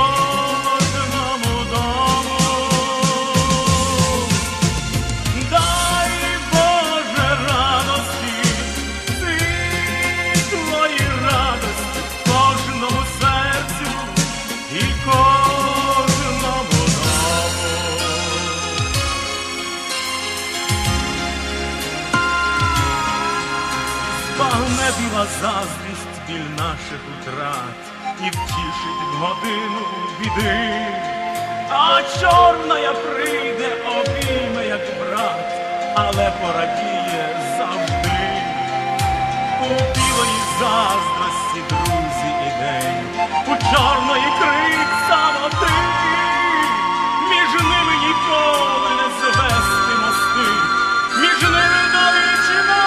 Весела заздрість біль наших утрат і втішить в годину біди, а чорна прийде, обійме, як брат, але порадіє завжди. У білої заздрості, друзі, і день, у чорної крик самоти, між ними ніколи не звести мости, між ними довічна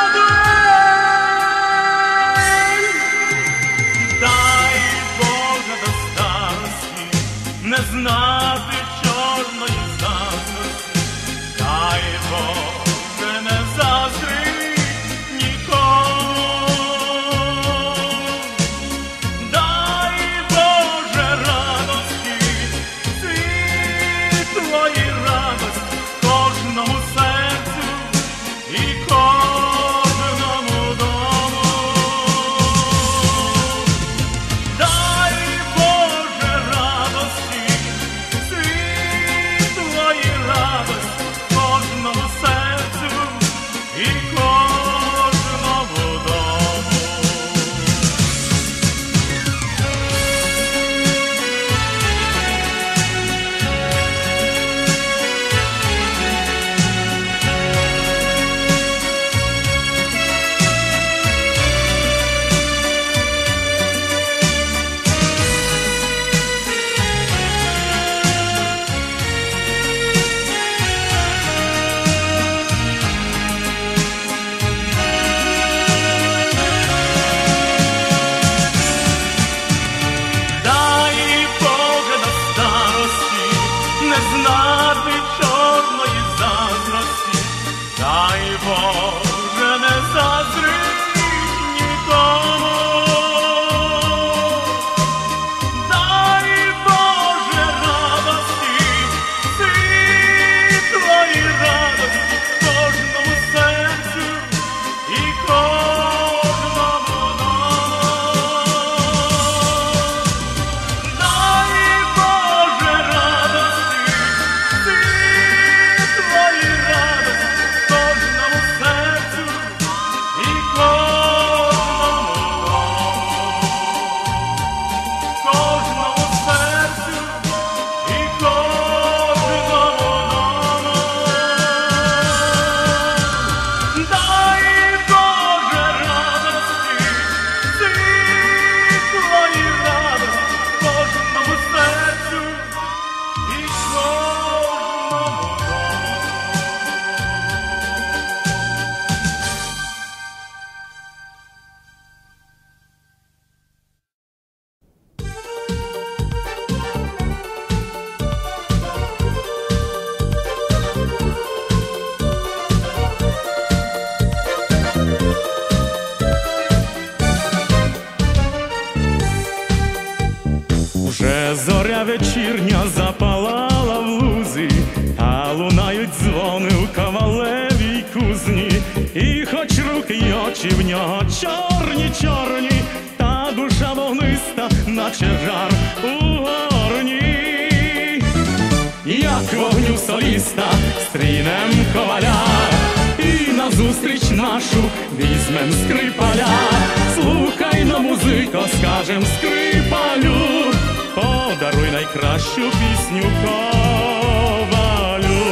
дуель. Дай Боже до старості не знати чорної заздрості, дай Боже не заздрить нікому, дай Боже радості, світлої радості кожному серцю і кожному дому. Дай Боже радості, світлої радості кожному серцю і кожному дому. Дай Боже до старості не знати чорної заздрості, дай Боже не заздрить нікому, дай Боже радості, світлої радості кожному серцю і кожному дому. Дай Боже радості, світлої радості кожному серцю і кожному дому. Кожному серцю і кожному дому. Дай Боже радості, світлої радості кожному серцю і кожному дому. Вже зоря вечірня запалала в лузі, а лунають дзвони у ковалевій кузні. І хоч руки й очі в нього чорні-чорні, та душа вогниста, наче жар у горні. Як вогню соліста стрінем коваля, і назустріч нашу візьмем скрипаля. Слухай но, музико, скажем скрипалю, подаруй найкращу пісню ковалю.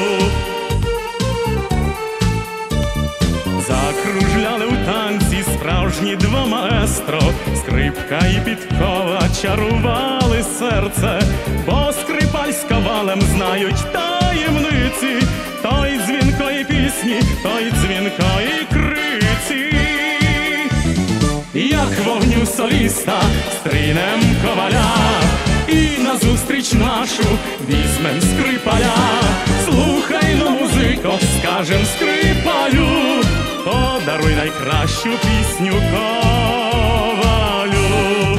Закружляли у танці справжні два маестро, скрипка і підкова чарували серце, бо скрипаль з ковалем знають таємниці той дзвінкої пісні, той дзвінкої криці. Як вогню соліста стрінем коваля, і назустріч нашу візьмем скрипаля. Слухай но, музико, скажем скрипалю, подаруй найкращу пісню ковалю.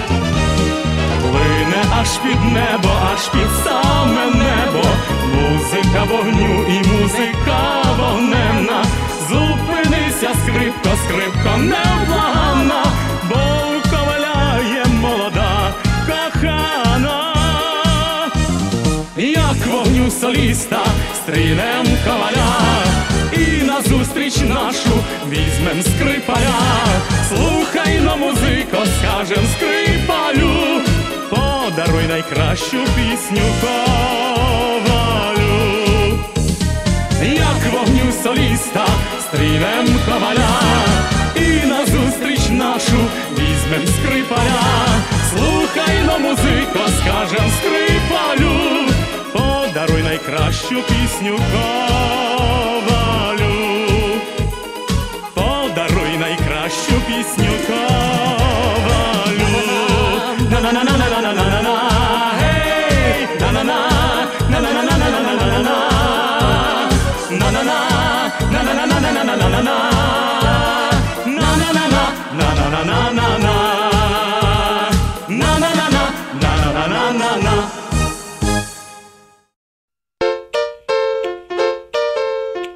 Плине аж під небо, аж під саме небо, музика вогню і музика вогненна. Зупинися, скрипко, скрипко невблаганна, бо у коваля є молода кохана. Як вогню соліста стрінем коваля, і назустріч назустріч нашу візьмем скрипаля. Слухай но, музико, скажем скрипалю, подаруй найкращу пісню ковалю. Як вогню соліста стрінем коваля, і назустріч нашу візьмем скрипаля. Слухай но, музико, скажем скрипалю, подаруй найкращу пісню ковалю, подаруй найкращу пісню ковалю. На-на-на-на-на-на-на-на, гей, на-на-на, на-на-на-на-на-на-на-на, на-на-на, на-на-на-на-на-на-на-на, на-на-на-на, на-на-на-на-на-на, на-на-на-на, на-на-на-на-на.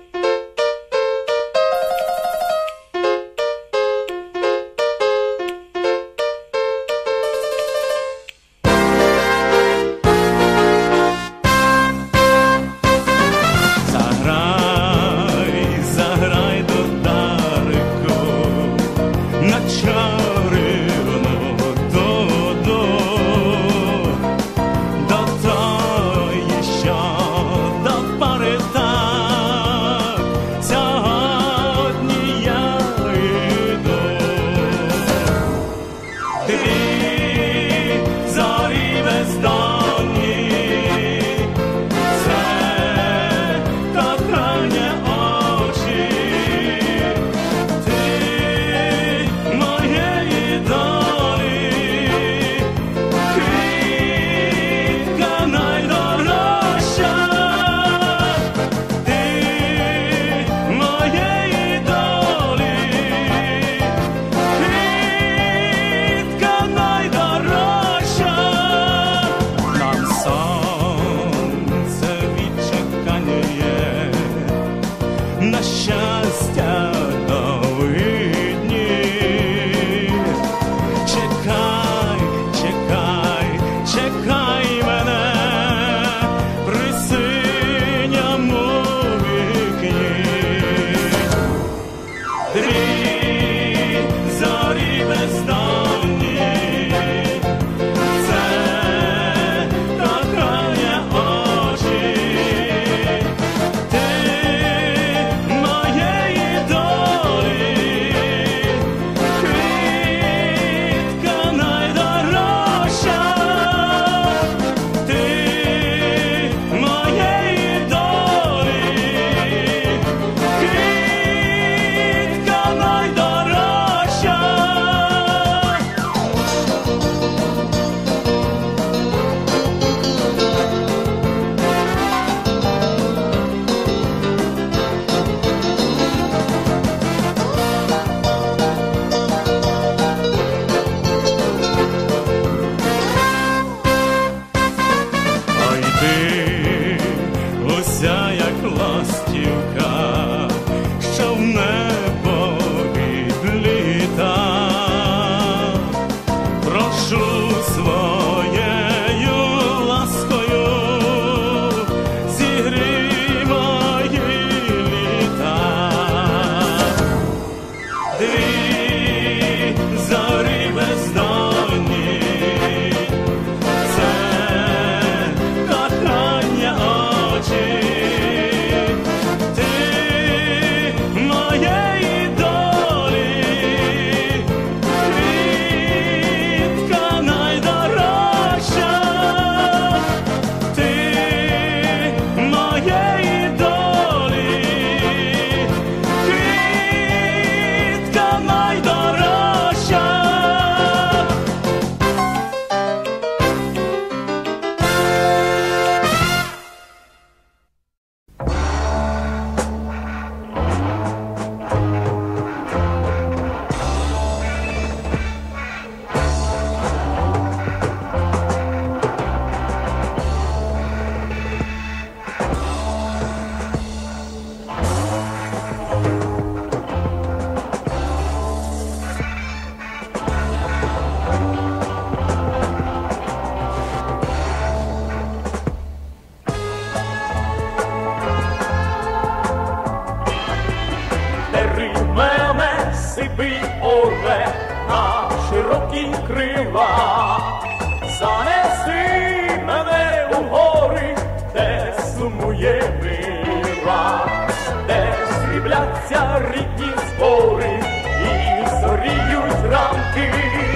високі крила, занеси мене у гори, де сумує мила, де срібляться рідні збори і зоріють ранки.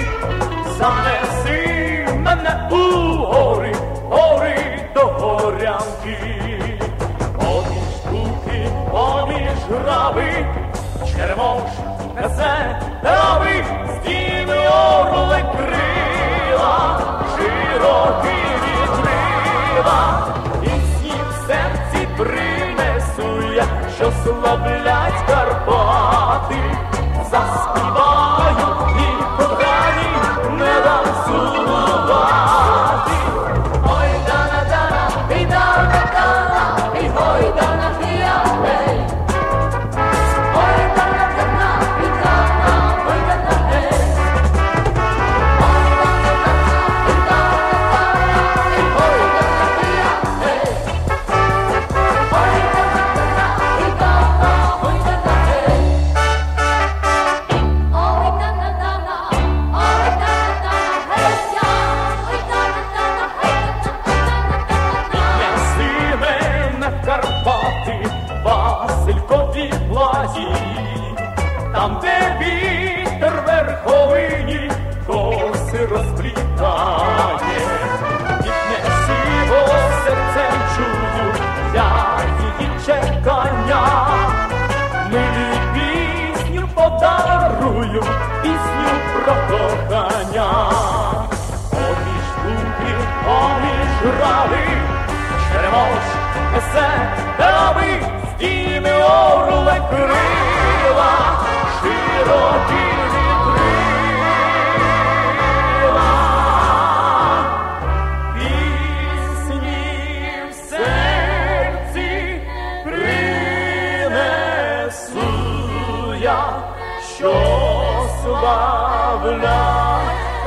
Занеси мене у гори, гори до горянки. Поміж буки, поміж грави, черемош несе трави, стіни орли крила, широкі вітрила. Пісні в серці принесу я, що славлять Карпати. Заспіваю і кохані не дам сумувати. Ой, дана-дана, і дана-дана, і ой, дана хія, гей. Ой, дана-дана, і дана, ой, дана, гей. Ой, дана-дана, і дана-дана, і ой, дана хія, гей. Ой, дана-дана, і дана, ой, дана, гей. Ой, дана-дана, ой, дана-дана, гей, я. Ой, дана-дана, гей, дана-дана. Неси мене в Карпати, Василькові плазі, там, де вітер верховині коси розплітає. Віднеси, бо серцем чую я її чекання. Милі пісню подарую, пісню про кохання. Поміж луки, поміж грави, черемош несе трави, стіни орле крила, широкі вітрила. Пісні в серці принесу я, що славлять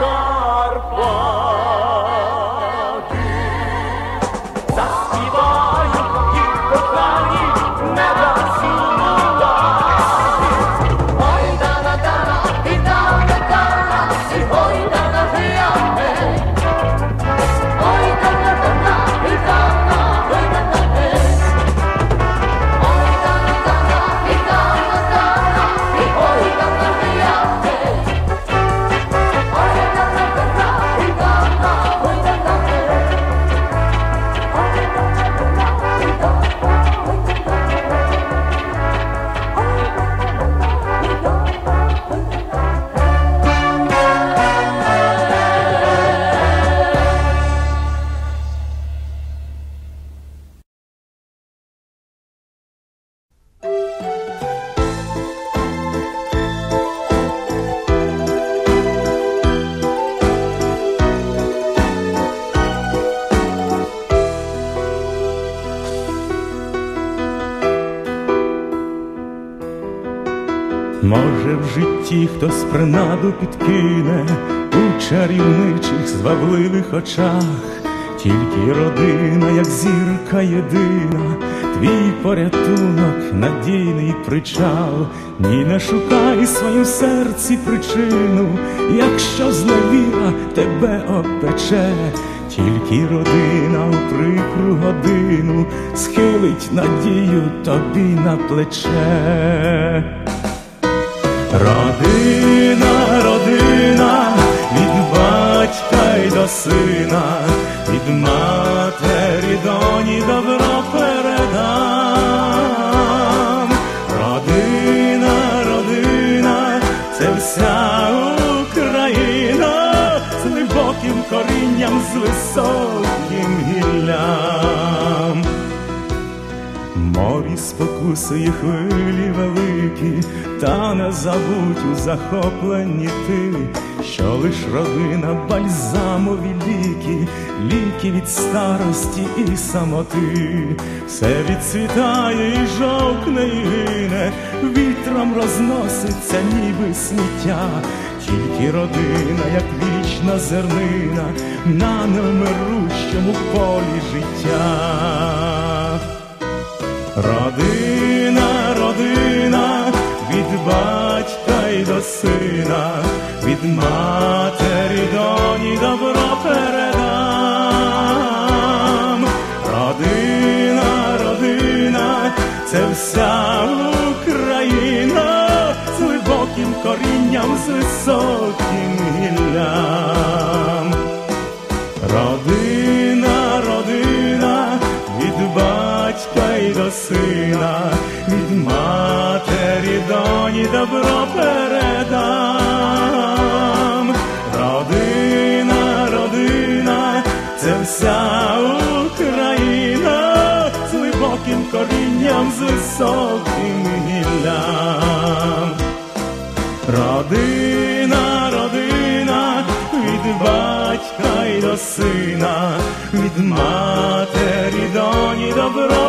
Карпати. Заспіваю і кохані не дам сумувати. Ой, дана-дана, і дана-дана, і ой, дана хія, гей. Ой, дана-дана, і дана, ой, дана, гей. Ой, дана-дана, і дана-дана, і ой, дана хія, гей. Ой, дана-дана, і дана, ой, дана, гей. Може, в житті хтось принаду підкине у чарівничих звабливих очах, тільки родина, як зірка єдина, твій порятунок, надійний причал. Ні, не шукай в своїм серці причину, якщо зневіра тебе обпече, тільки родина у прикру годину схилить надію тобі на плече. Родина, родина, від батька й до сина, від матері доні добро передам. Родина, родина, це вся Україна, з глибоким корінням, з високим гіллям. Морі спокусує хвилі великі, та не забудь у захопленні ти, що лиш родина бальзамові ліки, ліки від старості і самоти. Все відцвітає і жовкне і гине, вітром розноситься ніби сміття, тільки родина, як вічна зернина, на невмирущому полі життя. Родина, родина, від батька й до сина, від матері це вся Україна з глибоким корінням, з високим гіллям. Родина, родина, від батька й до сина, від матері доні добро передам. Родина, родина, це вся Україна з глибоким корінням, з високим гіллям. Родина, родина, від батька й до сина, від матері доні добро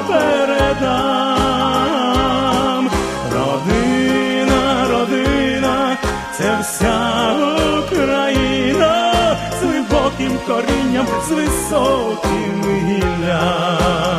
передам. Родина, родина, це вся Україна з глибоким корінням, з високим гіллям.